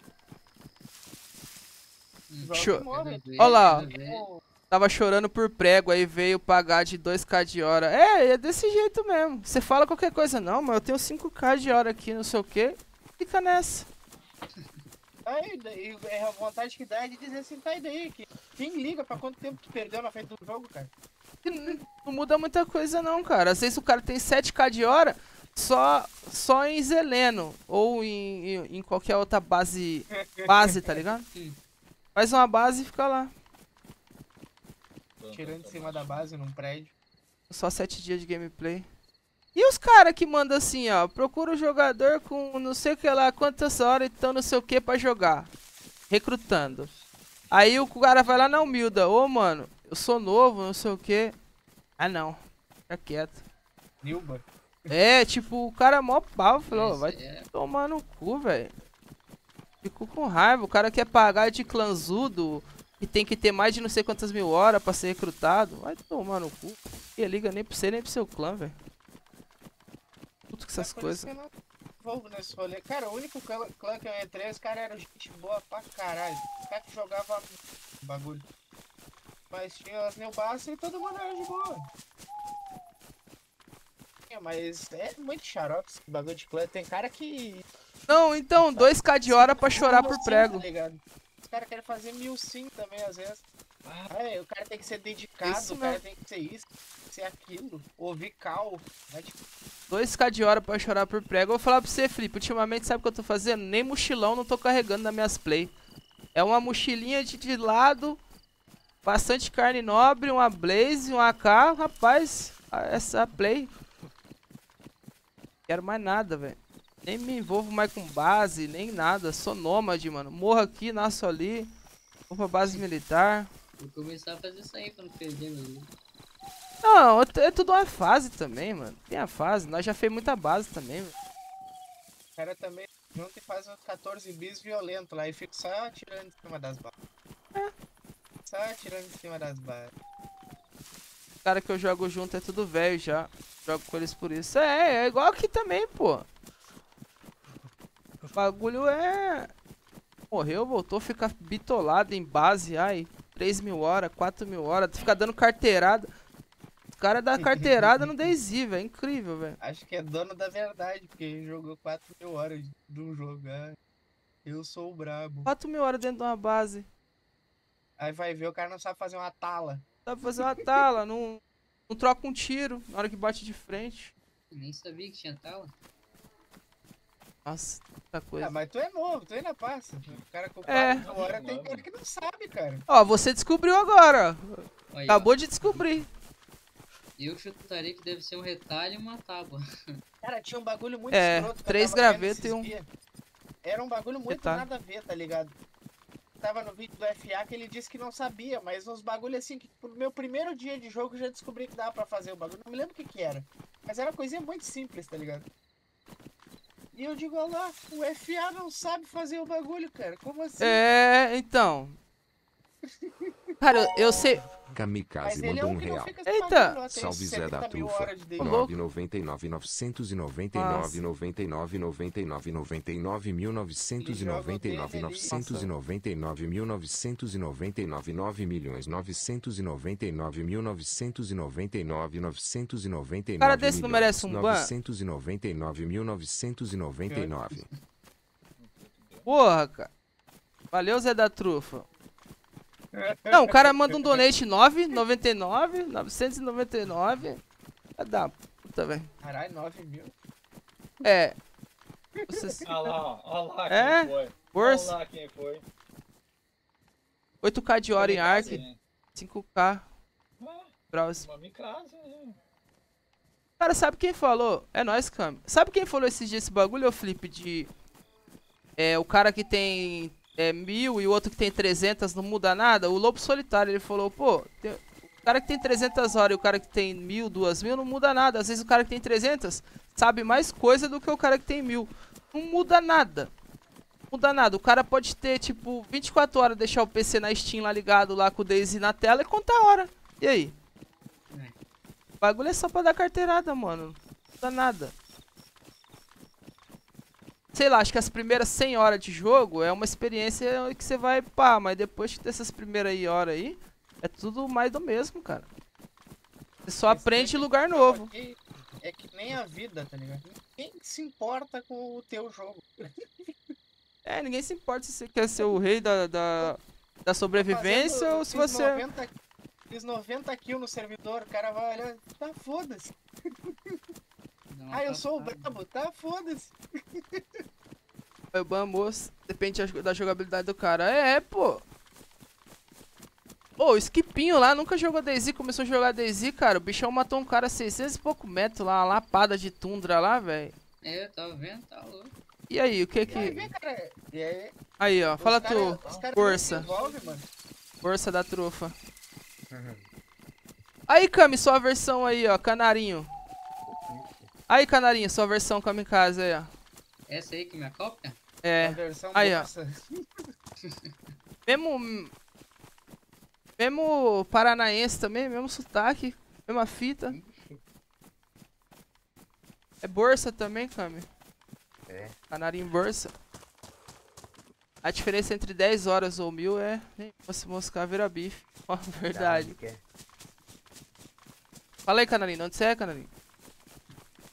Joga Show. e morre. Ó lá, ó. Tipo, Tava chorando por prego, aí veio pagar de dois K de hora. É, é desse jeito mesmo. Você fala qualquer coisa, não, mas eu tenho cinco K de hora aqui, não sei o que. Fica nessa. aí, daí, é a vontade que dá é de dizer assim, tá aí daí. Que, quem liga pra quanto tempo tu perdeu na frente do jogo, cara? E Não, não muda muita coisa não, cara. Às vezes o cara tem sete K de hora só, só em Zeleno. Ou em, em, em qualquer outra base, base, tá ligado? Faz uma base e fica lá. Tirando de cima da base num prédio. Só sete dias de gameplay. E os caras que mandam assim, ó. Procura o jogador com não sei o que lá, quantas horas, então não sei o que pra jogar. Recrutando. Aí o cara vai lá na humilda. Ô, mano, eu sou novo, não sei o que. Ah, não. Fica quieto. Nilba. É, tipo, o cara é mó pau. Falou, Esse vai é- tomar no cu, velho. Ficou com raiva. O cara quer pagar de clanzudo e tem que ter mais de não sei quantas mil horas pra ser recrutado. Vai tomar no cu. E liga nem pra você, nem pro seu clã, velho. Puto com essas É por isso coisas. que eu não envolvo nesse rolê. Cara, o único clã, clã que eu entrei, os caras eram gente boa pra caralho. Os caras que jogavam bagulho. Mas tinha as Neobass e todo mundo era de boa. Mas é muito xarope esse bagulho de clã. Tem cara que... Não, então, dois k de hora pra chorar por Sim, prego. tá ligado? Os caras querem fazer mil sim também, às vezes. É, o cara tem que ser dedicado, Isso o cara mesmo. tem que ser isso, ser aquilo. Ouvir cal. Né? Tipo, dois k de hora pra chorar por prego. Eu vou falar pra você, Felipe, ultimamente sabe o que eu tô fazendo? Nem mochilão não tô carregando nas minhas play. É uma mochilinha de, de lado, bastante carne nobre, uma blaze, um A K, rapaz, essa play. Quero mais nada, velho. Nem me envolvo mais com base, nem nada. Sou nômade, mano. Morro aqui, nasço ali. Vou pra base militar. Vou começar a fazer isso aí pra não perder meu loot. Não, é tudo uma fase também, mano. Tem a fase. Nós já fez muita base também, velho. o cara também junta e faz uns quatorze bis violento lá e fica só atirando em cima das balas. É. Só atirando em cima das balas. Os caras que eu jogo junto é tudo velho já. Jogo com eles por isso. É, é igual aqui também, pô. O bagulho é... Morreu, voltou, fica bitolado em base. Ai, três mil horas, quatro mil horas. Fica dando carteirada. Os caras dão carteirada no DayZ, velho. É incrível, velho. Acho que é dono da verdade, porque jogou quatro mil horas de um jogo. Ah, eu sou o brabo. quatro mil horas dentro de uma base. Aí vai ver, o cara não sabe fazer uma tala. Dá pra fazer uma tala, não, não troca um tiro na hora que bate de frente. Nem sabia que tinha tala. Nossa, muita coisa. Ah, mas tu é novo, tu ainda passa. O cara com É. quatro mil horas tem cara que não sabe, cara. Ó, você descobriu agora. Aí, Acabou ó, de descobrir. eu chutaria que deve ser um retalho e uma tábua. Cara, tinha um bagulho muito É, escroto que eu três tava vendo gravetos esses e um- dias. Era um bagulho muito Detalhe. nada a ver, tá ligado? Tava no vídeo do F A que ele disse que não sabia, mas uns bagulho assim que no meu primeiro dia de jogo eu já descobri que dava pra fazer o bagulho. Não me lembro o que que era. Mas era uma coisinha muito simples, tá ligado? E eu digo, olha lá, o F A não sabe fazer o bagulho, cara. Como assim? É, então. Cara, eu, eu sei. Mas Kamikaze ele é mandou um um que não real. fica se Eita! pagando, ó, tem Salve Zé da setenta mil Trufa. horas de D I. Ô, louco. nove noventa e nove novecentos e noventa e Nossa. nove noventa e nove noventa e nove noventa e nove mil novecentos e noventa e nove novecentos e noventa e nove mil novecentos e noventa e nove nove milhões novecentos e noventa e nove mil novecentos e noventa e nove novecentos e noventa e nove Cara desse não merece um ban? novecentos e noventa e nove mil novecentos e noventa e nove. Porra, cara. Valeu, Zé da Trufa. Não, o cara manda um donate nove noventa e nove, novecentos e noventa e nove. Vai dar puta, velho. Caralho, nove mil. É. Vocês... Olha lá, olha lá quem É? foi. Força. Olha lá quem foi. oito k de hora em Ark, Kamikaze. cinco k. Ah, Browse. Uma micrase, né? Cara, sabe quem falou? É nóis, Cam. Sabe quem falou esses dias esse bagulho, ô Felipe, de... É, o cara que tem é, mil e o outro que tem trezentas não muda nada? O Lobo Solitário, ele falou, pô, tem- o cara que tem trezentas horas e o cara que tem mil, duas mil não muda nada. Às vezes o cara que tem trezentas sabe mais coisa do que o cara que tem mil. Não muda nada. Não muda nada. O cara pode ter, tipo, vinte e quatro horas, deixar o P C na Steam lá ligado, lá com o DayZ na tela e contar a hora. E aí? O bagulho é só pra dar carteirada, mano. Não muda nada. Sei lá, acho que as primeiras cem horas de jogo é uma experiência que você vai pá, mas depois dessas primeiras aí horas aí, é tudo mais do mesmo, cara. Você só Mas aprende tem lugar que- novo. que- É que nem a vida, tá ligado? Ninguém se importa com o teu jogo. É, ninguém se importa se você quer ser o rei da, da, da sobrevivência Fazendo- ou se fiz você... noventa Fiz noventa kills no servidor, o cara vai olhar, tá foda-se. Dá uma Ah, eu sou o papada. brabo, tá foda-se. É bom, moço. Depende da- da jogabilidade do cara. É, pô. Ô, o Skipinho lá nunca jogou DayZ, começou a jogar DayZ, cara. O bichão matou um cara a seiscentos e pouco metros lá, uma lapada de tundra lá, velho. É, eu tava vendo, tá louco. E aí, o que E aí, que... vem, cara. E aí, Aí, ó, fala os cara- tu. os cara Força. não se envolve, mano. Força da trufa. Aí, Cami, sua versão aí, ó, canarinho. Aí, canarinho, sua versão kamikaze aí, ó. Essa aí que me acopia? A É, versão aí, ó. bolsa. mesmo... Mesmo paranaense também, mesmo sotaque, mesma fita. É bolsa também, Cami? É. Canarinho bolsa. A diferença entre dez horas ou mil é... Nem se moscar vira bife. Ó, verdade. Fala aí, canarinho, onde você é, canarinho?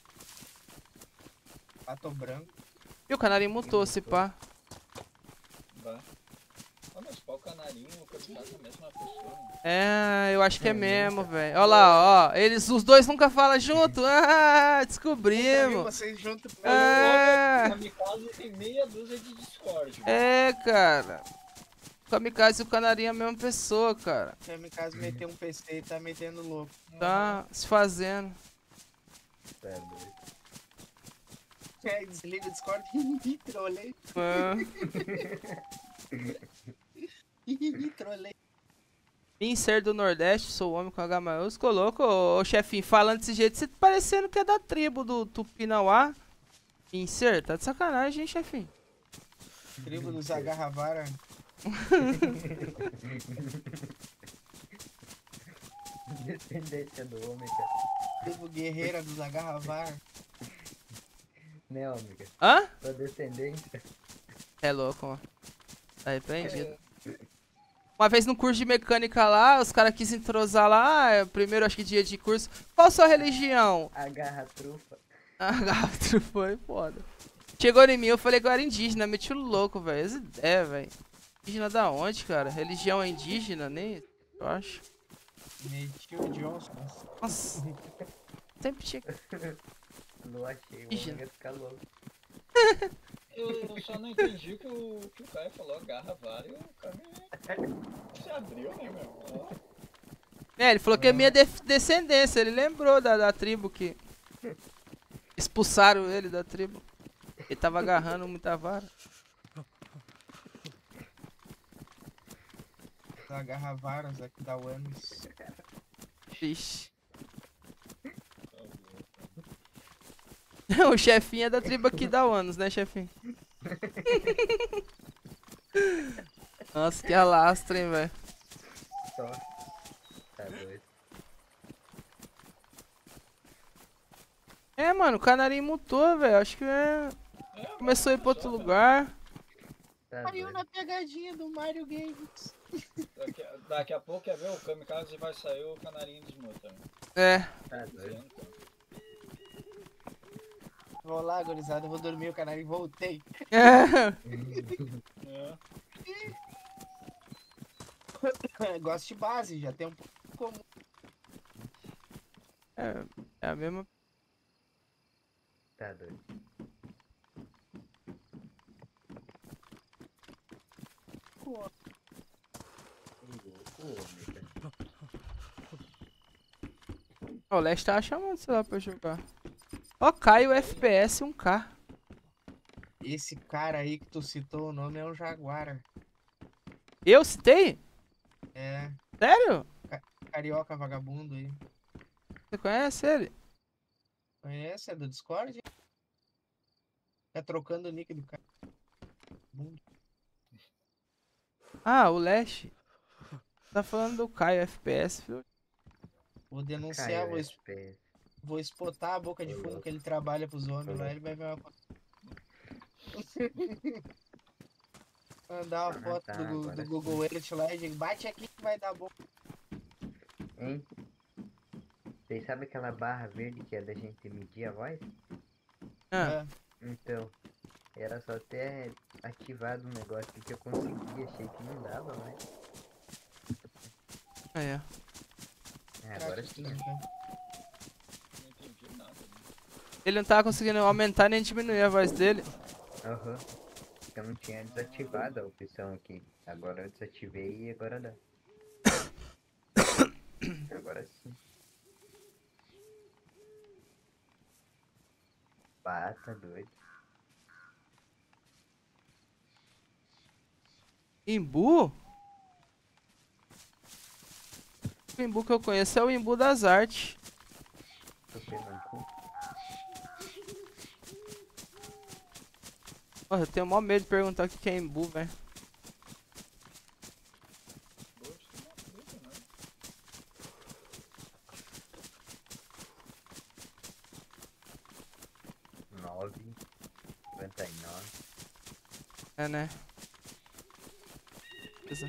Pato branco. E o canarinho mutou, se pá. Vai. Ah, mas qual canarinho? O kamikaze é a mesma pessoa. Né? É, eu acho que é, É, mesmo, nunca. velho. Olha lá, ó. Eles, os dois nunca falam junto. Ah, Nunca vi descobrimos. vocês juntos. É. É. O kamikaze tem meia dúzia de Discord. velho. É, cara. O kamikaze e o canarinho é a mesma pessoa, cara. O Kamikaze meteu um P C e tá metendo louco. Tá se fazendo. Tá doido. É, desliga o Discord. Trolei. É. Trolei. Pincer do Nordeste, sou homem com H maiúsculo. Louco, ô, ô chefinho, falando desse jeito, você tá parecendo que é da tribo do Tupinauá. Pincer, tá de sacanagem, hein, chefinho? Tribo dos Agarravara. Descendência do ômega. Tribo guerreira dos Agarravara. Né, ômega? Hã? Sua descendência. É louco, ó. Tá arrependido. Uma vez no curso de mecânica lá, os caras quis entrosar lá, é, primeiro acho que dia de curso. Qual sua religião? Agarra a trufa. Ah, gato, foi foda. Chegou em mim, eu falei que eu era indígena, meti o louco, velho. Essa ideia, velho. Indígena da onde, cara? Religião é indígena? Nem, eu acho. Metiu o Johnson. Nossa. Sempre tinha. Não achei, o Ixi. ômega fica louco. Eu, eu só não entendi que o que o Caio falou, agarra vários, o caminho se abriu, né, meu? Ó. É, ele falou que é minha def- descendência. Ele lembrou da, da tribo que expulsaram ele da tribo. Ele tava agarrando muita vara. Os Agarravaras aqui da Uanis. Vixe. O chefinho é da tribo aqui da Uanos, né, chefinho? Nossa, que alastro, hein, velho. Só. Tá doido. É, mano, o canarinho mutou, velho. Acho que é... É, começou a ir mas pra outro só, lugar. Tá Caiu doido. na pegadinha do Mario Games. Daqui, a- daqui a pouco, quer ver, o kamikaze vai sair, o canarinho desmuta. Né? É. Tá doido. Vou lá, gurizada, eu vou dormir o canal e voltei. É. É. Gosto de base, já tem um pouco comum. É, é a mesma. Tá doido. O ômega. Ó, o Leste tava chamando, sei lá, pra jogar. Ó, Caio F P S um K. Esse cara aí que tu citou o nome é o Jaguara. Eu citei? É, Sério? carioca vagabundo aí. Você conhece ele? Conhece? É do Discord? Tá trocando o nick do cara. Ah, o Leste. Tá falando do Caio F P S, viu? Vou denunciar, Caiu vou, es- F P S. vou espotar a boca de fumo que ele trabalha pros homens lá, ele vai ver uma foto. Mandar uma Ah, foto tá, do, Gu- agora do sim. Google Earth lá e digo, bate aqui que vai dar bom. Hein? Vocês sabem aquela barra verde que é da gente medir a voz? Ah, É. Então, era só ter ativado um negócio que eu consegui, achei que não dava, mas... aí, ó. É, agora sim. né? Não entendi nada. Né? Ele não tava conseguindo aumentar nem diminuir a voz dele. Aham. Eu não tinha desativado a opção aqui. Agora eu desativei e agora dá. Agora sim. Pá, tá doido. Imbu? O Imbu que eu conheço é o Imbu das artes. Tô pegando cu. Porra, eu tenho maior medo de perguntar o que que é Imbu, velho. Gosto de uma fruta, né? nove, noventa e nove. É, né? Beleza.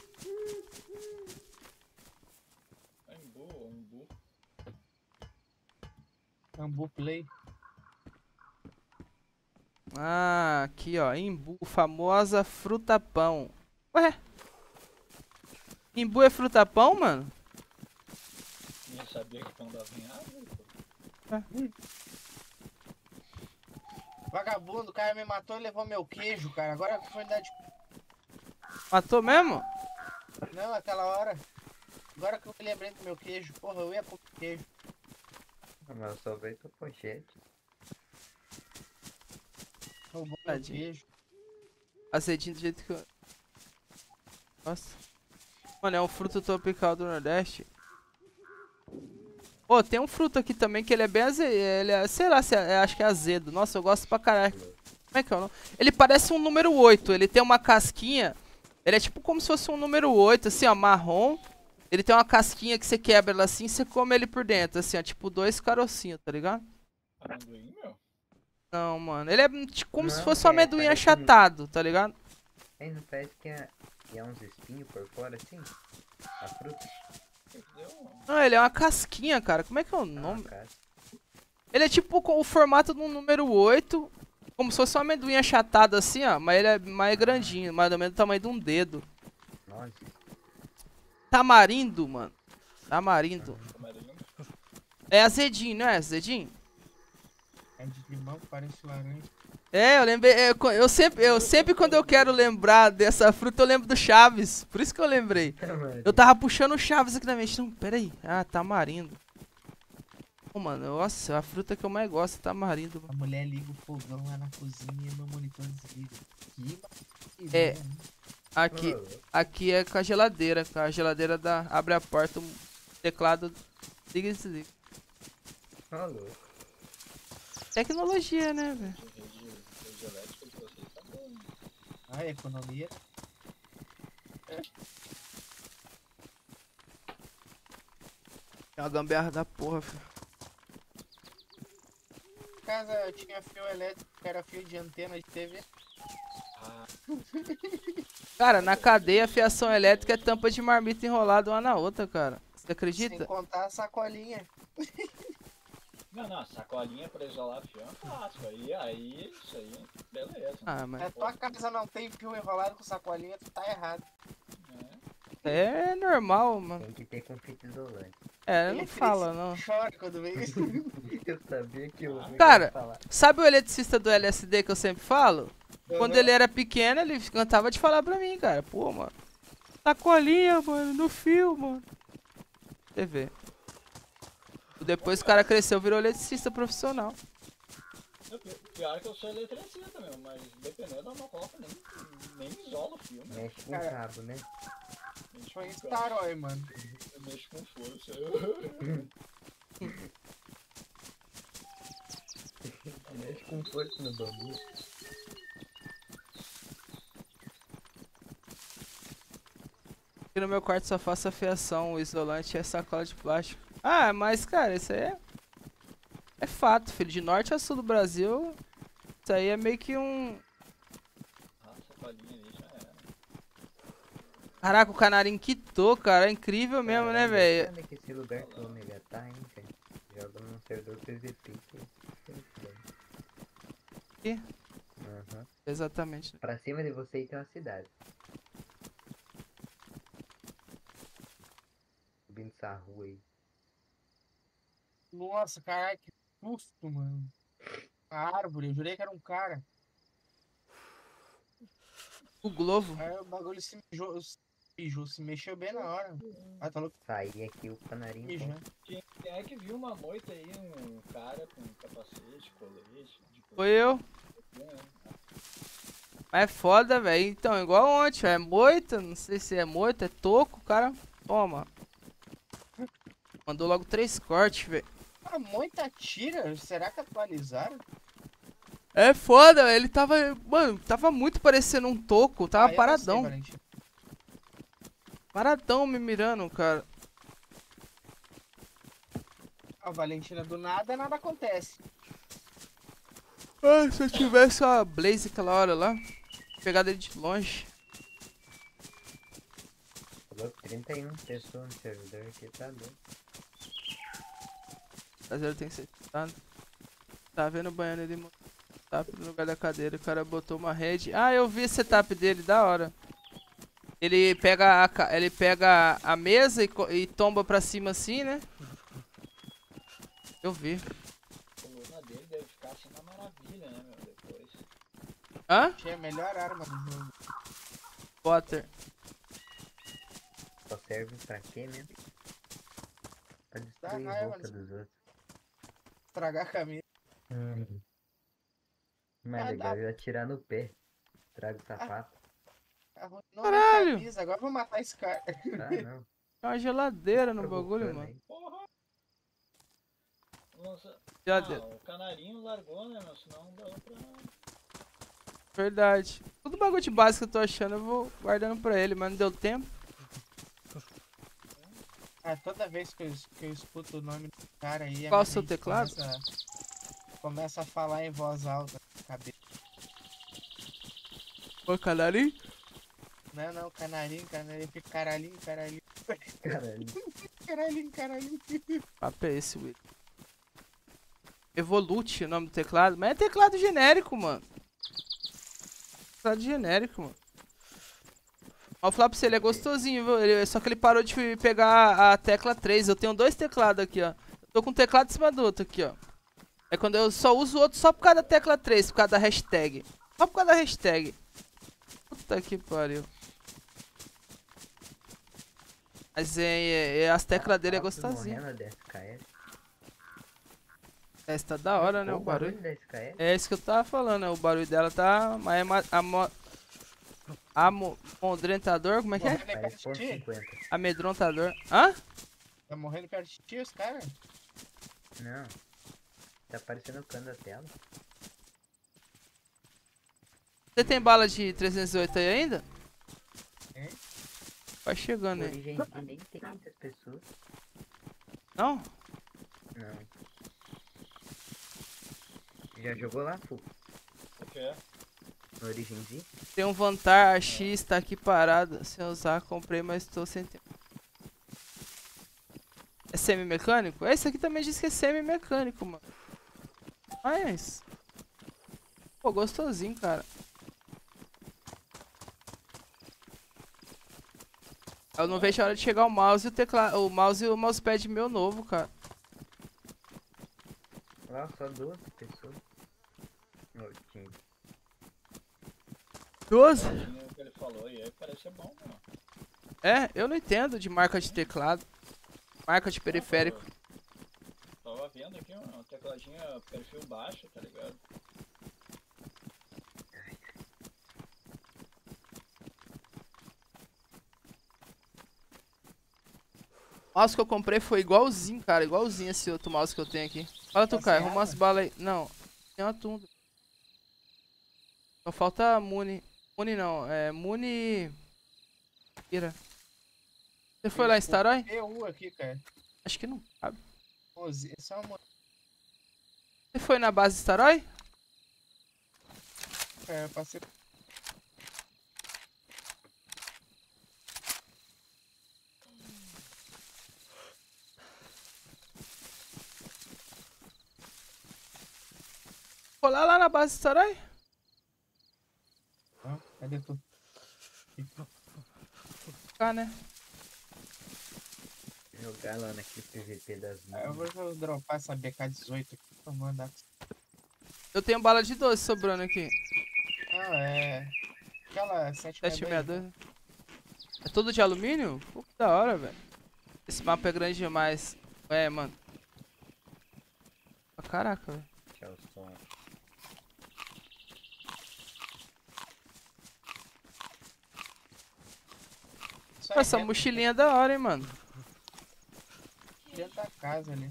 Embu, embu. Ambu Play. Ah, aqui ó, imbu, famosa fruta pão. Ué? Imbu é fruta pão, mano? Nem sabia que pão dava em árvore, pô. Vagabundo, o cara me matou e levou meu queijo, cara. Agora que foi dar de... Matou mesmo? Não, aquela hora. Agora que eu me lembrei do meu queijo. Porra, eu ia comer queijo. Ah, mas eu só veio tua pochete. Roubou meu Tadinho. queijo. Azedinho do jeito que eu... Nossa. Mano, é um fruto tropical do Nordeste. Pô, tem um fruto aqui também que ele é bem azedo. Ele é, sei lá, se é, acho que é azedo. Nossa, eu gosto pra caralho. Como é que é o nome? Ele parece um número oito. Ele tem uma casquinha. Ele é tipo como se fosse um número oito, assim, ó, marrom. Ele tem uma casquinha que você quebra ela assim e você come ele por dentro, assim, ó. Tipo dois carocinhos, tá ligado? Amendoim, meu? Não, mano. Ele é tipo, como Não, se fosse um é, amendoim parece um- achatado, tá ligado? Aí não parece que é, que é uns espinhos por fora assim? A fruta? Que que deu, mano? Não, ele é uma casquinha, cara. Como é que é o Ah, nome? cara. Ele é tipo com o formato de um número oito. Como se fosse um amendoim achatado assim, ó. Mas ele é mais grandinho, mais ou menos do tamanho de um dedo. Nossa. Tamarindo, mano. Tamarindo. Amarelinho. É azedinho, não é azedinho? É de limão, parece laranja. É, eu lembrei. Eu, eu sempre, eu sempre quando eu quero lembrar dessa fruta, eu lembro do Chaves. Por isso que eu lembrei. Eu tava puxando o Chaves aqui na mente. Não, pera aí. Ah, tamarindo. Pô, mano, nossa, a fruta que eu mais gosto é tamarindo. A mulher liga o fogão lá na cozinha e meu monitor desliga. Que É. ideia, né? Aqui, aqui é com a geladeira. Com a geladeira da, abre a porta, o teclado liga e desliga. Falou. Tecnologia, né, velho? Rede, rede elétrica de vocês tá boa, né? Ah, economia. É uma gambiarra da porra, filho. Em casa tinha fio elétrico, que era fio de antena de T V. Ah, Cara, na cadeia a fiação elétrica é tampa de marmita enrolada uma na outra, cara. Você acredita? Sem contar a sacolinha. não, não, sacolinha pra isolar fio é fácil. Aí, aí, isso aí, beleza. Ah, Se a mas tua casa não tem fio enrolado com sacolinha, tu tá errado. É. é normal, mano. Tem que ter com fita isolante. É, não fala, não. Chora quando vem isso. Eu sabia que eu ouvi Cara, falar. sabe o eletricista do L S D que eu sempre falo? Quando ele era pequeno, ele cantava de falar pra mim, cara. Pô, mano. Sacolinha, mano, no fio, mano. Você vê. Depois o cara cresceu, virou eletricista profissional. Eu- Pior que eu sou eletricista mesmo, mas dependendo da mococa, nem, nem isola o fio, né? Mexe com Cara, cabo, né? Mexe Foi com Staroy, mano. Eu mexo com força. Mexe com força no bambu. Aqui no meu quarto só faço a fiação, o isolante é sacola de plástico. Ah, mas cara, isso aí é... É fato, filho. De norte a sul do Brasil, isso aí é meio que um... Ah, sacolinha ali já era. Caraca, o canarinho quitou, cara. É incrível mesmo, né, Caralho, velho? Olha que esse lugar que o Omega tá, hein, cara. Joga num servidor P V P. Que Aqui? Aham. Exatamente. Pra cima de você aí tem uma cidade. Subindo essa rua aí. Nossa, caralho, que susto, mano. A árvore, eu jurei que era um cara. O Globo. Aí o bagulho se mijou, se mijou, se mexeu bem na hora. Ah, tá louco, Saí aqui o canarinho. mijo, né? Quem quem é que viu uma moita aí, um cara com capacete, colete, de Foi eu. né? Mas é foda, velho. Então, igual ontem, é moita. Não sei se é moita, é toco, cara. Toma. Mandou logo três cortes, velho. Ah, muita tira? Será que atualizaram? É foda, velho. Ele tava. Mano, tava muito parecendo um toco. Tava Ah, eu não sei, paradão. Valentim. Paradão me mirando, cara. A Valentina do nada, nada acontece. Ah, se eu tivesse a Blaze aquela hora lá, pegado ele de longe. Falou trinta e uma pessoas no servidor aqui, tá doido. Mas ele tem que ser testado. Tá vendo o banhando ali, mano. Setup no lugar da cadeira. O cara botou uma rede. Ah, eu vi esse setup dele, da hora. Ele pega a, ca- ele pega a mesa e, co- e tomba pra cima assim, né? Eu vi. A coluna dele deve ficar assim uma maravilha, né, meu? Depois. Hã? Achei a melhor arma do jogo. Potter. Só serve pra quê mesmo? Pra destruir Dá a raiva roupa disso. dos outros. Estragar a camisa. Hum. Mais Ah, legal dá. é atirar no pé. Traga o sapato. Arruinou Caralho! minha camisa. Agora eu vou matar esse cara. Ah, não. Tem uma geladeira no bagulho, Provocando mano. aí. Porra! Nossa. Geladeira. Ah, o canarinho largou, né, meu? Senão não dá pra. Verdade. Tudo bagulho de base que eu tô achando, eu vou guardando pra ele, mas não deu tempo. Ah, toda vez que eu, es- que eu escuto o nome do cara aí... a Qual minha o seu mente teclado? Começa, começa a falar em voz alta na cabeça. Ô, canarinho? Não, não, canarinho, canarinho. Fica caralhinho, caralhinho. Caralho. Caralhinho, caralhinho. Papo é esse, Will? Evolute, o nome do teclado. Mas é teclado genérico, mano. Teclado genérico, mano. Vou falar pra você, ele é gostosinho, viu? Ele- só que ele parou de pegar a tecla três. Eu tenho dois teclados aqui, ó. Eu tô com um teclado em cima do outro aqui, ó. É quando eu só uso o outro só por causa da tecla três, por causa da hashtag. Só por causa da hashtag. Puta que pariu. Mas é, é- é- as teclas dele é Papo gostosinho. morrendo da S K S. Essa tá da hora, né? Pô, O barulho. da S K S. É isso que eu tava falando, né? O barulho dela tá. Mas é ma- amo- amedrontador? Como é que é? Morrendo perto Parece de ponto ti? cinquenta. Amedrontador. Hã? Tá morrendo perto de ti, os caras? Não. Tá aparecendo o cano da tela. Você tem bala de trezentos e oito aí ainda? Tem. Vai chegando aí. Origem nem tem muitas pessoas. Não? Não. Já jogou lá, Fu? O que é? No Origenzinho? Tem um Vantar X, tá aqui parado. Sem usar, comprei, mas tô sem tempo. É semi-mecânico? Esse aqui também diz que é semi-mecânico, mano. Mas... Pô, gostosinho, cara. Eu não vejo a hora de chegar o mouse e o teclado. O mouse e o mousepad meu novo, cara. Lá só duas pessoas. Ô, time. doze? Tinha o que ele falou e aí parece ser bom, mano. É, eu não entendo de marca de teclado. Marca de periférico. Tava vendo aqui uma tecladinha perfil baixo, tá ligado? O mouse que eu comprei foi igualzinho, cara. Igualzinho esse outro mouse que eu tenho aqui. Fala tu, Tá Caio. sem Arruma umas balas aí. Não, tem uma tunda. Só falta Muni. Muni não, é Muni... Ira. Você foi lá em Staroy? P U aqui, cara. Acho que não cabe. Mozi- Só uma... Você foi na base Staroy? Cara, eu passei... Colar lá na base Staroy? Ah, cadê tu? Cá, né? Jogar lá naquele P V P das Ah, eu mãos. vou dropar essa B K dezoito aqui pra mandar. Eu tenho bala de doze sobrando aqui. Não, é... Aquela sete sete sessenta e dois. É tudo de alumínio? Pô, que da hora, velho. Esse mapa é grande demais. É, mano. Ah, caraca, velho. Tchau, som. Isso aí, Essa é mochilinha é da hora, hein, mano. dentro da casa ali.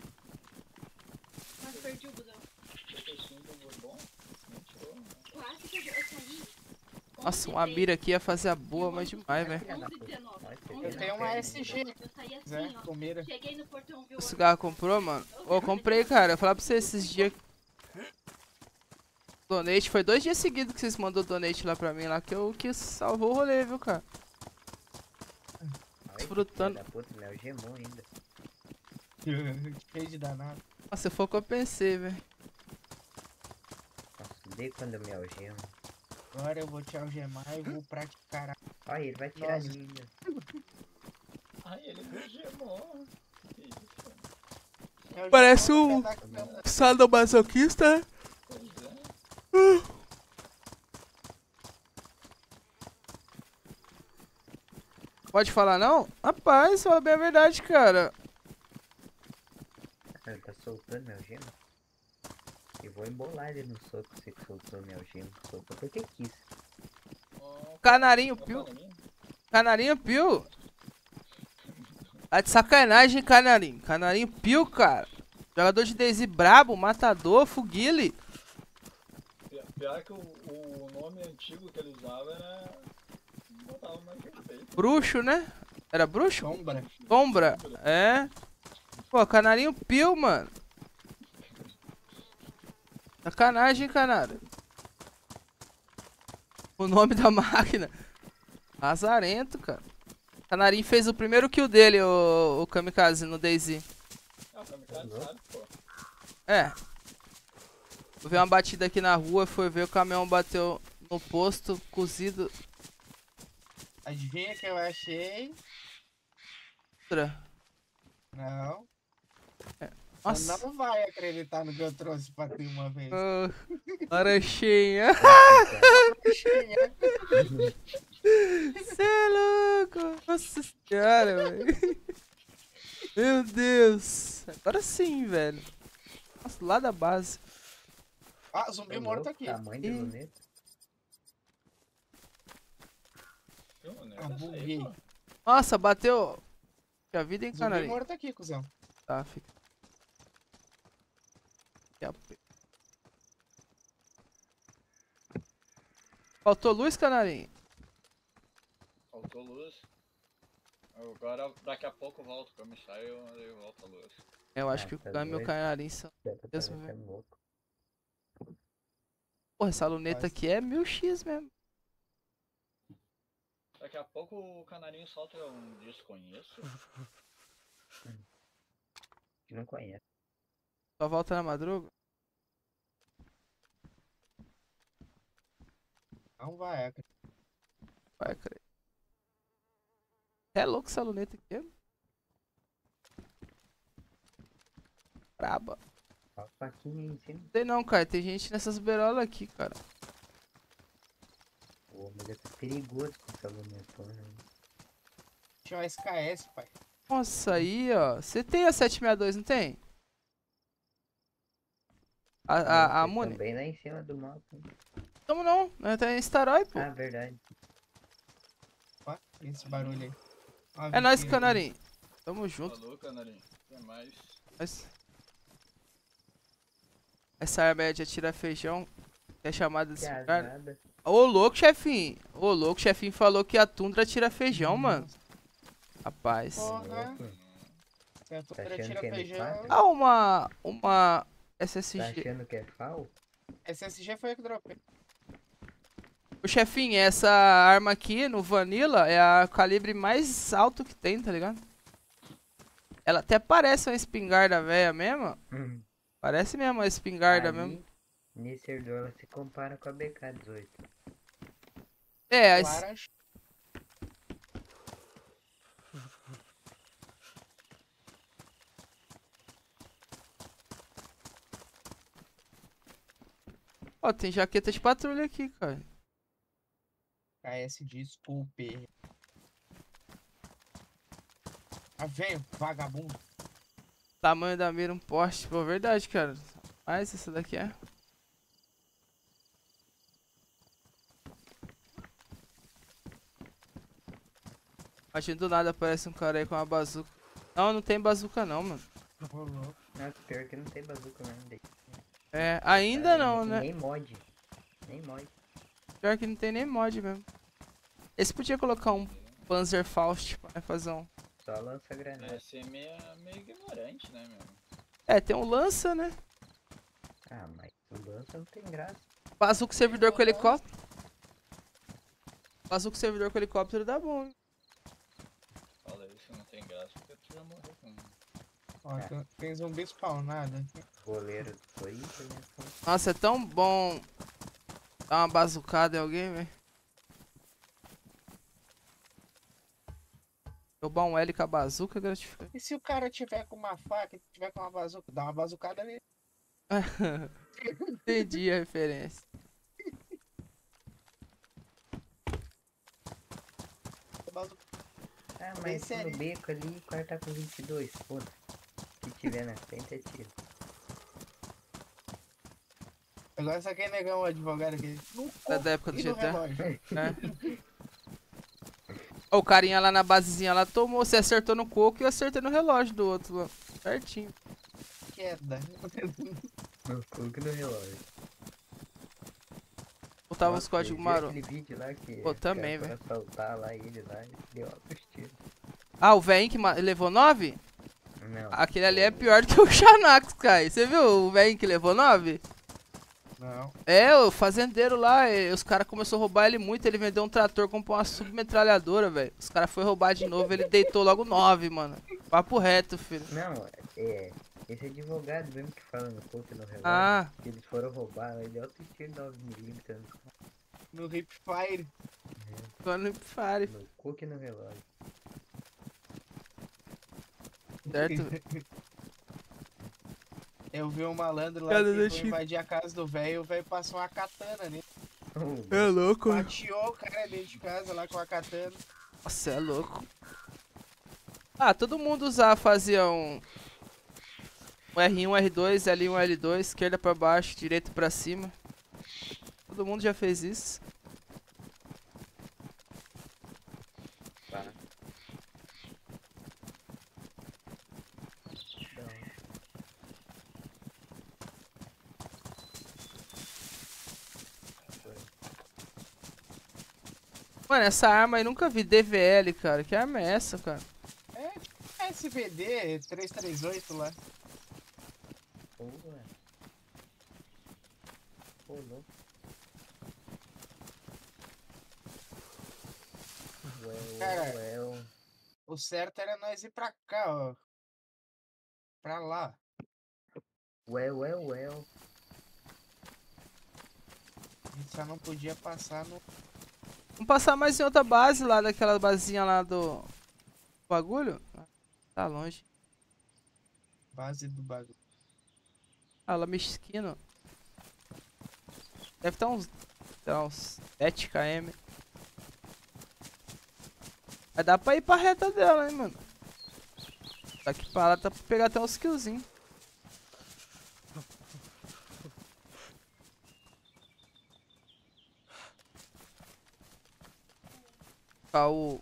Mas perdi o busão. Esse do bom, não tirou, né? Quase que eu eu saí. Nossa, uma mira aqui ia fazer a boa, mas demais, velho. Filha da onze e puta. dezenove. Vai ser onze Eu e tenho uma perna, S G, ainda. Eu saí Zé, assim, ó. com mira. Cheguei no portão, viu? O cigarro comprou, mano? Ô, comprei, cara. Eu falar pra vocês esses dias. Donate, foi dois dias seguidos que vocês mandou donate lá pra mim, lá que eu que salvou o rolê, viu, cara? Olha que Desfrutando. filha da puta, ele algemou ainda. Cheio de danado. Nossa, foi o que eu pensei, velho. Nossa, odeio quando eu me algemo. Agora eu vou te algemar e vou praticar. a- Olha, ele vai tirar Nossa. a minha. Ai, ele me gemou. Que isso? Eu Parece já vou um pegar a câmera. sadomasoquista, né? Pois é. Pode falar não? Rapaz, fala bem a verdade, cara. Ele tá soltando minha algema. E vou embolar ele no soco, você que soltou minha algema. Soltou porque quis. Ó, Canarinho ó, Pio. canarinho. Canarinho Pio. Tá de sacanagem, Canarinho. Canarinho Pio, cara. Jogador de Daisy brabo, matador, Fugile. Pior- Pior que o, o nome antigo que ele usava era. Botava mais respeito. Bruxo, né? Era bruxo? Sombra. Sombra. É. Pô, Canarinho Pio, mano. Sacanagem, Canário. O nome da máquina. Lazarento, cara. Canarinho fez o primeiro kill dele, o, o Kamikaze, no DayZ. Ah, o Kamikaze sabe, pô. É. Eu vi uma batida aqui na rua, foi ver o caminhão bateu no posto, cozido. Adivinha que eu achei? Outra. Não. Você Nossa. não vai acreditar no que eu trouxe pra ti uma vez. Ah, laranjinha. Tinha. Cê é louco. Nossa senhora, velho. Meu Deus. Agora sim, velho. Nossa, lá da base. Ah, zumbi Ô, morto louco, aqui. Tamanho de Ih. luneta. Viu, né? Ah, Dessa aí, buguei. pô. Nossa, bateu. Que a vida, hein, Zumbi Canarinho? morto aqui, cuzão. Tá, fica. Aqui, ó. Faltou luz, Canarinho? Faltou luz. Agora, daqui a pouco eu volto. Quando eu saio, eu volto a luz. Eu acho Ah, que o tá Cam e o doido. Canarinho são. Você tá Deus parecendo me- louco. Porra, essa luneta Quase. aqui é mil x mesmo. Daqui a pouco o canarinho solta um desconheço. Que não conhece. Só volta na madruga. Não vai, acredita. Vai, cara. É louco essa luneta aqui. é? Braba. Ó a faquinha em cima. Não sei não, cara. Tem gente nessas beirolas aqui, cara. Pô, mas é perigoso com essa lunetona. né? Tinha um S K S, pai. Nossa, aí, ó. Você tem a sete sessenta e dois, não tem? A, a, a Vocês Muni. tão bem lá em cima do mapa. hein? Como não? Nós tá em Staroy, pô. Ah, verdade. Ó, esse barulho aí. Ó, É nóis, vizinho Canarinho. Tamo junto. Falou, canarinho. Até mais. Mas... Essa arma é de atirar feijão. Que é chamada de Que cigarro. azada. Ô, louco, chefinho. Ô, louco, chefinho falou que a tundra tira feijão, mano. Rapaz. Porra. Louco. Se a Tá Tundra achando tira que é feijão. M quatro? Ah, uma... Uma... Tá S S G. achando que é fal? S S G foi eu que dropei. O chefinho, essa arma aqui no Vanilla é a calibre mais alto que tem, tá ligado? Ela até parece uma espingarda velha mesmo. Hum. Parece mesmo uma espingarda Aí, mesmo. nesse servidor ela se compara com a B K dezoito. É, a es- Laranja. Ó, tem jaqueta de patrulha aqui, cara. K S, desculpe. Ah, velho, vagabundo. Tamanho da mira, um poste. Pô, verdade, cara. Mas essa daqui é. Imagina do nada aparece um cara aí com uma bazuca. Não, não tem bazuca não, mano. Ô, louco. Nossa, pior que não tem bazuca mesmo. daí. É, ainda não, E né? Nem mod. Nem mod. Pior que não tem nem mod mesmo. Esse podia colocar um Panzerfaust pra fazer um... Só lança granada. É ser meio, meio ignorante, né, meu? É, tem um lança, né? Ah, mas o lança não tem graça. Bazuca servidor com helicóptero. Bazuca servidor com helicóptero dá bom, hein? Fala isso, não tem graça, porque tu já morreu com... Ó, É. tem, tem zumbi spawnado aqui. Goleiro do Corinthians, né? Nossa, é tão bom Dá uma bazucada em alguém, velho. Roubar um L com a bazuca é gratificante. E se o cara tiver com uma faca e tiver com uma bazuca, dá uma bazucada nele. Entendi a referência. Bazuca. Ah, Bem mas sério. no beco ali, o cara tá com vinte e dois, foda. Se tiver na frente é tiro. Agora só quem negar um advogado aqui. No É da época do e no G T A. relógio. É. Ó, o carinha lá na basezinha lá tomou, você acertou no coco e eu acertei no relógio do outro lá. Certinho. Queda. No coco e no relógio. Botava Nossa, os códigos eu vi maroto. aquele vídeo lá que Pô, os também, caras foram assaltar lá ele lá e deu altos tiros. Ah, o velhinho que ma- levou nove? Não. Aquele ali é pior do que o Xanax, cara. Você viu o velhinho que levou nove? Não. É, o fazendeiro lá, e os caras começaram a roubar ele muito, ele vendeu um trator, comprou uma submetralhadora, velho. Os caras foram roubar de novo, ele deitou logo nove, mano. Papo reto, filho. Não, é. Esse advogado mesmo que fala no coco e no relógio. Ah. Que eles foram roubar, ele deu alto tiro nove milímetros No Hip Fire. Só no Fire, no coco e no relógio. certo? Eu vi um malandro lá Cada que vez foi que- invadir a casa do velho e o velho passou uma katana nele. Oh, É louco. Fatiou o cara dentro de casa lá com a katana. Nossa, é louco. Ah, todo mundo usava, fazia um... Um R um, R dois, L um, L dois, esquerda pra baixo, direita pra cima. Todo mundo já fez isso. pá. Mano, essa arma aí nunca vi, D V L, cara. Que arma é essa, cara? É, S V D trezentos e trinta e oito lá. Pô, ué. Pô, louco. Well, Cara. well. O certo era nós ir pra cá, ó. Pra lá. Well, well, well. A gente só não podia passar no. Vamos passar mais em outra base lá, daquela basezinha lá do... Bagulho? Tá longe. Base do bagulho. Ah, lá mesquino. Deve estar uns... Tá uns sete quilômetros. Vai dar pra ir pra reta dela, hein, mano. Daqui pra lá dá pra pegar até uns killzinhos. Tá o...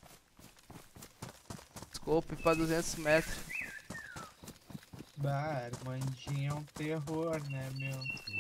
Scope pra duzentos metros. Bah, Armandinho é um terror, né, meu?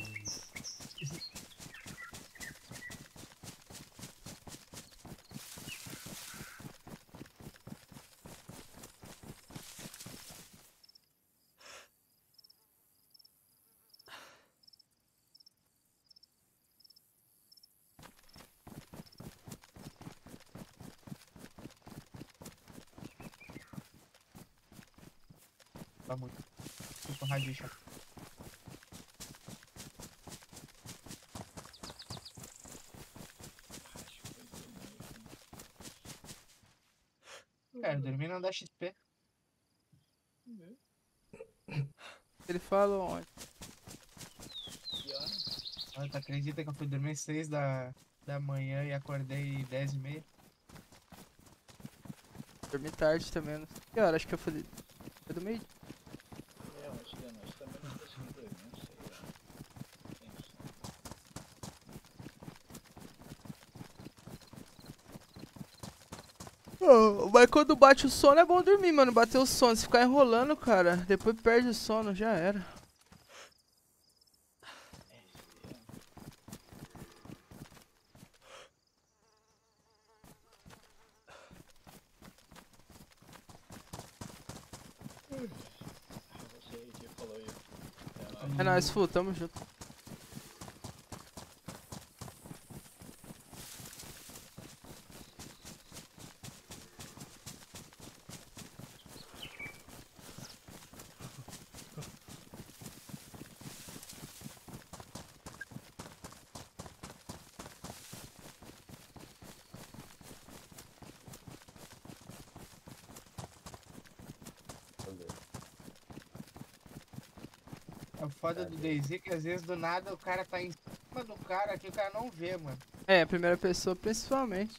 Tá muito. Tô com rádio chato. Cara, dormir não dá X P. Ele falou onde? Ah, tu acredita que eu fui dormir seis da, da manhã e acordei dez e meia? Dormi tarde também. Não sei que hora, acho que eu fui... Foi do meio. É, antes da noite também não consegui dormir, não sei lá. Sem sono. Oh, mas quando bate o sono é bom dormir, mano. Bater o sono, se ficar enrolando, cara, depois perde o sono, já era. Você aí que falou aí. Até lá. É nóis, Fu, tamo junto. É foda do DayZ que às vezes do nada o cara tá em cima do cara que o cara não vê, mano. É, a primeira pessoa principalmente.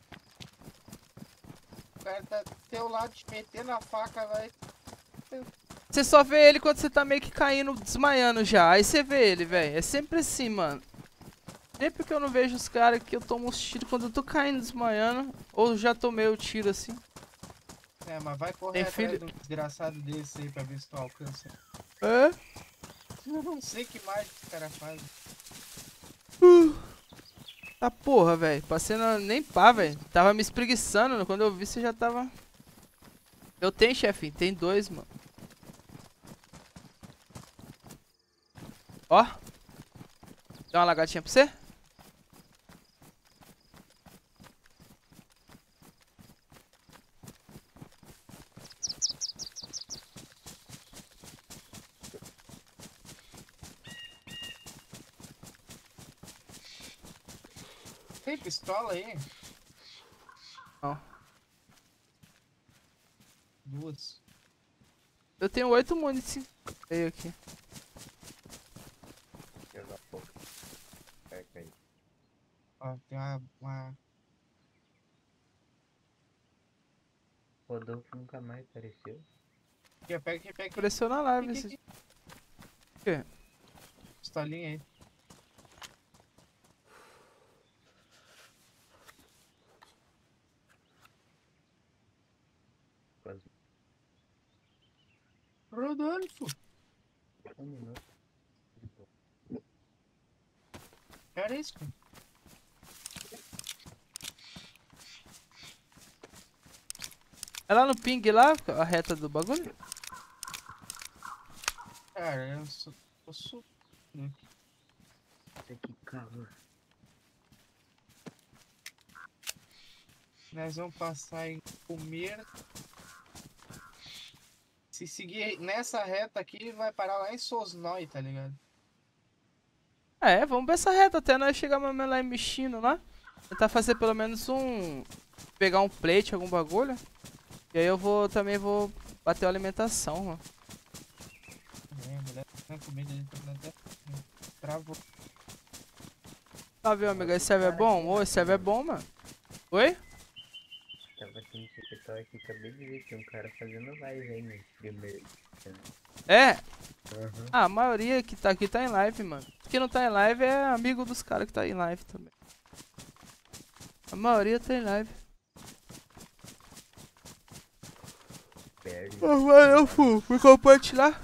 O cara tá do teu lado te metendo a faca lá e... Você só vê ele quando você tá meio que caindo, desmaiando já. Aí você vê ele, velho. É sempre assim, mano. Sempre que eu não vejo os caras que eu tomo os tiros quando eu tô caindo, desmaiando. Ou já tomei o tiro assim. É, mas vai correr Tem atrás filho? de um desgraçado desse aí pra ver se tu alcança. É? Eu não sei que mágica os caras fazem. Uh. Tá porra, velho. Passei na... nem pá, velho. Tava me espreguiçando. Quando eu vi, você já tava... Eu tenho, chefinho. Tem dois, mano. Ó. Dá uma lagartinha pra você? Tem pistola aí? Não. Duas. Eu tenho oito munições. Veio aqui. Filho da puta. Perto aí. Ó, tem uma... uma... Rodolfo nunca mais apareceu. Aqui, pega aqui, pega aqui. Apareceu na live. Aqui, Esses... aqui, O quê? pistolinha aí. Quase Rodolfo. um minuto. Era isso, cara. É lá no ping lá, a reta do bagulho? Cara, eu sou... Eu sou... Puta que calor. Nós vamos passar em comer. Se seguir nessa reta aqui, vai parar lá em Sosnói, tá ligado? É, vamos ver essa reta até nós chegar mais ou menos lá em Mexino lá. Tentar fazer pelo menos um... Pegar um plate, algum bagulho. E aí eu vou também vou bater a alimentação, mano. É, mulher tá comendo ali, tá até... Travou. Tá vendo, amigo? Esse server é bom? Ô, esse server é bom, mano. Oi? Tava aqui no TikTok e acabei de ver que um cara fazendo live aí no primeiro. É? Aham. Ah, a maioria que tá aqui tá em live, mano. Quem não tá em live é amigo dos caras que tá em live também. A maioria tá em live. Perde. Oh, valeu, fu. Fui compartilhar.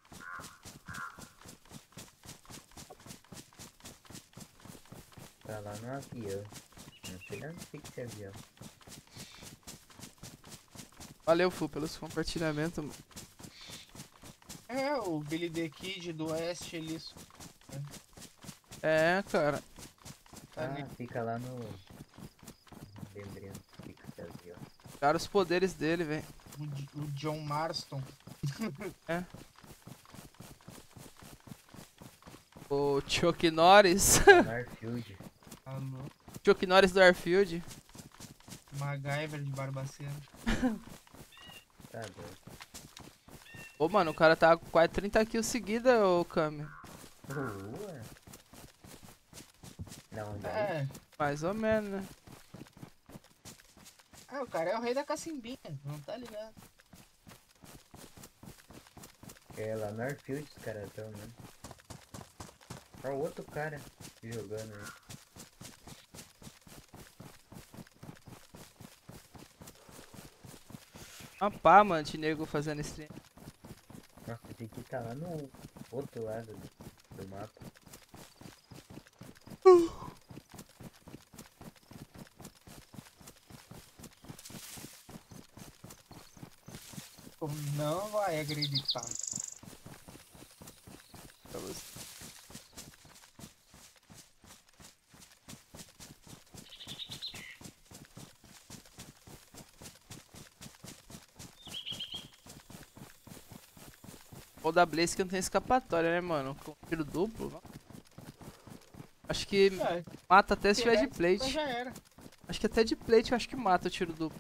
Tá lá no avião. Não sei nem onde fica esse avião. Valeu, fu, pelos compartilhamentos, mano. É, o Billy the Kid do Oeste, ele... isso. É, cara. Tá Ah, ali. fica lá no... Lembrei onde fica esse avião. Cara, os poderes dele, velho. O, J- o John Marston. O Chuck Norris. No Arfield. Alô. Chuck Norris do Airfield. MacGyver de Barbacena. Tá doido. Ô, mano, o cara tá com quase trinta kills seguida, ô, Kami. Boa. Não, não. É. Mais ou menos, né? Ah, o cara é o rei da cacimbinha, não tá ligado? É lá no Arfield os caras estão, né? Olha o outro cara jogando aí. Ah, pá, mano, de nego fazendo stream. Nossa, esse aqui tá lá no outro lado do, do mapa. Como não vai acreditar. Pra você. O da Blaze que não tem escapatória, né, mano? Com tiro duplo. Acho que É, mata até se tiver de então plate. já era. Acho que até de plate eu acho que mata o tiro duplo.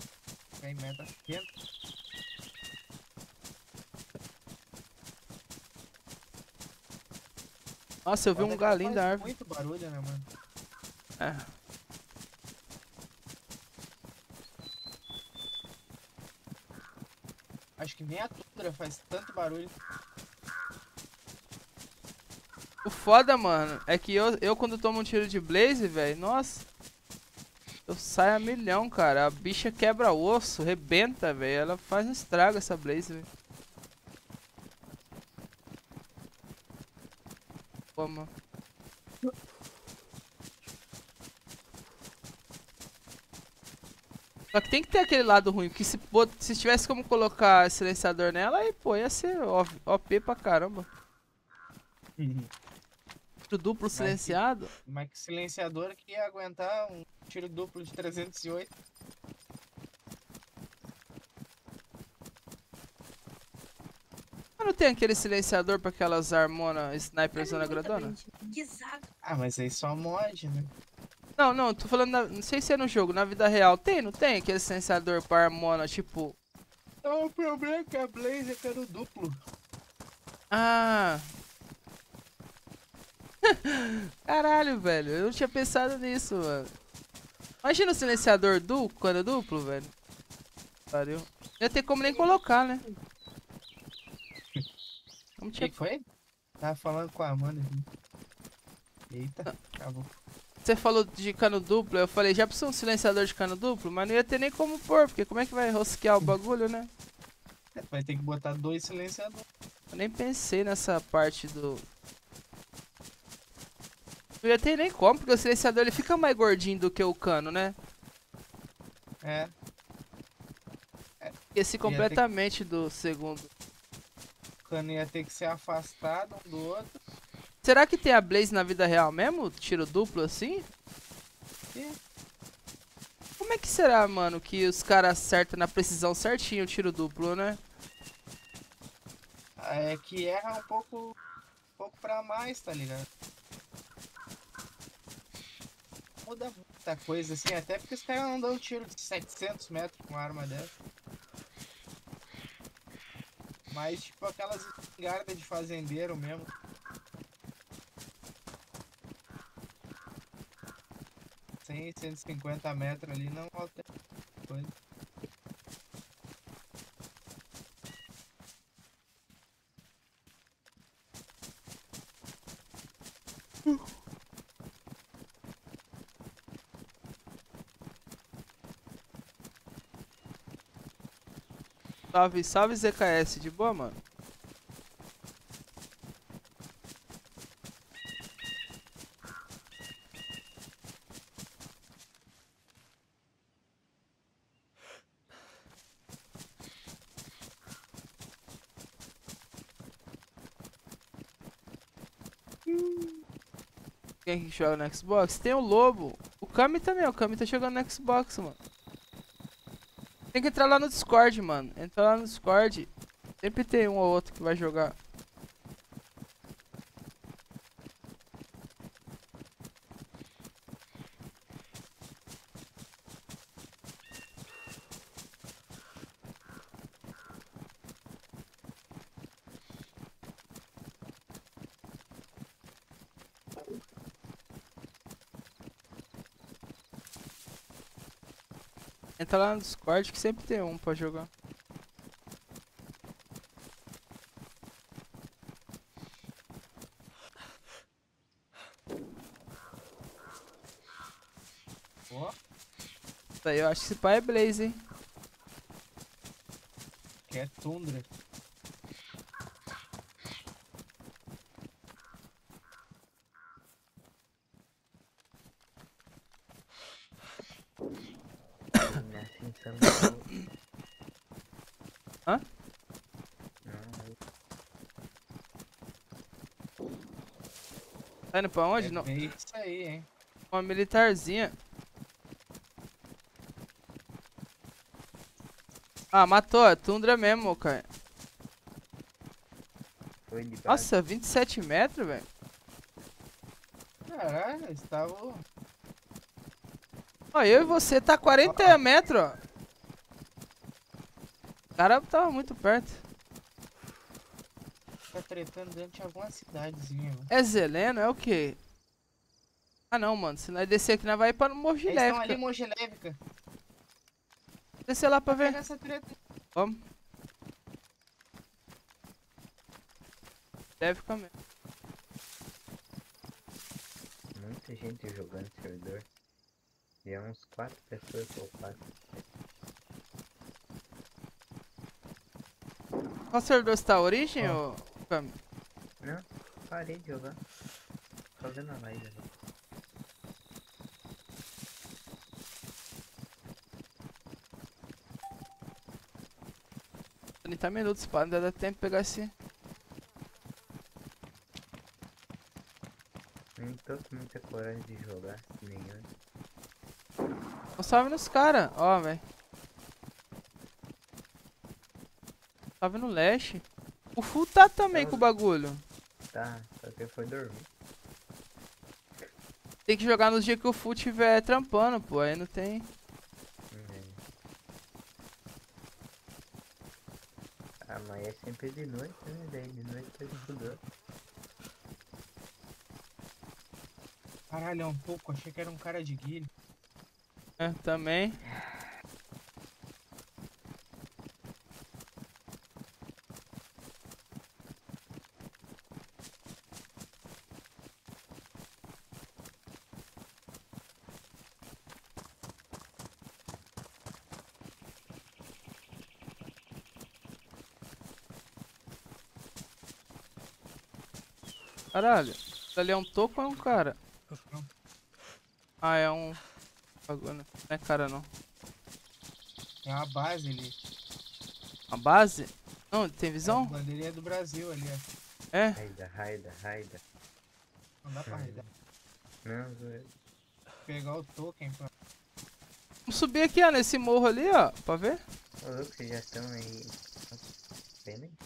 Aí meta dentro. Nossa, eu vi Foda um que ela galinho faz da árvore. muito barulho, né, mano? É. Acho que nem a Tundra faz tanto barulho. O foda, mano, é que eu, eu quando tomo um tiro de Blaze, velho, nossa. Eu saio a milhão, cara. A bicha quebra osso, rebenta, velho. Ela faz um estrago essa Blaze, velho. Pô, mano. Só que tem que ter aquele lado ruim, porque se, se tivesse como colocar silenciador nela, aí, pô, ia ser O P pra caramba. Tiro duplo silenciado. Mas que silenciador que ia aguentar um tiro duplo de trezentos e oito. Mas não tem aquele silenciador pra aquelas harmona sniper zona Muita grandona? gente. Que saco. Ah, mas aí só mod, né? Não, não, tô falando, na, não sei se é no jogo, na vida real. Tem, não tem aquele silenciador pra harmona, tipo... Não, o problema é que a Blaze é cano duplo. Ah... Caralho, velho, eu não tinha pensado nisso, mano. Imagina o silenciador duplo, quando duplo, velho. Pariu. Não ia ter como nem colocar, né? Como O tinha... que foi? Tava falando com a Amanda aqui. Eita, acabou. Você falou de cano duplo, eu falei, já precisa um silenciador de cano duplo, mas não ia ter nem como pôr, porque como é que vai rosquear o bagulho, né? Vai ter que botar dois silenciadores. Eu nem pensei nessa parte do... Não ia ter nem como, porque o silenciador ele fica mais gordinho do que o cano, né? É. Esqueci ter completamente do segundo. O cano ia ter que ser afastado um do outro. Será que tem a Blaze na vida real mesmo? Tiro duplo assim? Sim. Como é que será, mano, que os caras acertam na precisão certinho o tiro duplo, né? É que erra um pouco, um pouco pra mais, tá ligado? Muda muita coisa assim, até porque os caras não dão tiro de setecentos metros com uma arma dessa. Mas tipo aquelas espingardas de fazendeiro mesmo. cem, cento e cinquenta metros ali não altera coisa. Salve, salve Z K S, de boa, mano? Quem que joga no Xbox? Tem o Lobo. O Kami também, o Kami tá jogando no Xbox, mano. Tem que entrar lá no Discord, mano. Entra lá no Discord. Sempre tem um ou outro que vai jogar. Entra lá no Discord que sempre tem um pra jogar. Ó, Isso aí eu acho que esse pai é Blaze, hein? que é Tundra. Assim, sabe? Hã? Não, eu- Tá indo pra onde? É Não. bem isso aí, hein? Uma militarzinha. Ah, matou. É Tundra mesmo, cara. foi de base. Nossa, vinte e sete metros, velho. Caralho, eles estavam. Ó, eu e você tá quarenta metros, ó. O cara tava muito perto. tá tretando dentro de alguma cidadezinha, mano. É Zeleno? É o quê? Ah não, mano. Se nós descer aqui, nós vai para no Eles estão ali Mogilévica. em Mogilévica. Descer lá pra Vai ver. pegar essa treta. Vamos. Lévica mesmo. Muita gente jogando servidor. E é uns quatro pessoas ou quatro. Qual servidor está a origem, Ó. ô Cami? Não, parei de jogar. Tô vendo a live ali. trinta minutos, pá. Ainda dá tempo de pegar esse. Não tô com muita coragem de jogar, nem antes. Não salve nos caras. Ó, velho. Salve no Leste. O Full tá também com o bagulho. Tá, só que foi dormir. Tem que jogar nos dias que o Full tiver trampando, pô. Aí não tem. É. Ah, mas é sempre de noite, né? Daí de noite tá estudando. Caralho, é um pouco. Achei que era um cara de guilha. É, também. Caralho, isso ali é um topo ou é um cara? Ah, é um... bagulho, não é cara não. É uma base ali. A base? Não, tem É a visão? bandeirinha do Brasil ali, ó. É? Raida, raida, raida. Não dá pra raidar. Não, zoeira. Pegar o token pra... Vamos subir aqui, ó, nesse morro ali, ó, pra ver? Ô louco, vocês já estão aí. Pena aí.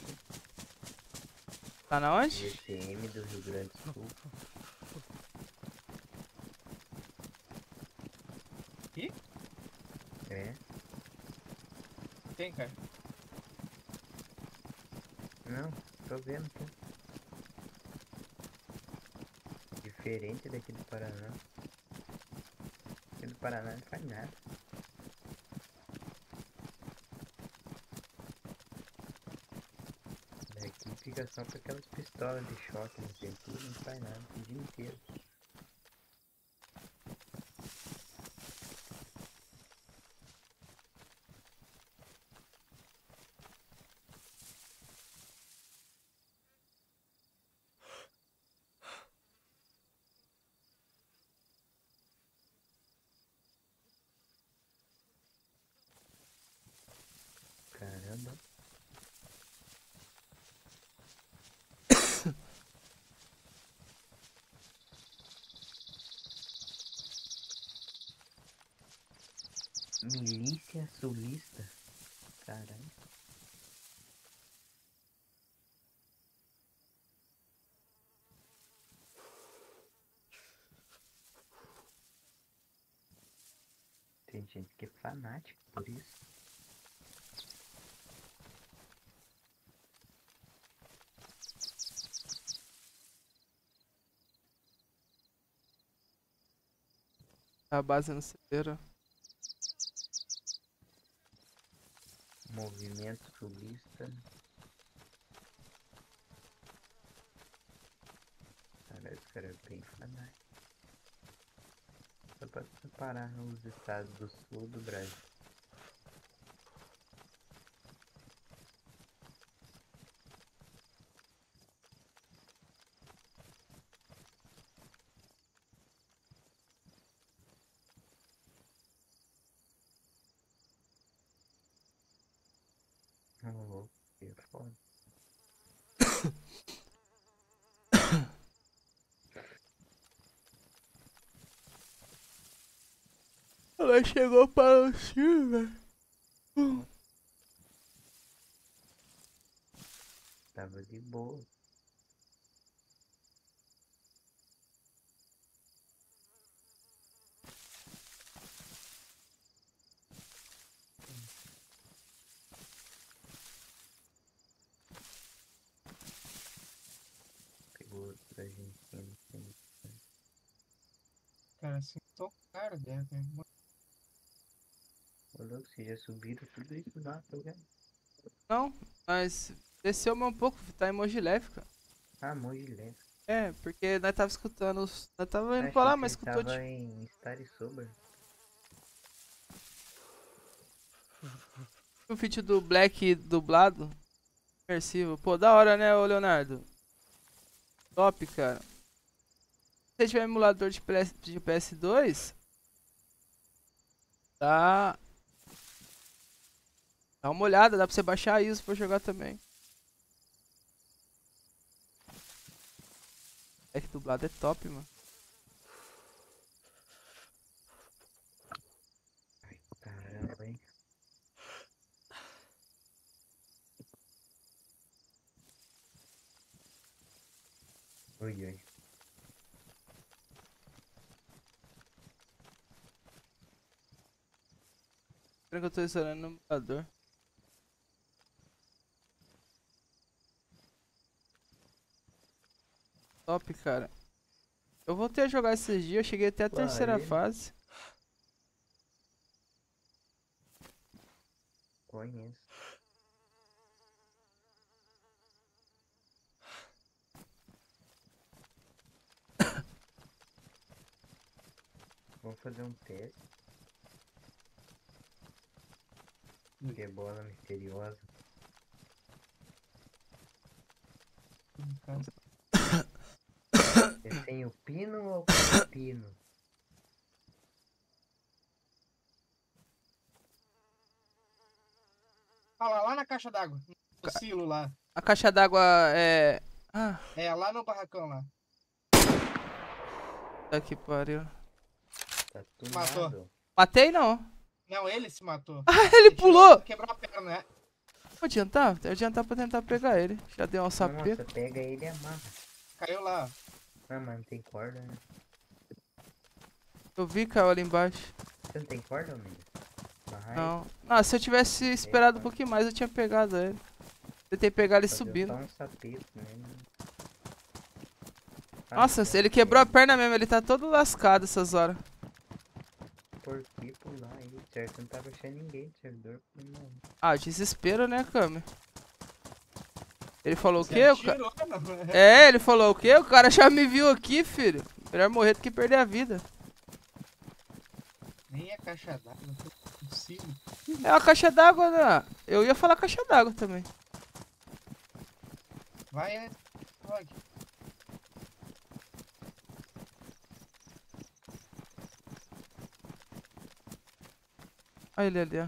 Tá na onde? G C M do Rio Grande do Sul. Ih? É? Tem, cara. Não, tô vendo aqui. Diferente daqui do Paraná. Aqui do Paraná não faz nada. Daqui fica só com aquelas pistolas de choque no tempo, não faz nada o dia inteiro. Caramba. Milícia sulista? Caralho. Tem gente que é fanático por isso. A base no celeiro. Movimento sulista. Cara, esse cara é bem fanático. Só pra separar os estados do sul do Brasil. Oh, que foda. Ela chegou para o sul, velho. Tava de boa. cara, assim, tô caro dela, cara. Ô, louco, vocês já subiram tudo isso lá, tá vendo? Não, mas desceu mais um pouco, tá em Mojilef, cara. Ah, Mojilé. É, porque nós tava escutando os... Nós tava indo Achei pra lá, que mas você escutou... tava de- em Star Sober. O feat do Black dublado. Imersivo. Pô, da hora, né, ô Leonardo? Top, cara. Se você tiver emulador de, P S, de P S dois, dá... Dá uma olhada, dá pra você baixar isso pra jogar também. É que dublado é top, mano. Ai, caramba, hein? Oi, oi. Espera que eu tô instalando no emulador. Top, cara. Eu voltei a jogar esses dias, eu cheguei até a terceira Vale. fase. Conheço. Vamos fazer um teste. Que é bola misteriosa. É sem o pino ou com o pino? Ah lá, lá na caixa d'água. No silo lá. A caixa d'água é... Ah, É, lá no barracão lá. tá que pariu. Tá Matou. tunado. Matei não. Não, ele se matou. Ah, ele tirou- pulou! Quebrou a perna, né? Vou adiantar? Vou adiantar pra tentar pegar ele. Já deu um sapê. Nossa, pega ele e amarra. Caiu lá. Ah, mas não tem corda, né? Eu vi, caiu ali embaixo. Você não tem corda, amigo? Amarrar ele, Não. Ah, se eu tivesse esperado um pouquinho mais, eu tinha pegado ele. Tentei pegar ele fazer subindo. só um sapeto nele. Ah, Nossa, então, ele quebrou a perna mesmo, ele tá todo lascado essas horas. Por que pular aí? Certo, não tava achando ninguém de servidor. Não. Ah, desespero, né, Kami? Ele falou o Você quê? O ca- atirou, não. É, ele falou o quê? O cara já me viu aqui, filho. Melhor morrer do que perder a vida. Nem a caixa d'água, não foi possível. É uma caixa d'água, né? Eu ia falar caixa d'água também. Vai, né? Vai. Olha ele ali, ó.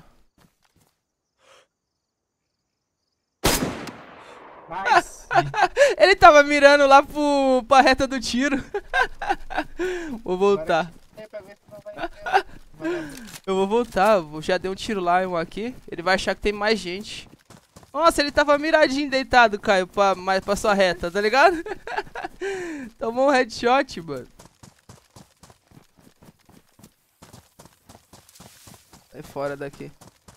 Mas, Ele tava mirando lá pro, pra reta do tiro. Vou voltar. é pra ver se não vai ter. Vai- Eu vou voltar. eu Já dei um tiro lá e um aqui. Ele vai achar que tem mais gente. Nossa, ele tava miradinho deitado, Caio, pra, mais pra sua reta, tá ligado? Tomou um headshot, mano. Sai fora daqui.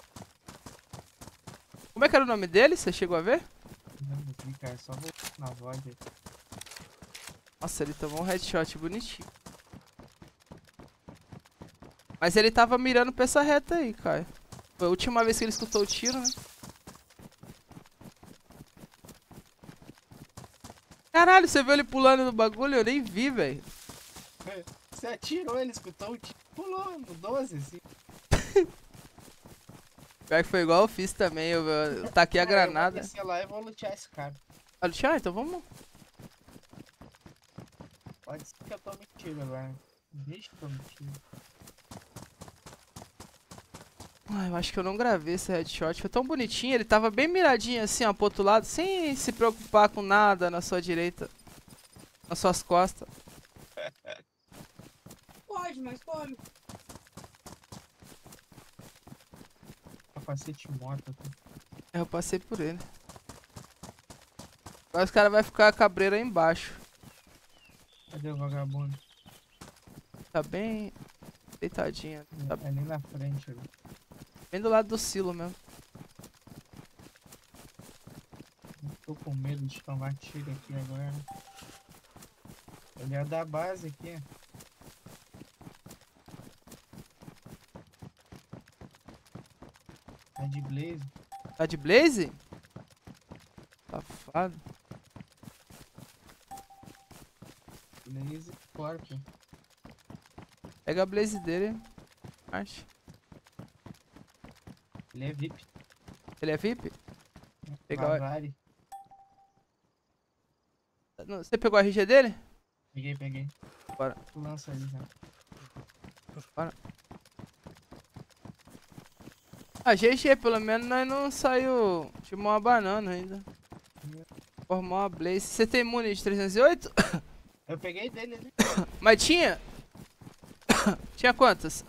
Como é que era o nome dele? Você chegou a ver? Não, vi, cara, só vou na voz aí. Nossa, ele tomou um headshot bonitinho. Mas ele tava mirando pra essa reta aí, Caio. Foi a última vez que ele escutou o tiro, né? Caralho, você viu ele pulando no bagulho? Eu nem vi, velho. Você atirou, ele escutou o tiro, pulou no doze, assim. Pior que foi igual eu fiz também. Eu, eu taquei a Cara, granada. Eu vou descer lá e vou lutear esse cara. Ah, Luciano, então vamos. Pode ser que eu tome tiro agora. Deixa que eu tome tiro. Ah, eu acho que eu não gravei esse headshot. Foi tão bonitinho. Ele tava bem miradinho assim, ó, pro outro lado. Sem se preocupar com nada na sua direita. Nas suas costas. Pode, mas pode. Capacete moto aqui. É, eu passei por ele. Agora os caras vão ficar a cabreira aí embaixo. Cadê o vagabundo? Tá bem deitadinho. Tá É ali na frente ali. bem do lado do silo mesmo. Tô com medo de tomar tiro aqui agora. Ele é da base aqui. de Blaze. Tá de Blaze? Safado. Blaze Corp. Pega a Blaze dele. Acho. Ele é V I P. Ele é V I P? Pegar o... Bavari. Não, você pegou a R G dele? Peguei, peguei. Bora. Lança ele já. Bora. Ah, G G, pelo menos nós não saiu de uma banana ainda. Formar uma Blaze. Você tem muni de trezentos e oito? Eu peguei dele ali. Mas tinha? Tinha quantas?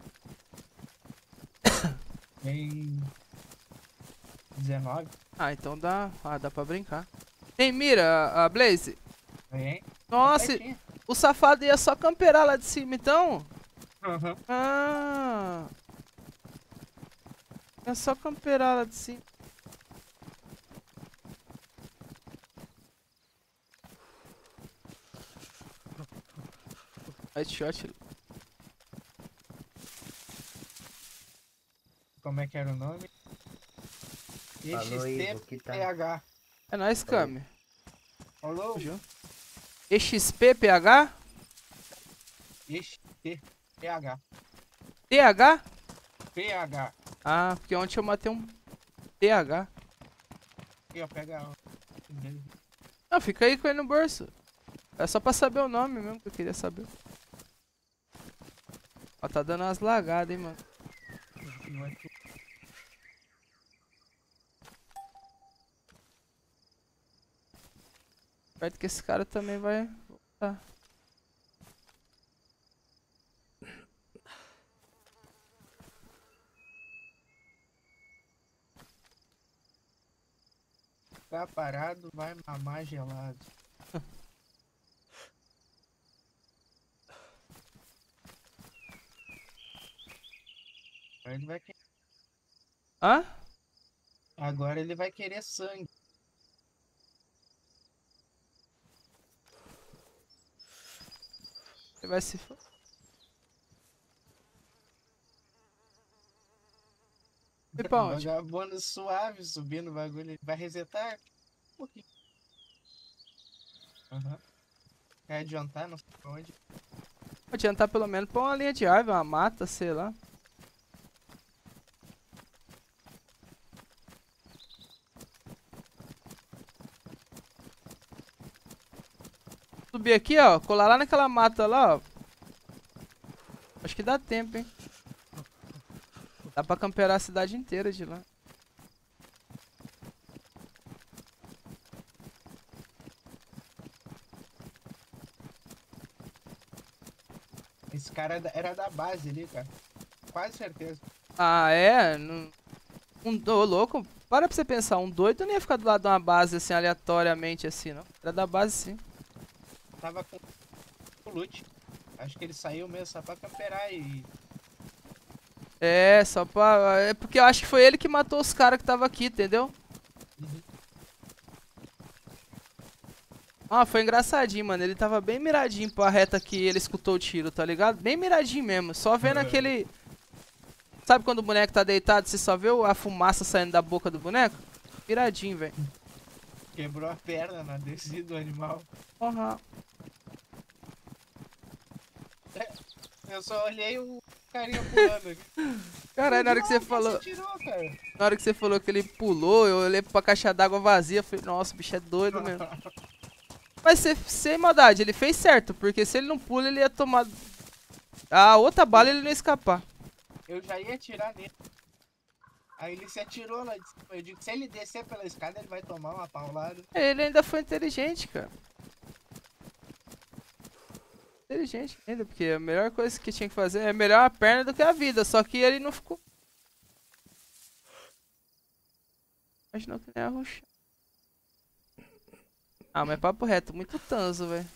Tem dezenove. Ah, então dá. Ah, dá pra brincar. Tem mira a, a Blaze? Tem. Nossa, Certinho. o safado ia só camperar lá de cima, então? Uhum. Ah. É só camperar lá de cima. Headshot. Como é que era o nome? Falou, Ivo, que tá. X T P H. É nóis, Kami. Falou? E X P P H? X T P H. T H? P H. Ah, porque ontem eu matei um T H. Aqui, ó, pega. Não, fica aí com ele no bolso. É só pra saber o nome mesmo que eu queria saber. Ó, tá dando umas lagadas, hein, mano. Não é tu. Perto que esse cara também vai voltar. Tá parado, vai mamar gelado. Agora ele vai querer. Hã? Agora ele vai querer sangue. Ele vai se... fo- E pra onde? Vagabundo suave subindo o bagulho. Ele vai resetar um pouquinho. Aham. Quer adiantar, não sei pra onde. Vou adiantar pelo menos pra uma linha de árvore, uma mata, sei lá. Subir aqui, ó. Colar lá naquela mata lá, ó. Acho que dá tempo, hein. Dá pra camperar a cidade inteira de lá. Esse cara era da- era da base ali, cara. Quase certeza. Ah, é? Não... Um do louco. Para pra você pensar, um doido não ia ficar do lado de uma base assim, aleatoriamente assim, não. Era da base sim. Tava com o loot. Acho que ele saiu mesmo só pra camperar e. É, só pra... É porque eu acho que foi ele que matou os caras que tava aqui, entendeu? Uhum. Ah, foi engraçadinho, mano. Ele tava bem miradinho pra reta que ele escutou o tiro, tá ligado? Bem miradinho mesmo. Só vendo É. aquele... Sabe quando o boneco tá deitado, você só vê a fumaça saindo da boca do boneco? Miradinho, velho. Quebrou a perna na descida do animal. Porra. Eu só olhei o carinha pulando aqui. Caralho, na hora que você Não, falou... Você tirou, cara. Na hora que você falou que ele pulou, eu olhei pra caixa d'água vazia, falei, nossa, o bicho é doido mesmo. Mas você, sem maldade, ele fez certo, porque se ele não pula, ele ia tomar... A outra bala ele não ia escapar. Eu já ia atirar nele. Aí ele se atirou lá de cima. Eu digo, se ele descer pela escada, ele vai tomar uma paulada. Ele ainda foi inteligente, cara. Inteligente ainda, porque a melhor coisa que tinha que fazer é melhor a perna do que a vida, só que ele não ficou... Imaginou que nem a ruxa. Ah, mas papo reto, muito tanso, velho.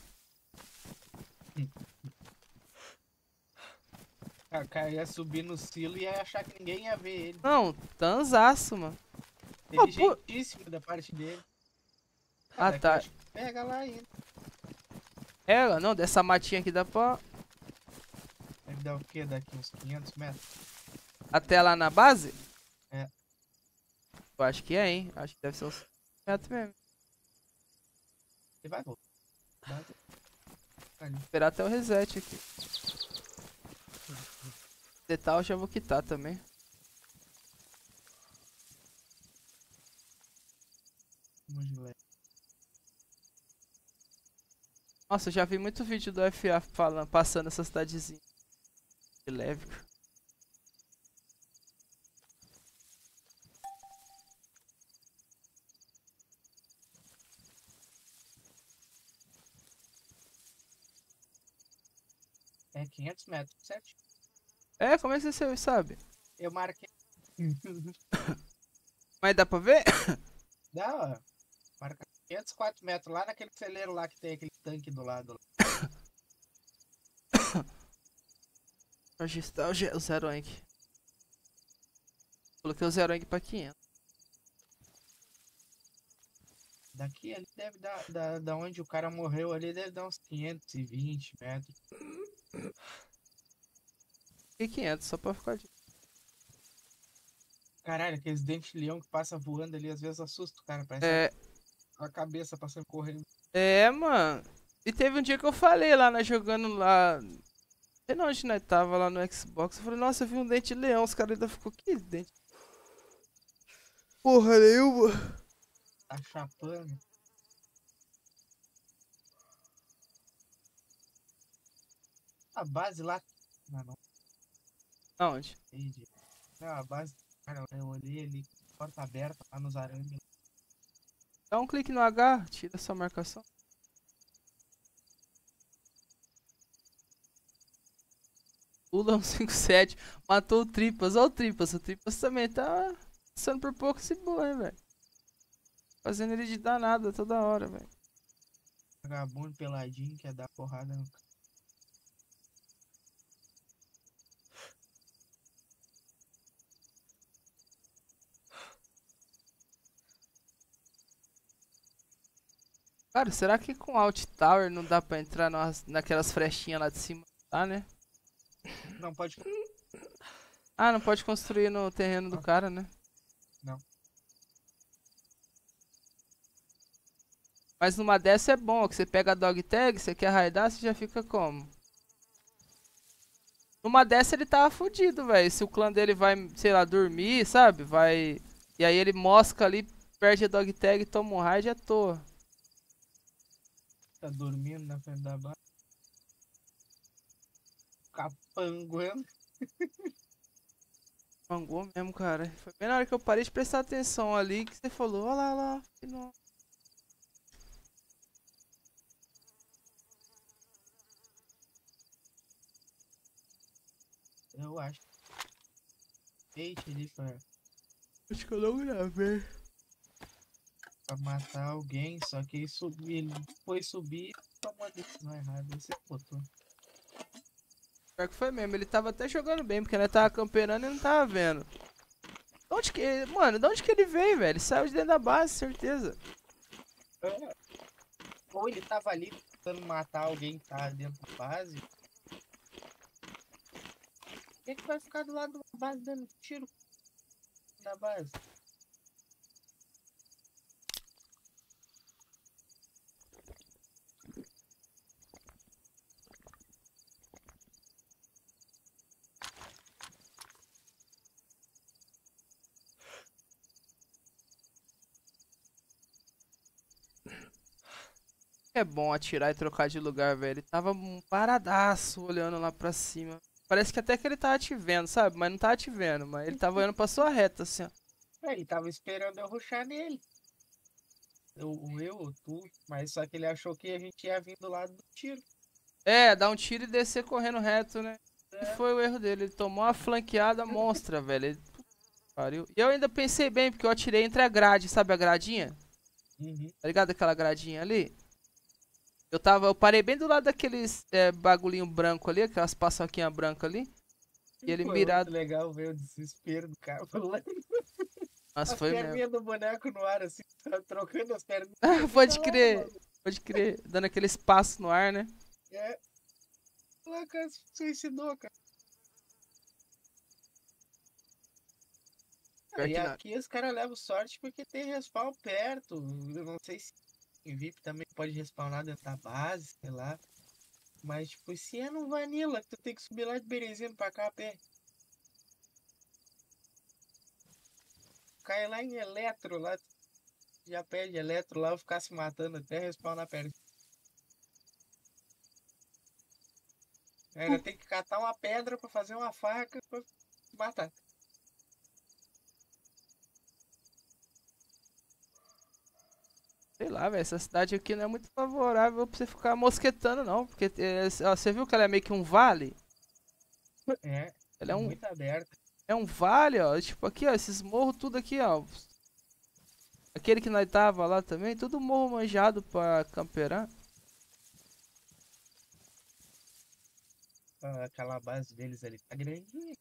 O cara ia subir no silo e ia achar que ninguém ia ver ele. Não, tansaço, mano. Ah, pô. Inteligentíssimo da parte dele. Ah, daqui tá. eu acho que pega lá ainda. É, não, dessa matinha aqui dá pra... Deve dar o quê? Daqui uns quinhentos metros. Até lá na base? É. Eu acho que é, hein? Acho que deve ser uns metros mesmo. Ele vai voltar. Vai voltar. Ali. Esperar até o reset aqui. Detal eu já vou quitar também. Vamos de leve. Nossa, eu já vi muito vídeo do F A falando, passando essa cidadezinha de leve. É quinhentos metros, certo? É, como é que você sabe? Eu marquei. Mas dá pra ver? Dá, ó. Marca quinhentos e quatro metros lá naquele celeiro lá que tem aquele tanque do lado. Registrar o, ge- o zero rank. Coloquei o zero rank pra quinhentos. Daqui ali deve dar, da, da onde o cara morreu ali, deve dar uns quinhentos e vinte metros. E quinhentos, só pra ficar de... Caralho, aqueles dentes de leão que passa voando ali, às vezes assusta o cara, parece É, a cabeça passando correndo. é, mano. E teve um dia que eu falei lá, né, jogando lá... Não sei não onde nós tava lá no Xbox. Eu falei, nossa, eu vi um dente de leão. Os caras ainda ficou, que dente? Porra nenhuma. Tá chapando. A base lá. Não, não. Aonde? Entendi. Não, a base. Cara, eu olhei ali, porta aberta lá nos arames. Dá um clique no H, tira essa marcação. Pula um cinco sete, matou o Tripas. Olha o Tripas, o Tripas também tá passando por pouco esse boa, hein, velho. Fazendo ele de danada toda hora, velho. Vagabundo peladinho quer dar porrada no cara. Cara, será que com Alt Tower não dá pra entrar nas, naquelas frechinhas lá de cima? Tá, né? Não pode. Ah, não pode construir no terreno do cara, né? Não. Mas numa dessa é bom, ó, que você pega a dog tag, você quer raidar, você já fica como? Numa dessa ele tava fudido, velho. Se o clã dele vai, sei lá, dormir, sabe? Vai. E aí ele mosca ali, perde a dog tag e toma um raid à toa. Tá dormindo na frente da base. Capanguando. Mangou mesmo, cara. Foi bem na hora que eu parei de prestar atenção ali que você falou, olha lá, olha lá. Que não. Eu acho. Eita, ali pra, Acho que eu não gravei. pra matar alguém, só que ele subiu, ele foi subir e tomou a decisão errada. Você botou. Pior que foi mesmo, ele tava até jogando bem, porque ele tava camperando e não tava vendo. De onde que. Mano, de onde que ele veio, velho? Ele saiu de dentro da base, certeza. É. Ou ele tava ali tentando matar alguém que tá dentro da base. Por que, que vai ficar do lado da base dando tiro da base? É bom atirar e trocar de lugar, velho. Ele tava um paradaço olhando lá pra cima. Parece que até que ele tava te vendo, sabe? Mas não tava te vendo, mas ele tava olhando pra sua reta, assim, ó. É, ele tava esperando eu rushar nele. Eu, o eu, o tu, mas só que ele achou que a gente ia vir do lado do tiro. É, dar um tiro e descer correndo reto, né? E É. foi o erro dele. Ele tomou uma flanqueada monstra, velho. Ele... Pariu. E eu ainda pensei bem, porque eu atirei entre a grade, sabe a gradinha? Uhum. Tá ligado aquela gradinha ali? Eu tava, eu parei bem do lado daqueles é, bagulhinho branco ali, aquelas paçoquinhas brancas ali. E ele Foi mirado. muito legal ver o desespero do cara falando. Nossa, As foi mesmo. perninhas do boneco no ar, assim, trocando as pernas. Pode Tá lá, crer, mano. pode crer. Dando aquele espaço no ar, né? É. O cara se suicidou, cara. Pior E que não. aqui os caras levam sorte porque tem respawn perto. Eu não sei se em V I P também pode respawnar dentro da base, sei lá. Mas, tipo, se é no Vanilla, que tu tem que subir lá de Berezino pra cá a pé. Cai lá em Eletro, lá. Já pede Eletro lá, eu ficar se matando até respawnar perto. Ainda tem que catar uma pedra pra fazer uma faca pra matar. Sei lá, velho, essa cidade aqui não é muito favorável pra você ficar mosquetando, não. Porque é, ó, você viu que ela é meio que um vale? É, Ela é um, muito aberta. é um vale, ó. Tipo aqui, ó, esses morros tudo aqui, ó. Aquele que nós tava lá também, tudo morro manjado pra camperar. Ah, aquela base deles ali tá grande.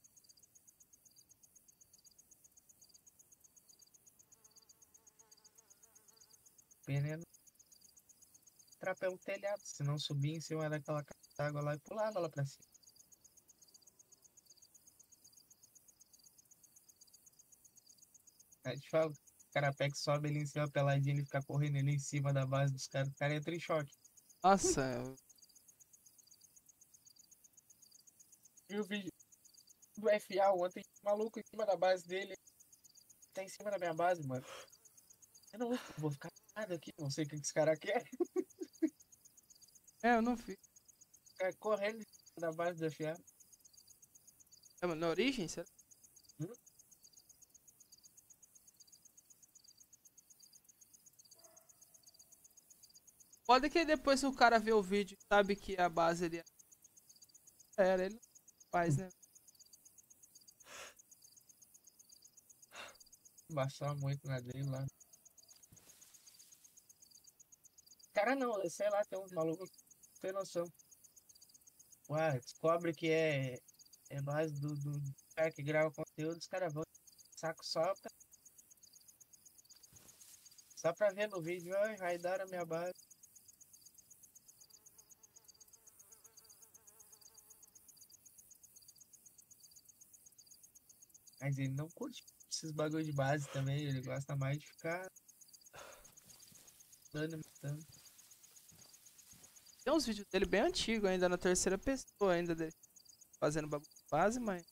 Pena é entrar pelo telhado, se não subir em cima daquela caixa d'água lá e pulava lá pra cima. Aí te falo, o cara pega e sobe ali em cima peladinho e fica correndo ali em cima da base dos caras, o cara entra em choque. Nossa, eu- E o vídeo do F A ontem, maluco em cima da base dele, tá em cima da minha base, mano. Eu não vou, vou ficar nada aqui, não sei o que esse cara quer. é, eu não vi. Ficar correndo em cima da base do F A. É, na origem, será? Hum? Pode que depois o cara vê o vídeo e sabe que a base ele era, ele não faz, né? Baixar muito na dele lá. Cara, não, sei lá, tem uns malucos que não tem noção. Ué, descobre que é, é base do, do cara que grava conteúdo, os caras vão saco só pra, só pra ver no vídeo, ai, raidaram a minha base. Mas ele não curte esses bagulho de base também, ele gosta mais de ficar dando e matando. Tem uns vídeos dele bem antigos ainda, na terceira pessoa ainda, dele fazendo bagulho de base, mas...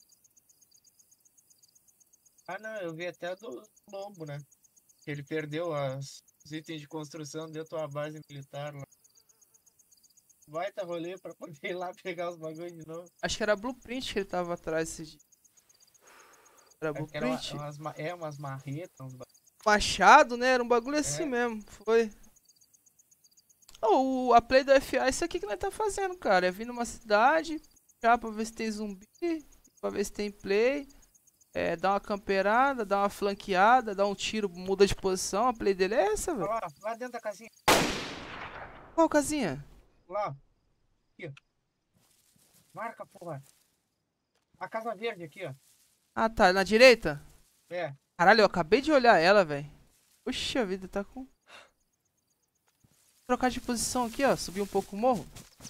Ah não, eu vi até do Lombo, né? Que ele perdeu as, os itens de construção dentro da base militar lá. Baita rolê pra poder ir lá pegar os bagulhos de novo. Acho que era Blueprint que ele tava atrás esse dia. Era Acho que era uma- Blueprint? umas, ma- é, umas marretas, uns bagulhos. Machado, né? Era um bagulho assim É. mesmo, foi. Oh, o- a play do F A, isso aqui que nós tá fazendo, cara. É vir numa cidade, já pra ver se tem zumbi, pra ver se tem play. É, dar uma camperada, dar uma flanqueada, dar um tiro, muda de posição. A play dele é essa, Olha velho. lá, lá dentro da casinha. Qual casinha? Lá, ó. Aqui, ó. Marca, porra. A casa verde aqui, ó. Ah, tá. Na direita? É. Caralho, eu acabei de olhar ela, velho. Puxa vida, tá com... Trocar de posição aqui, ó. Subir um pouco o morro.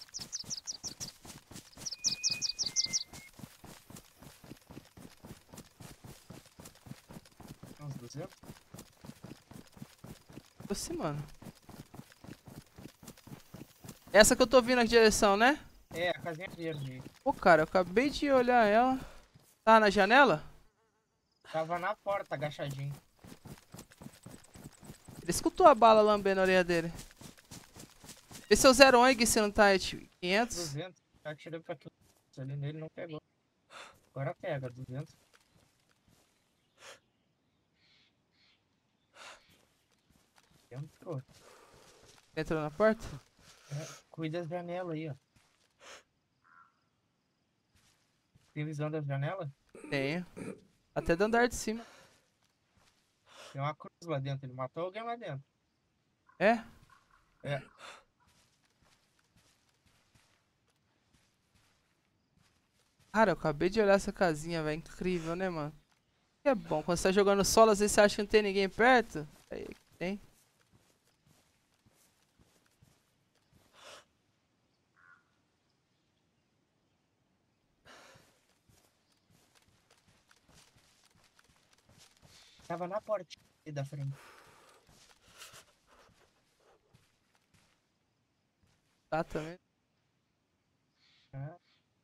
Tem uns duzentos. Aproximando. Essa que eu tô vindo na direção, né? É, a casinha verde. Pô, cara, eu acabei de olhar ela. Tá na janela? Tava na porta, agachadinho. Ele escutou a bala lambendo a orelha dele. Vê se é o zero ong se não tá aí, tio. quinhentos. duzentos. Já tirei pra aquilo. Ali nele não pegou. Agora pega, duzentos. Entrou. Entrou na porta? É, cuida das janelas aí, ó. Tem visão das janelas? Tenho. Até do andar de cima. Tem uma cruz lá dentro. Ele matou alguém lá dentro. É? É. Cara, eu acabei de olhar essa casinha, velho. Incrível, né, mano? É bom. Quando você tá jogando solo, às vezes você acha que não tem ninguém perto. Aí tem. Tava na portinha ali da frente. Tá também. Ah,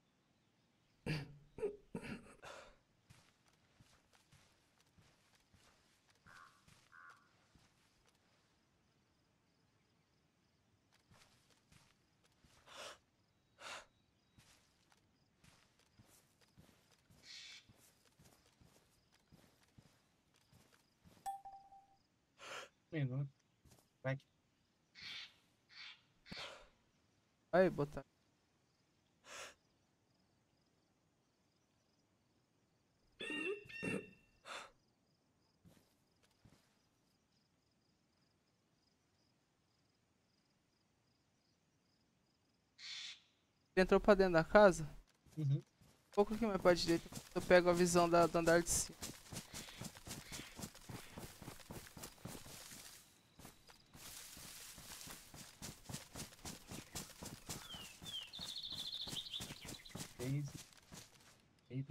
um minuto. Vai que Aí, botar. Ele entrou pra dentro da casa? Uhum. Um pouco aqui mais pra direita. Eu pego a visão da, do andar de cima. Seis. Eita.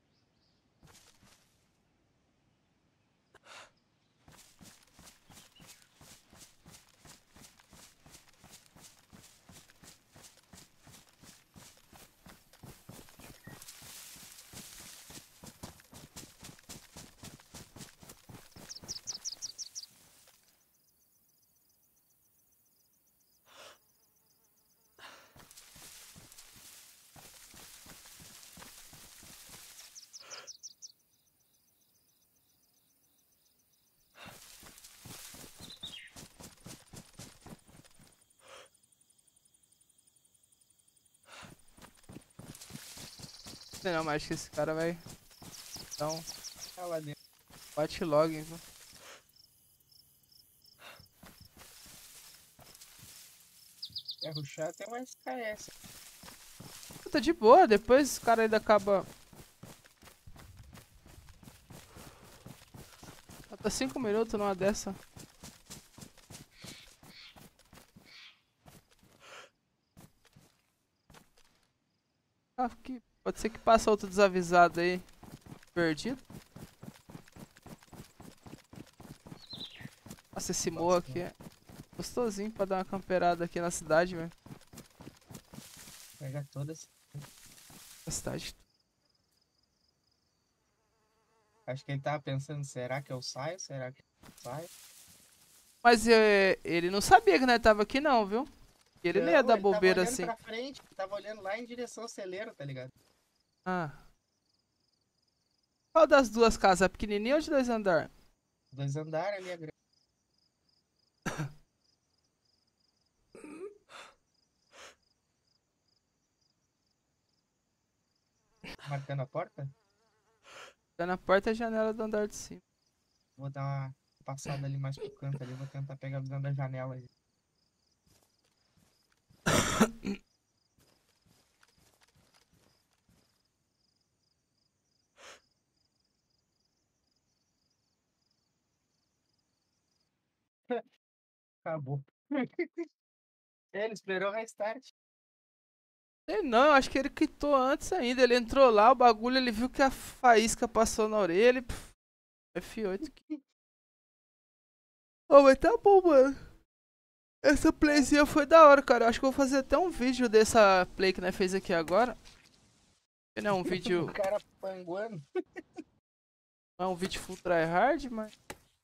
Não, mas acho que esse cara vai. Então, Tá lá dentro. bate login, viu? Quer rushar, tem um S K S. Tá de boa, depois o cara ainda acaba. Falta cinco minutos numa dessa. Ah, que... Pode ser que passe outro desavisado aí. Perdido. Nossa, esse morro aqui é gostosinho pra dar uma camperada aqui na cidade, velho. Pega todas. Na cidade. Acho que ele tava pensando, será que eu saio? Será que eu saio? Mas é, ele não sabia que nós tava aqui não, viu? Ele não ia dar ele bobeira tava olhando assim. pra frente, tava olhando lá em direção ao celeiro, tá ligado? Ah. Qual das duas casas? A pequenininha ou de dois andares? Dois andares ali, a grande. Marcando a porta? Tá na porta e janela do andar de cima. Vou dar uma passada ali mais pro canto ali, vou tentar pegar a visão da janela ali. Acabou. Ele esperou o restart. Sei não, eu acho que ele quitou antes ainda. Ele entrou lá, o bagulho, ele viu que a faísca passou na orelha e... pff, F oito aqui. Oh, mas tá bom, mano. Essa playzinha foi da hora, cara. Eu acho que eu vou fazer até um vídeo dessa play que nós fez aqui agora. Não é um vídeo... O cara panguando. Não é um vídeo full tryhard, mas...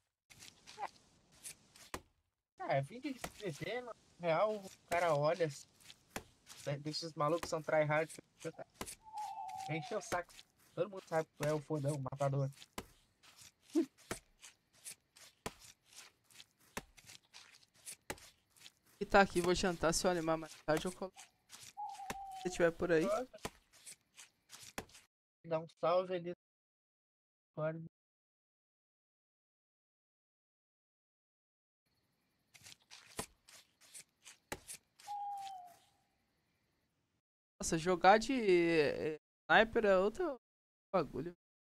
Ah, é vídeo de P V, na real, o cara olha assim. Esses malucos são tryhard. Encheu o saco. Todo mundo sabe que tu é o fodão, o matador. E tá aqui, vou jantar. Se eu animar mais tarde, eu coloco. Se tiver por aí. Dá um salve ali. Pode. Nossa, jogar de eh, sniper é outro bagulho.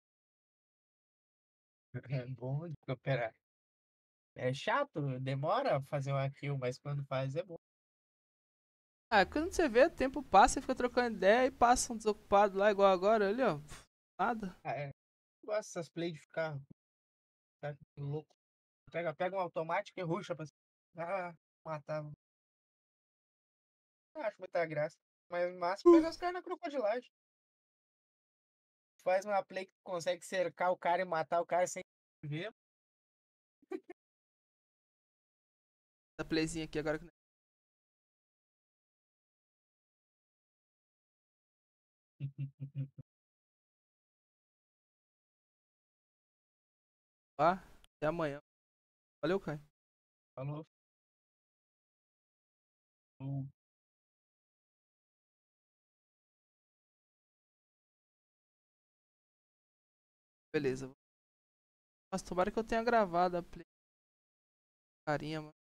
É bom de cooperar. É chato, demora fazer uma kill, mas quando faz é bom. Ah, quando você vê, o tempo passa, você fica trocando ideia e passa um desocupado lá, igual agora, ali, ó. Nada. Ah, é. Eu gosto dessas play de ficar Tá que louco. Pega, pega um automático e ruxa pra cima. Ah, matava. Não acho muita graça. Mas massa pegar os caras na crocodilagem. Faz uma play que consegue cercar o cara e matar o cara sem ver. Essa playzinha aqui agora que. Ah, até amanhã. Valeu, Caio. Falou. Hum. Beleza. Mas tomara que eu tenha gravado a play. Carinha, mano.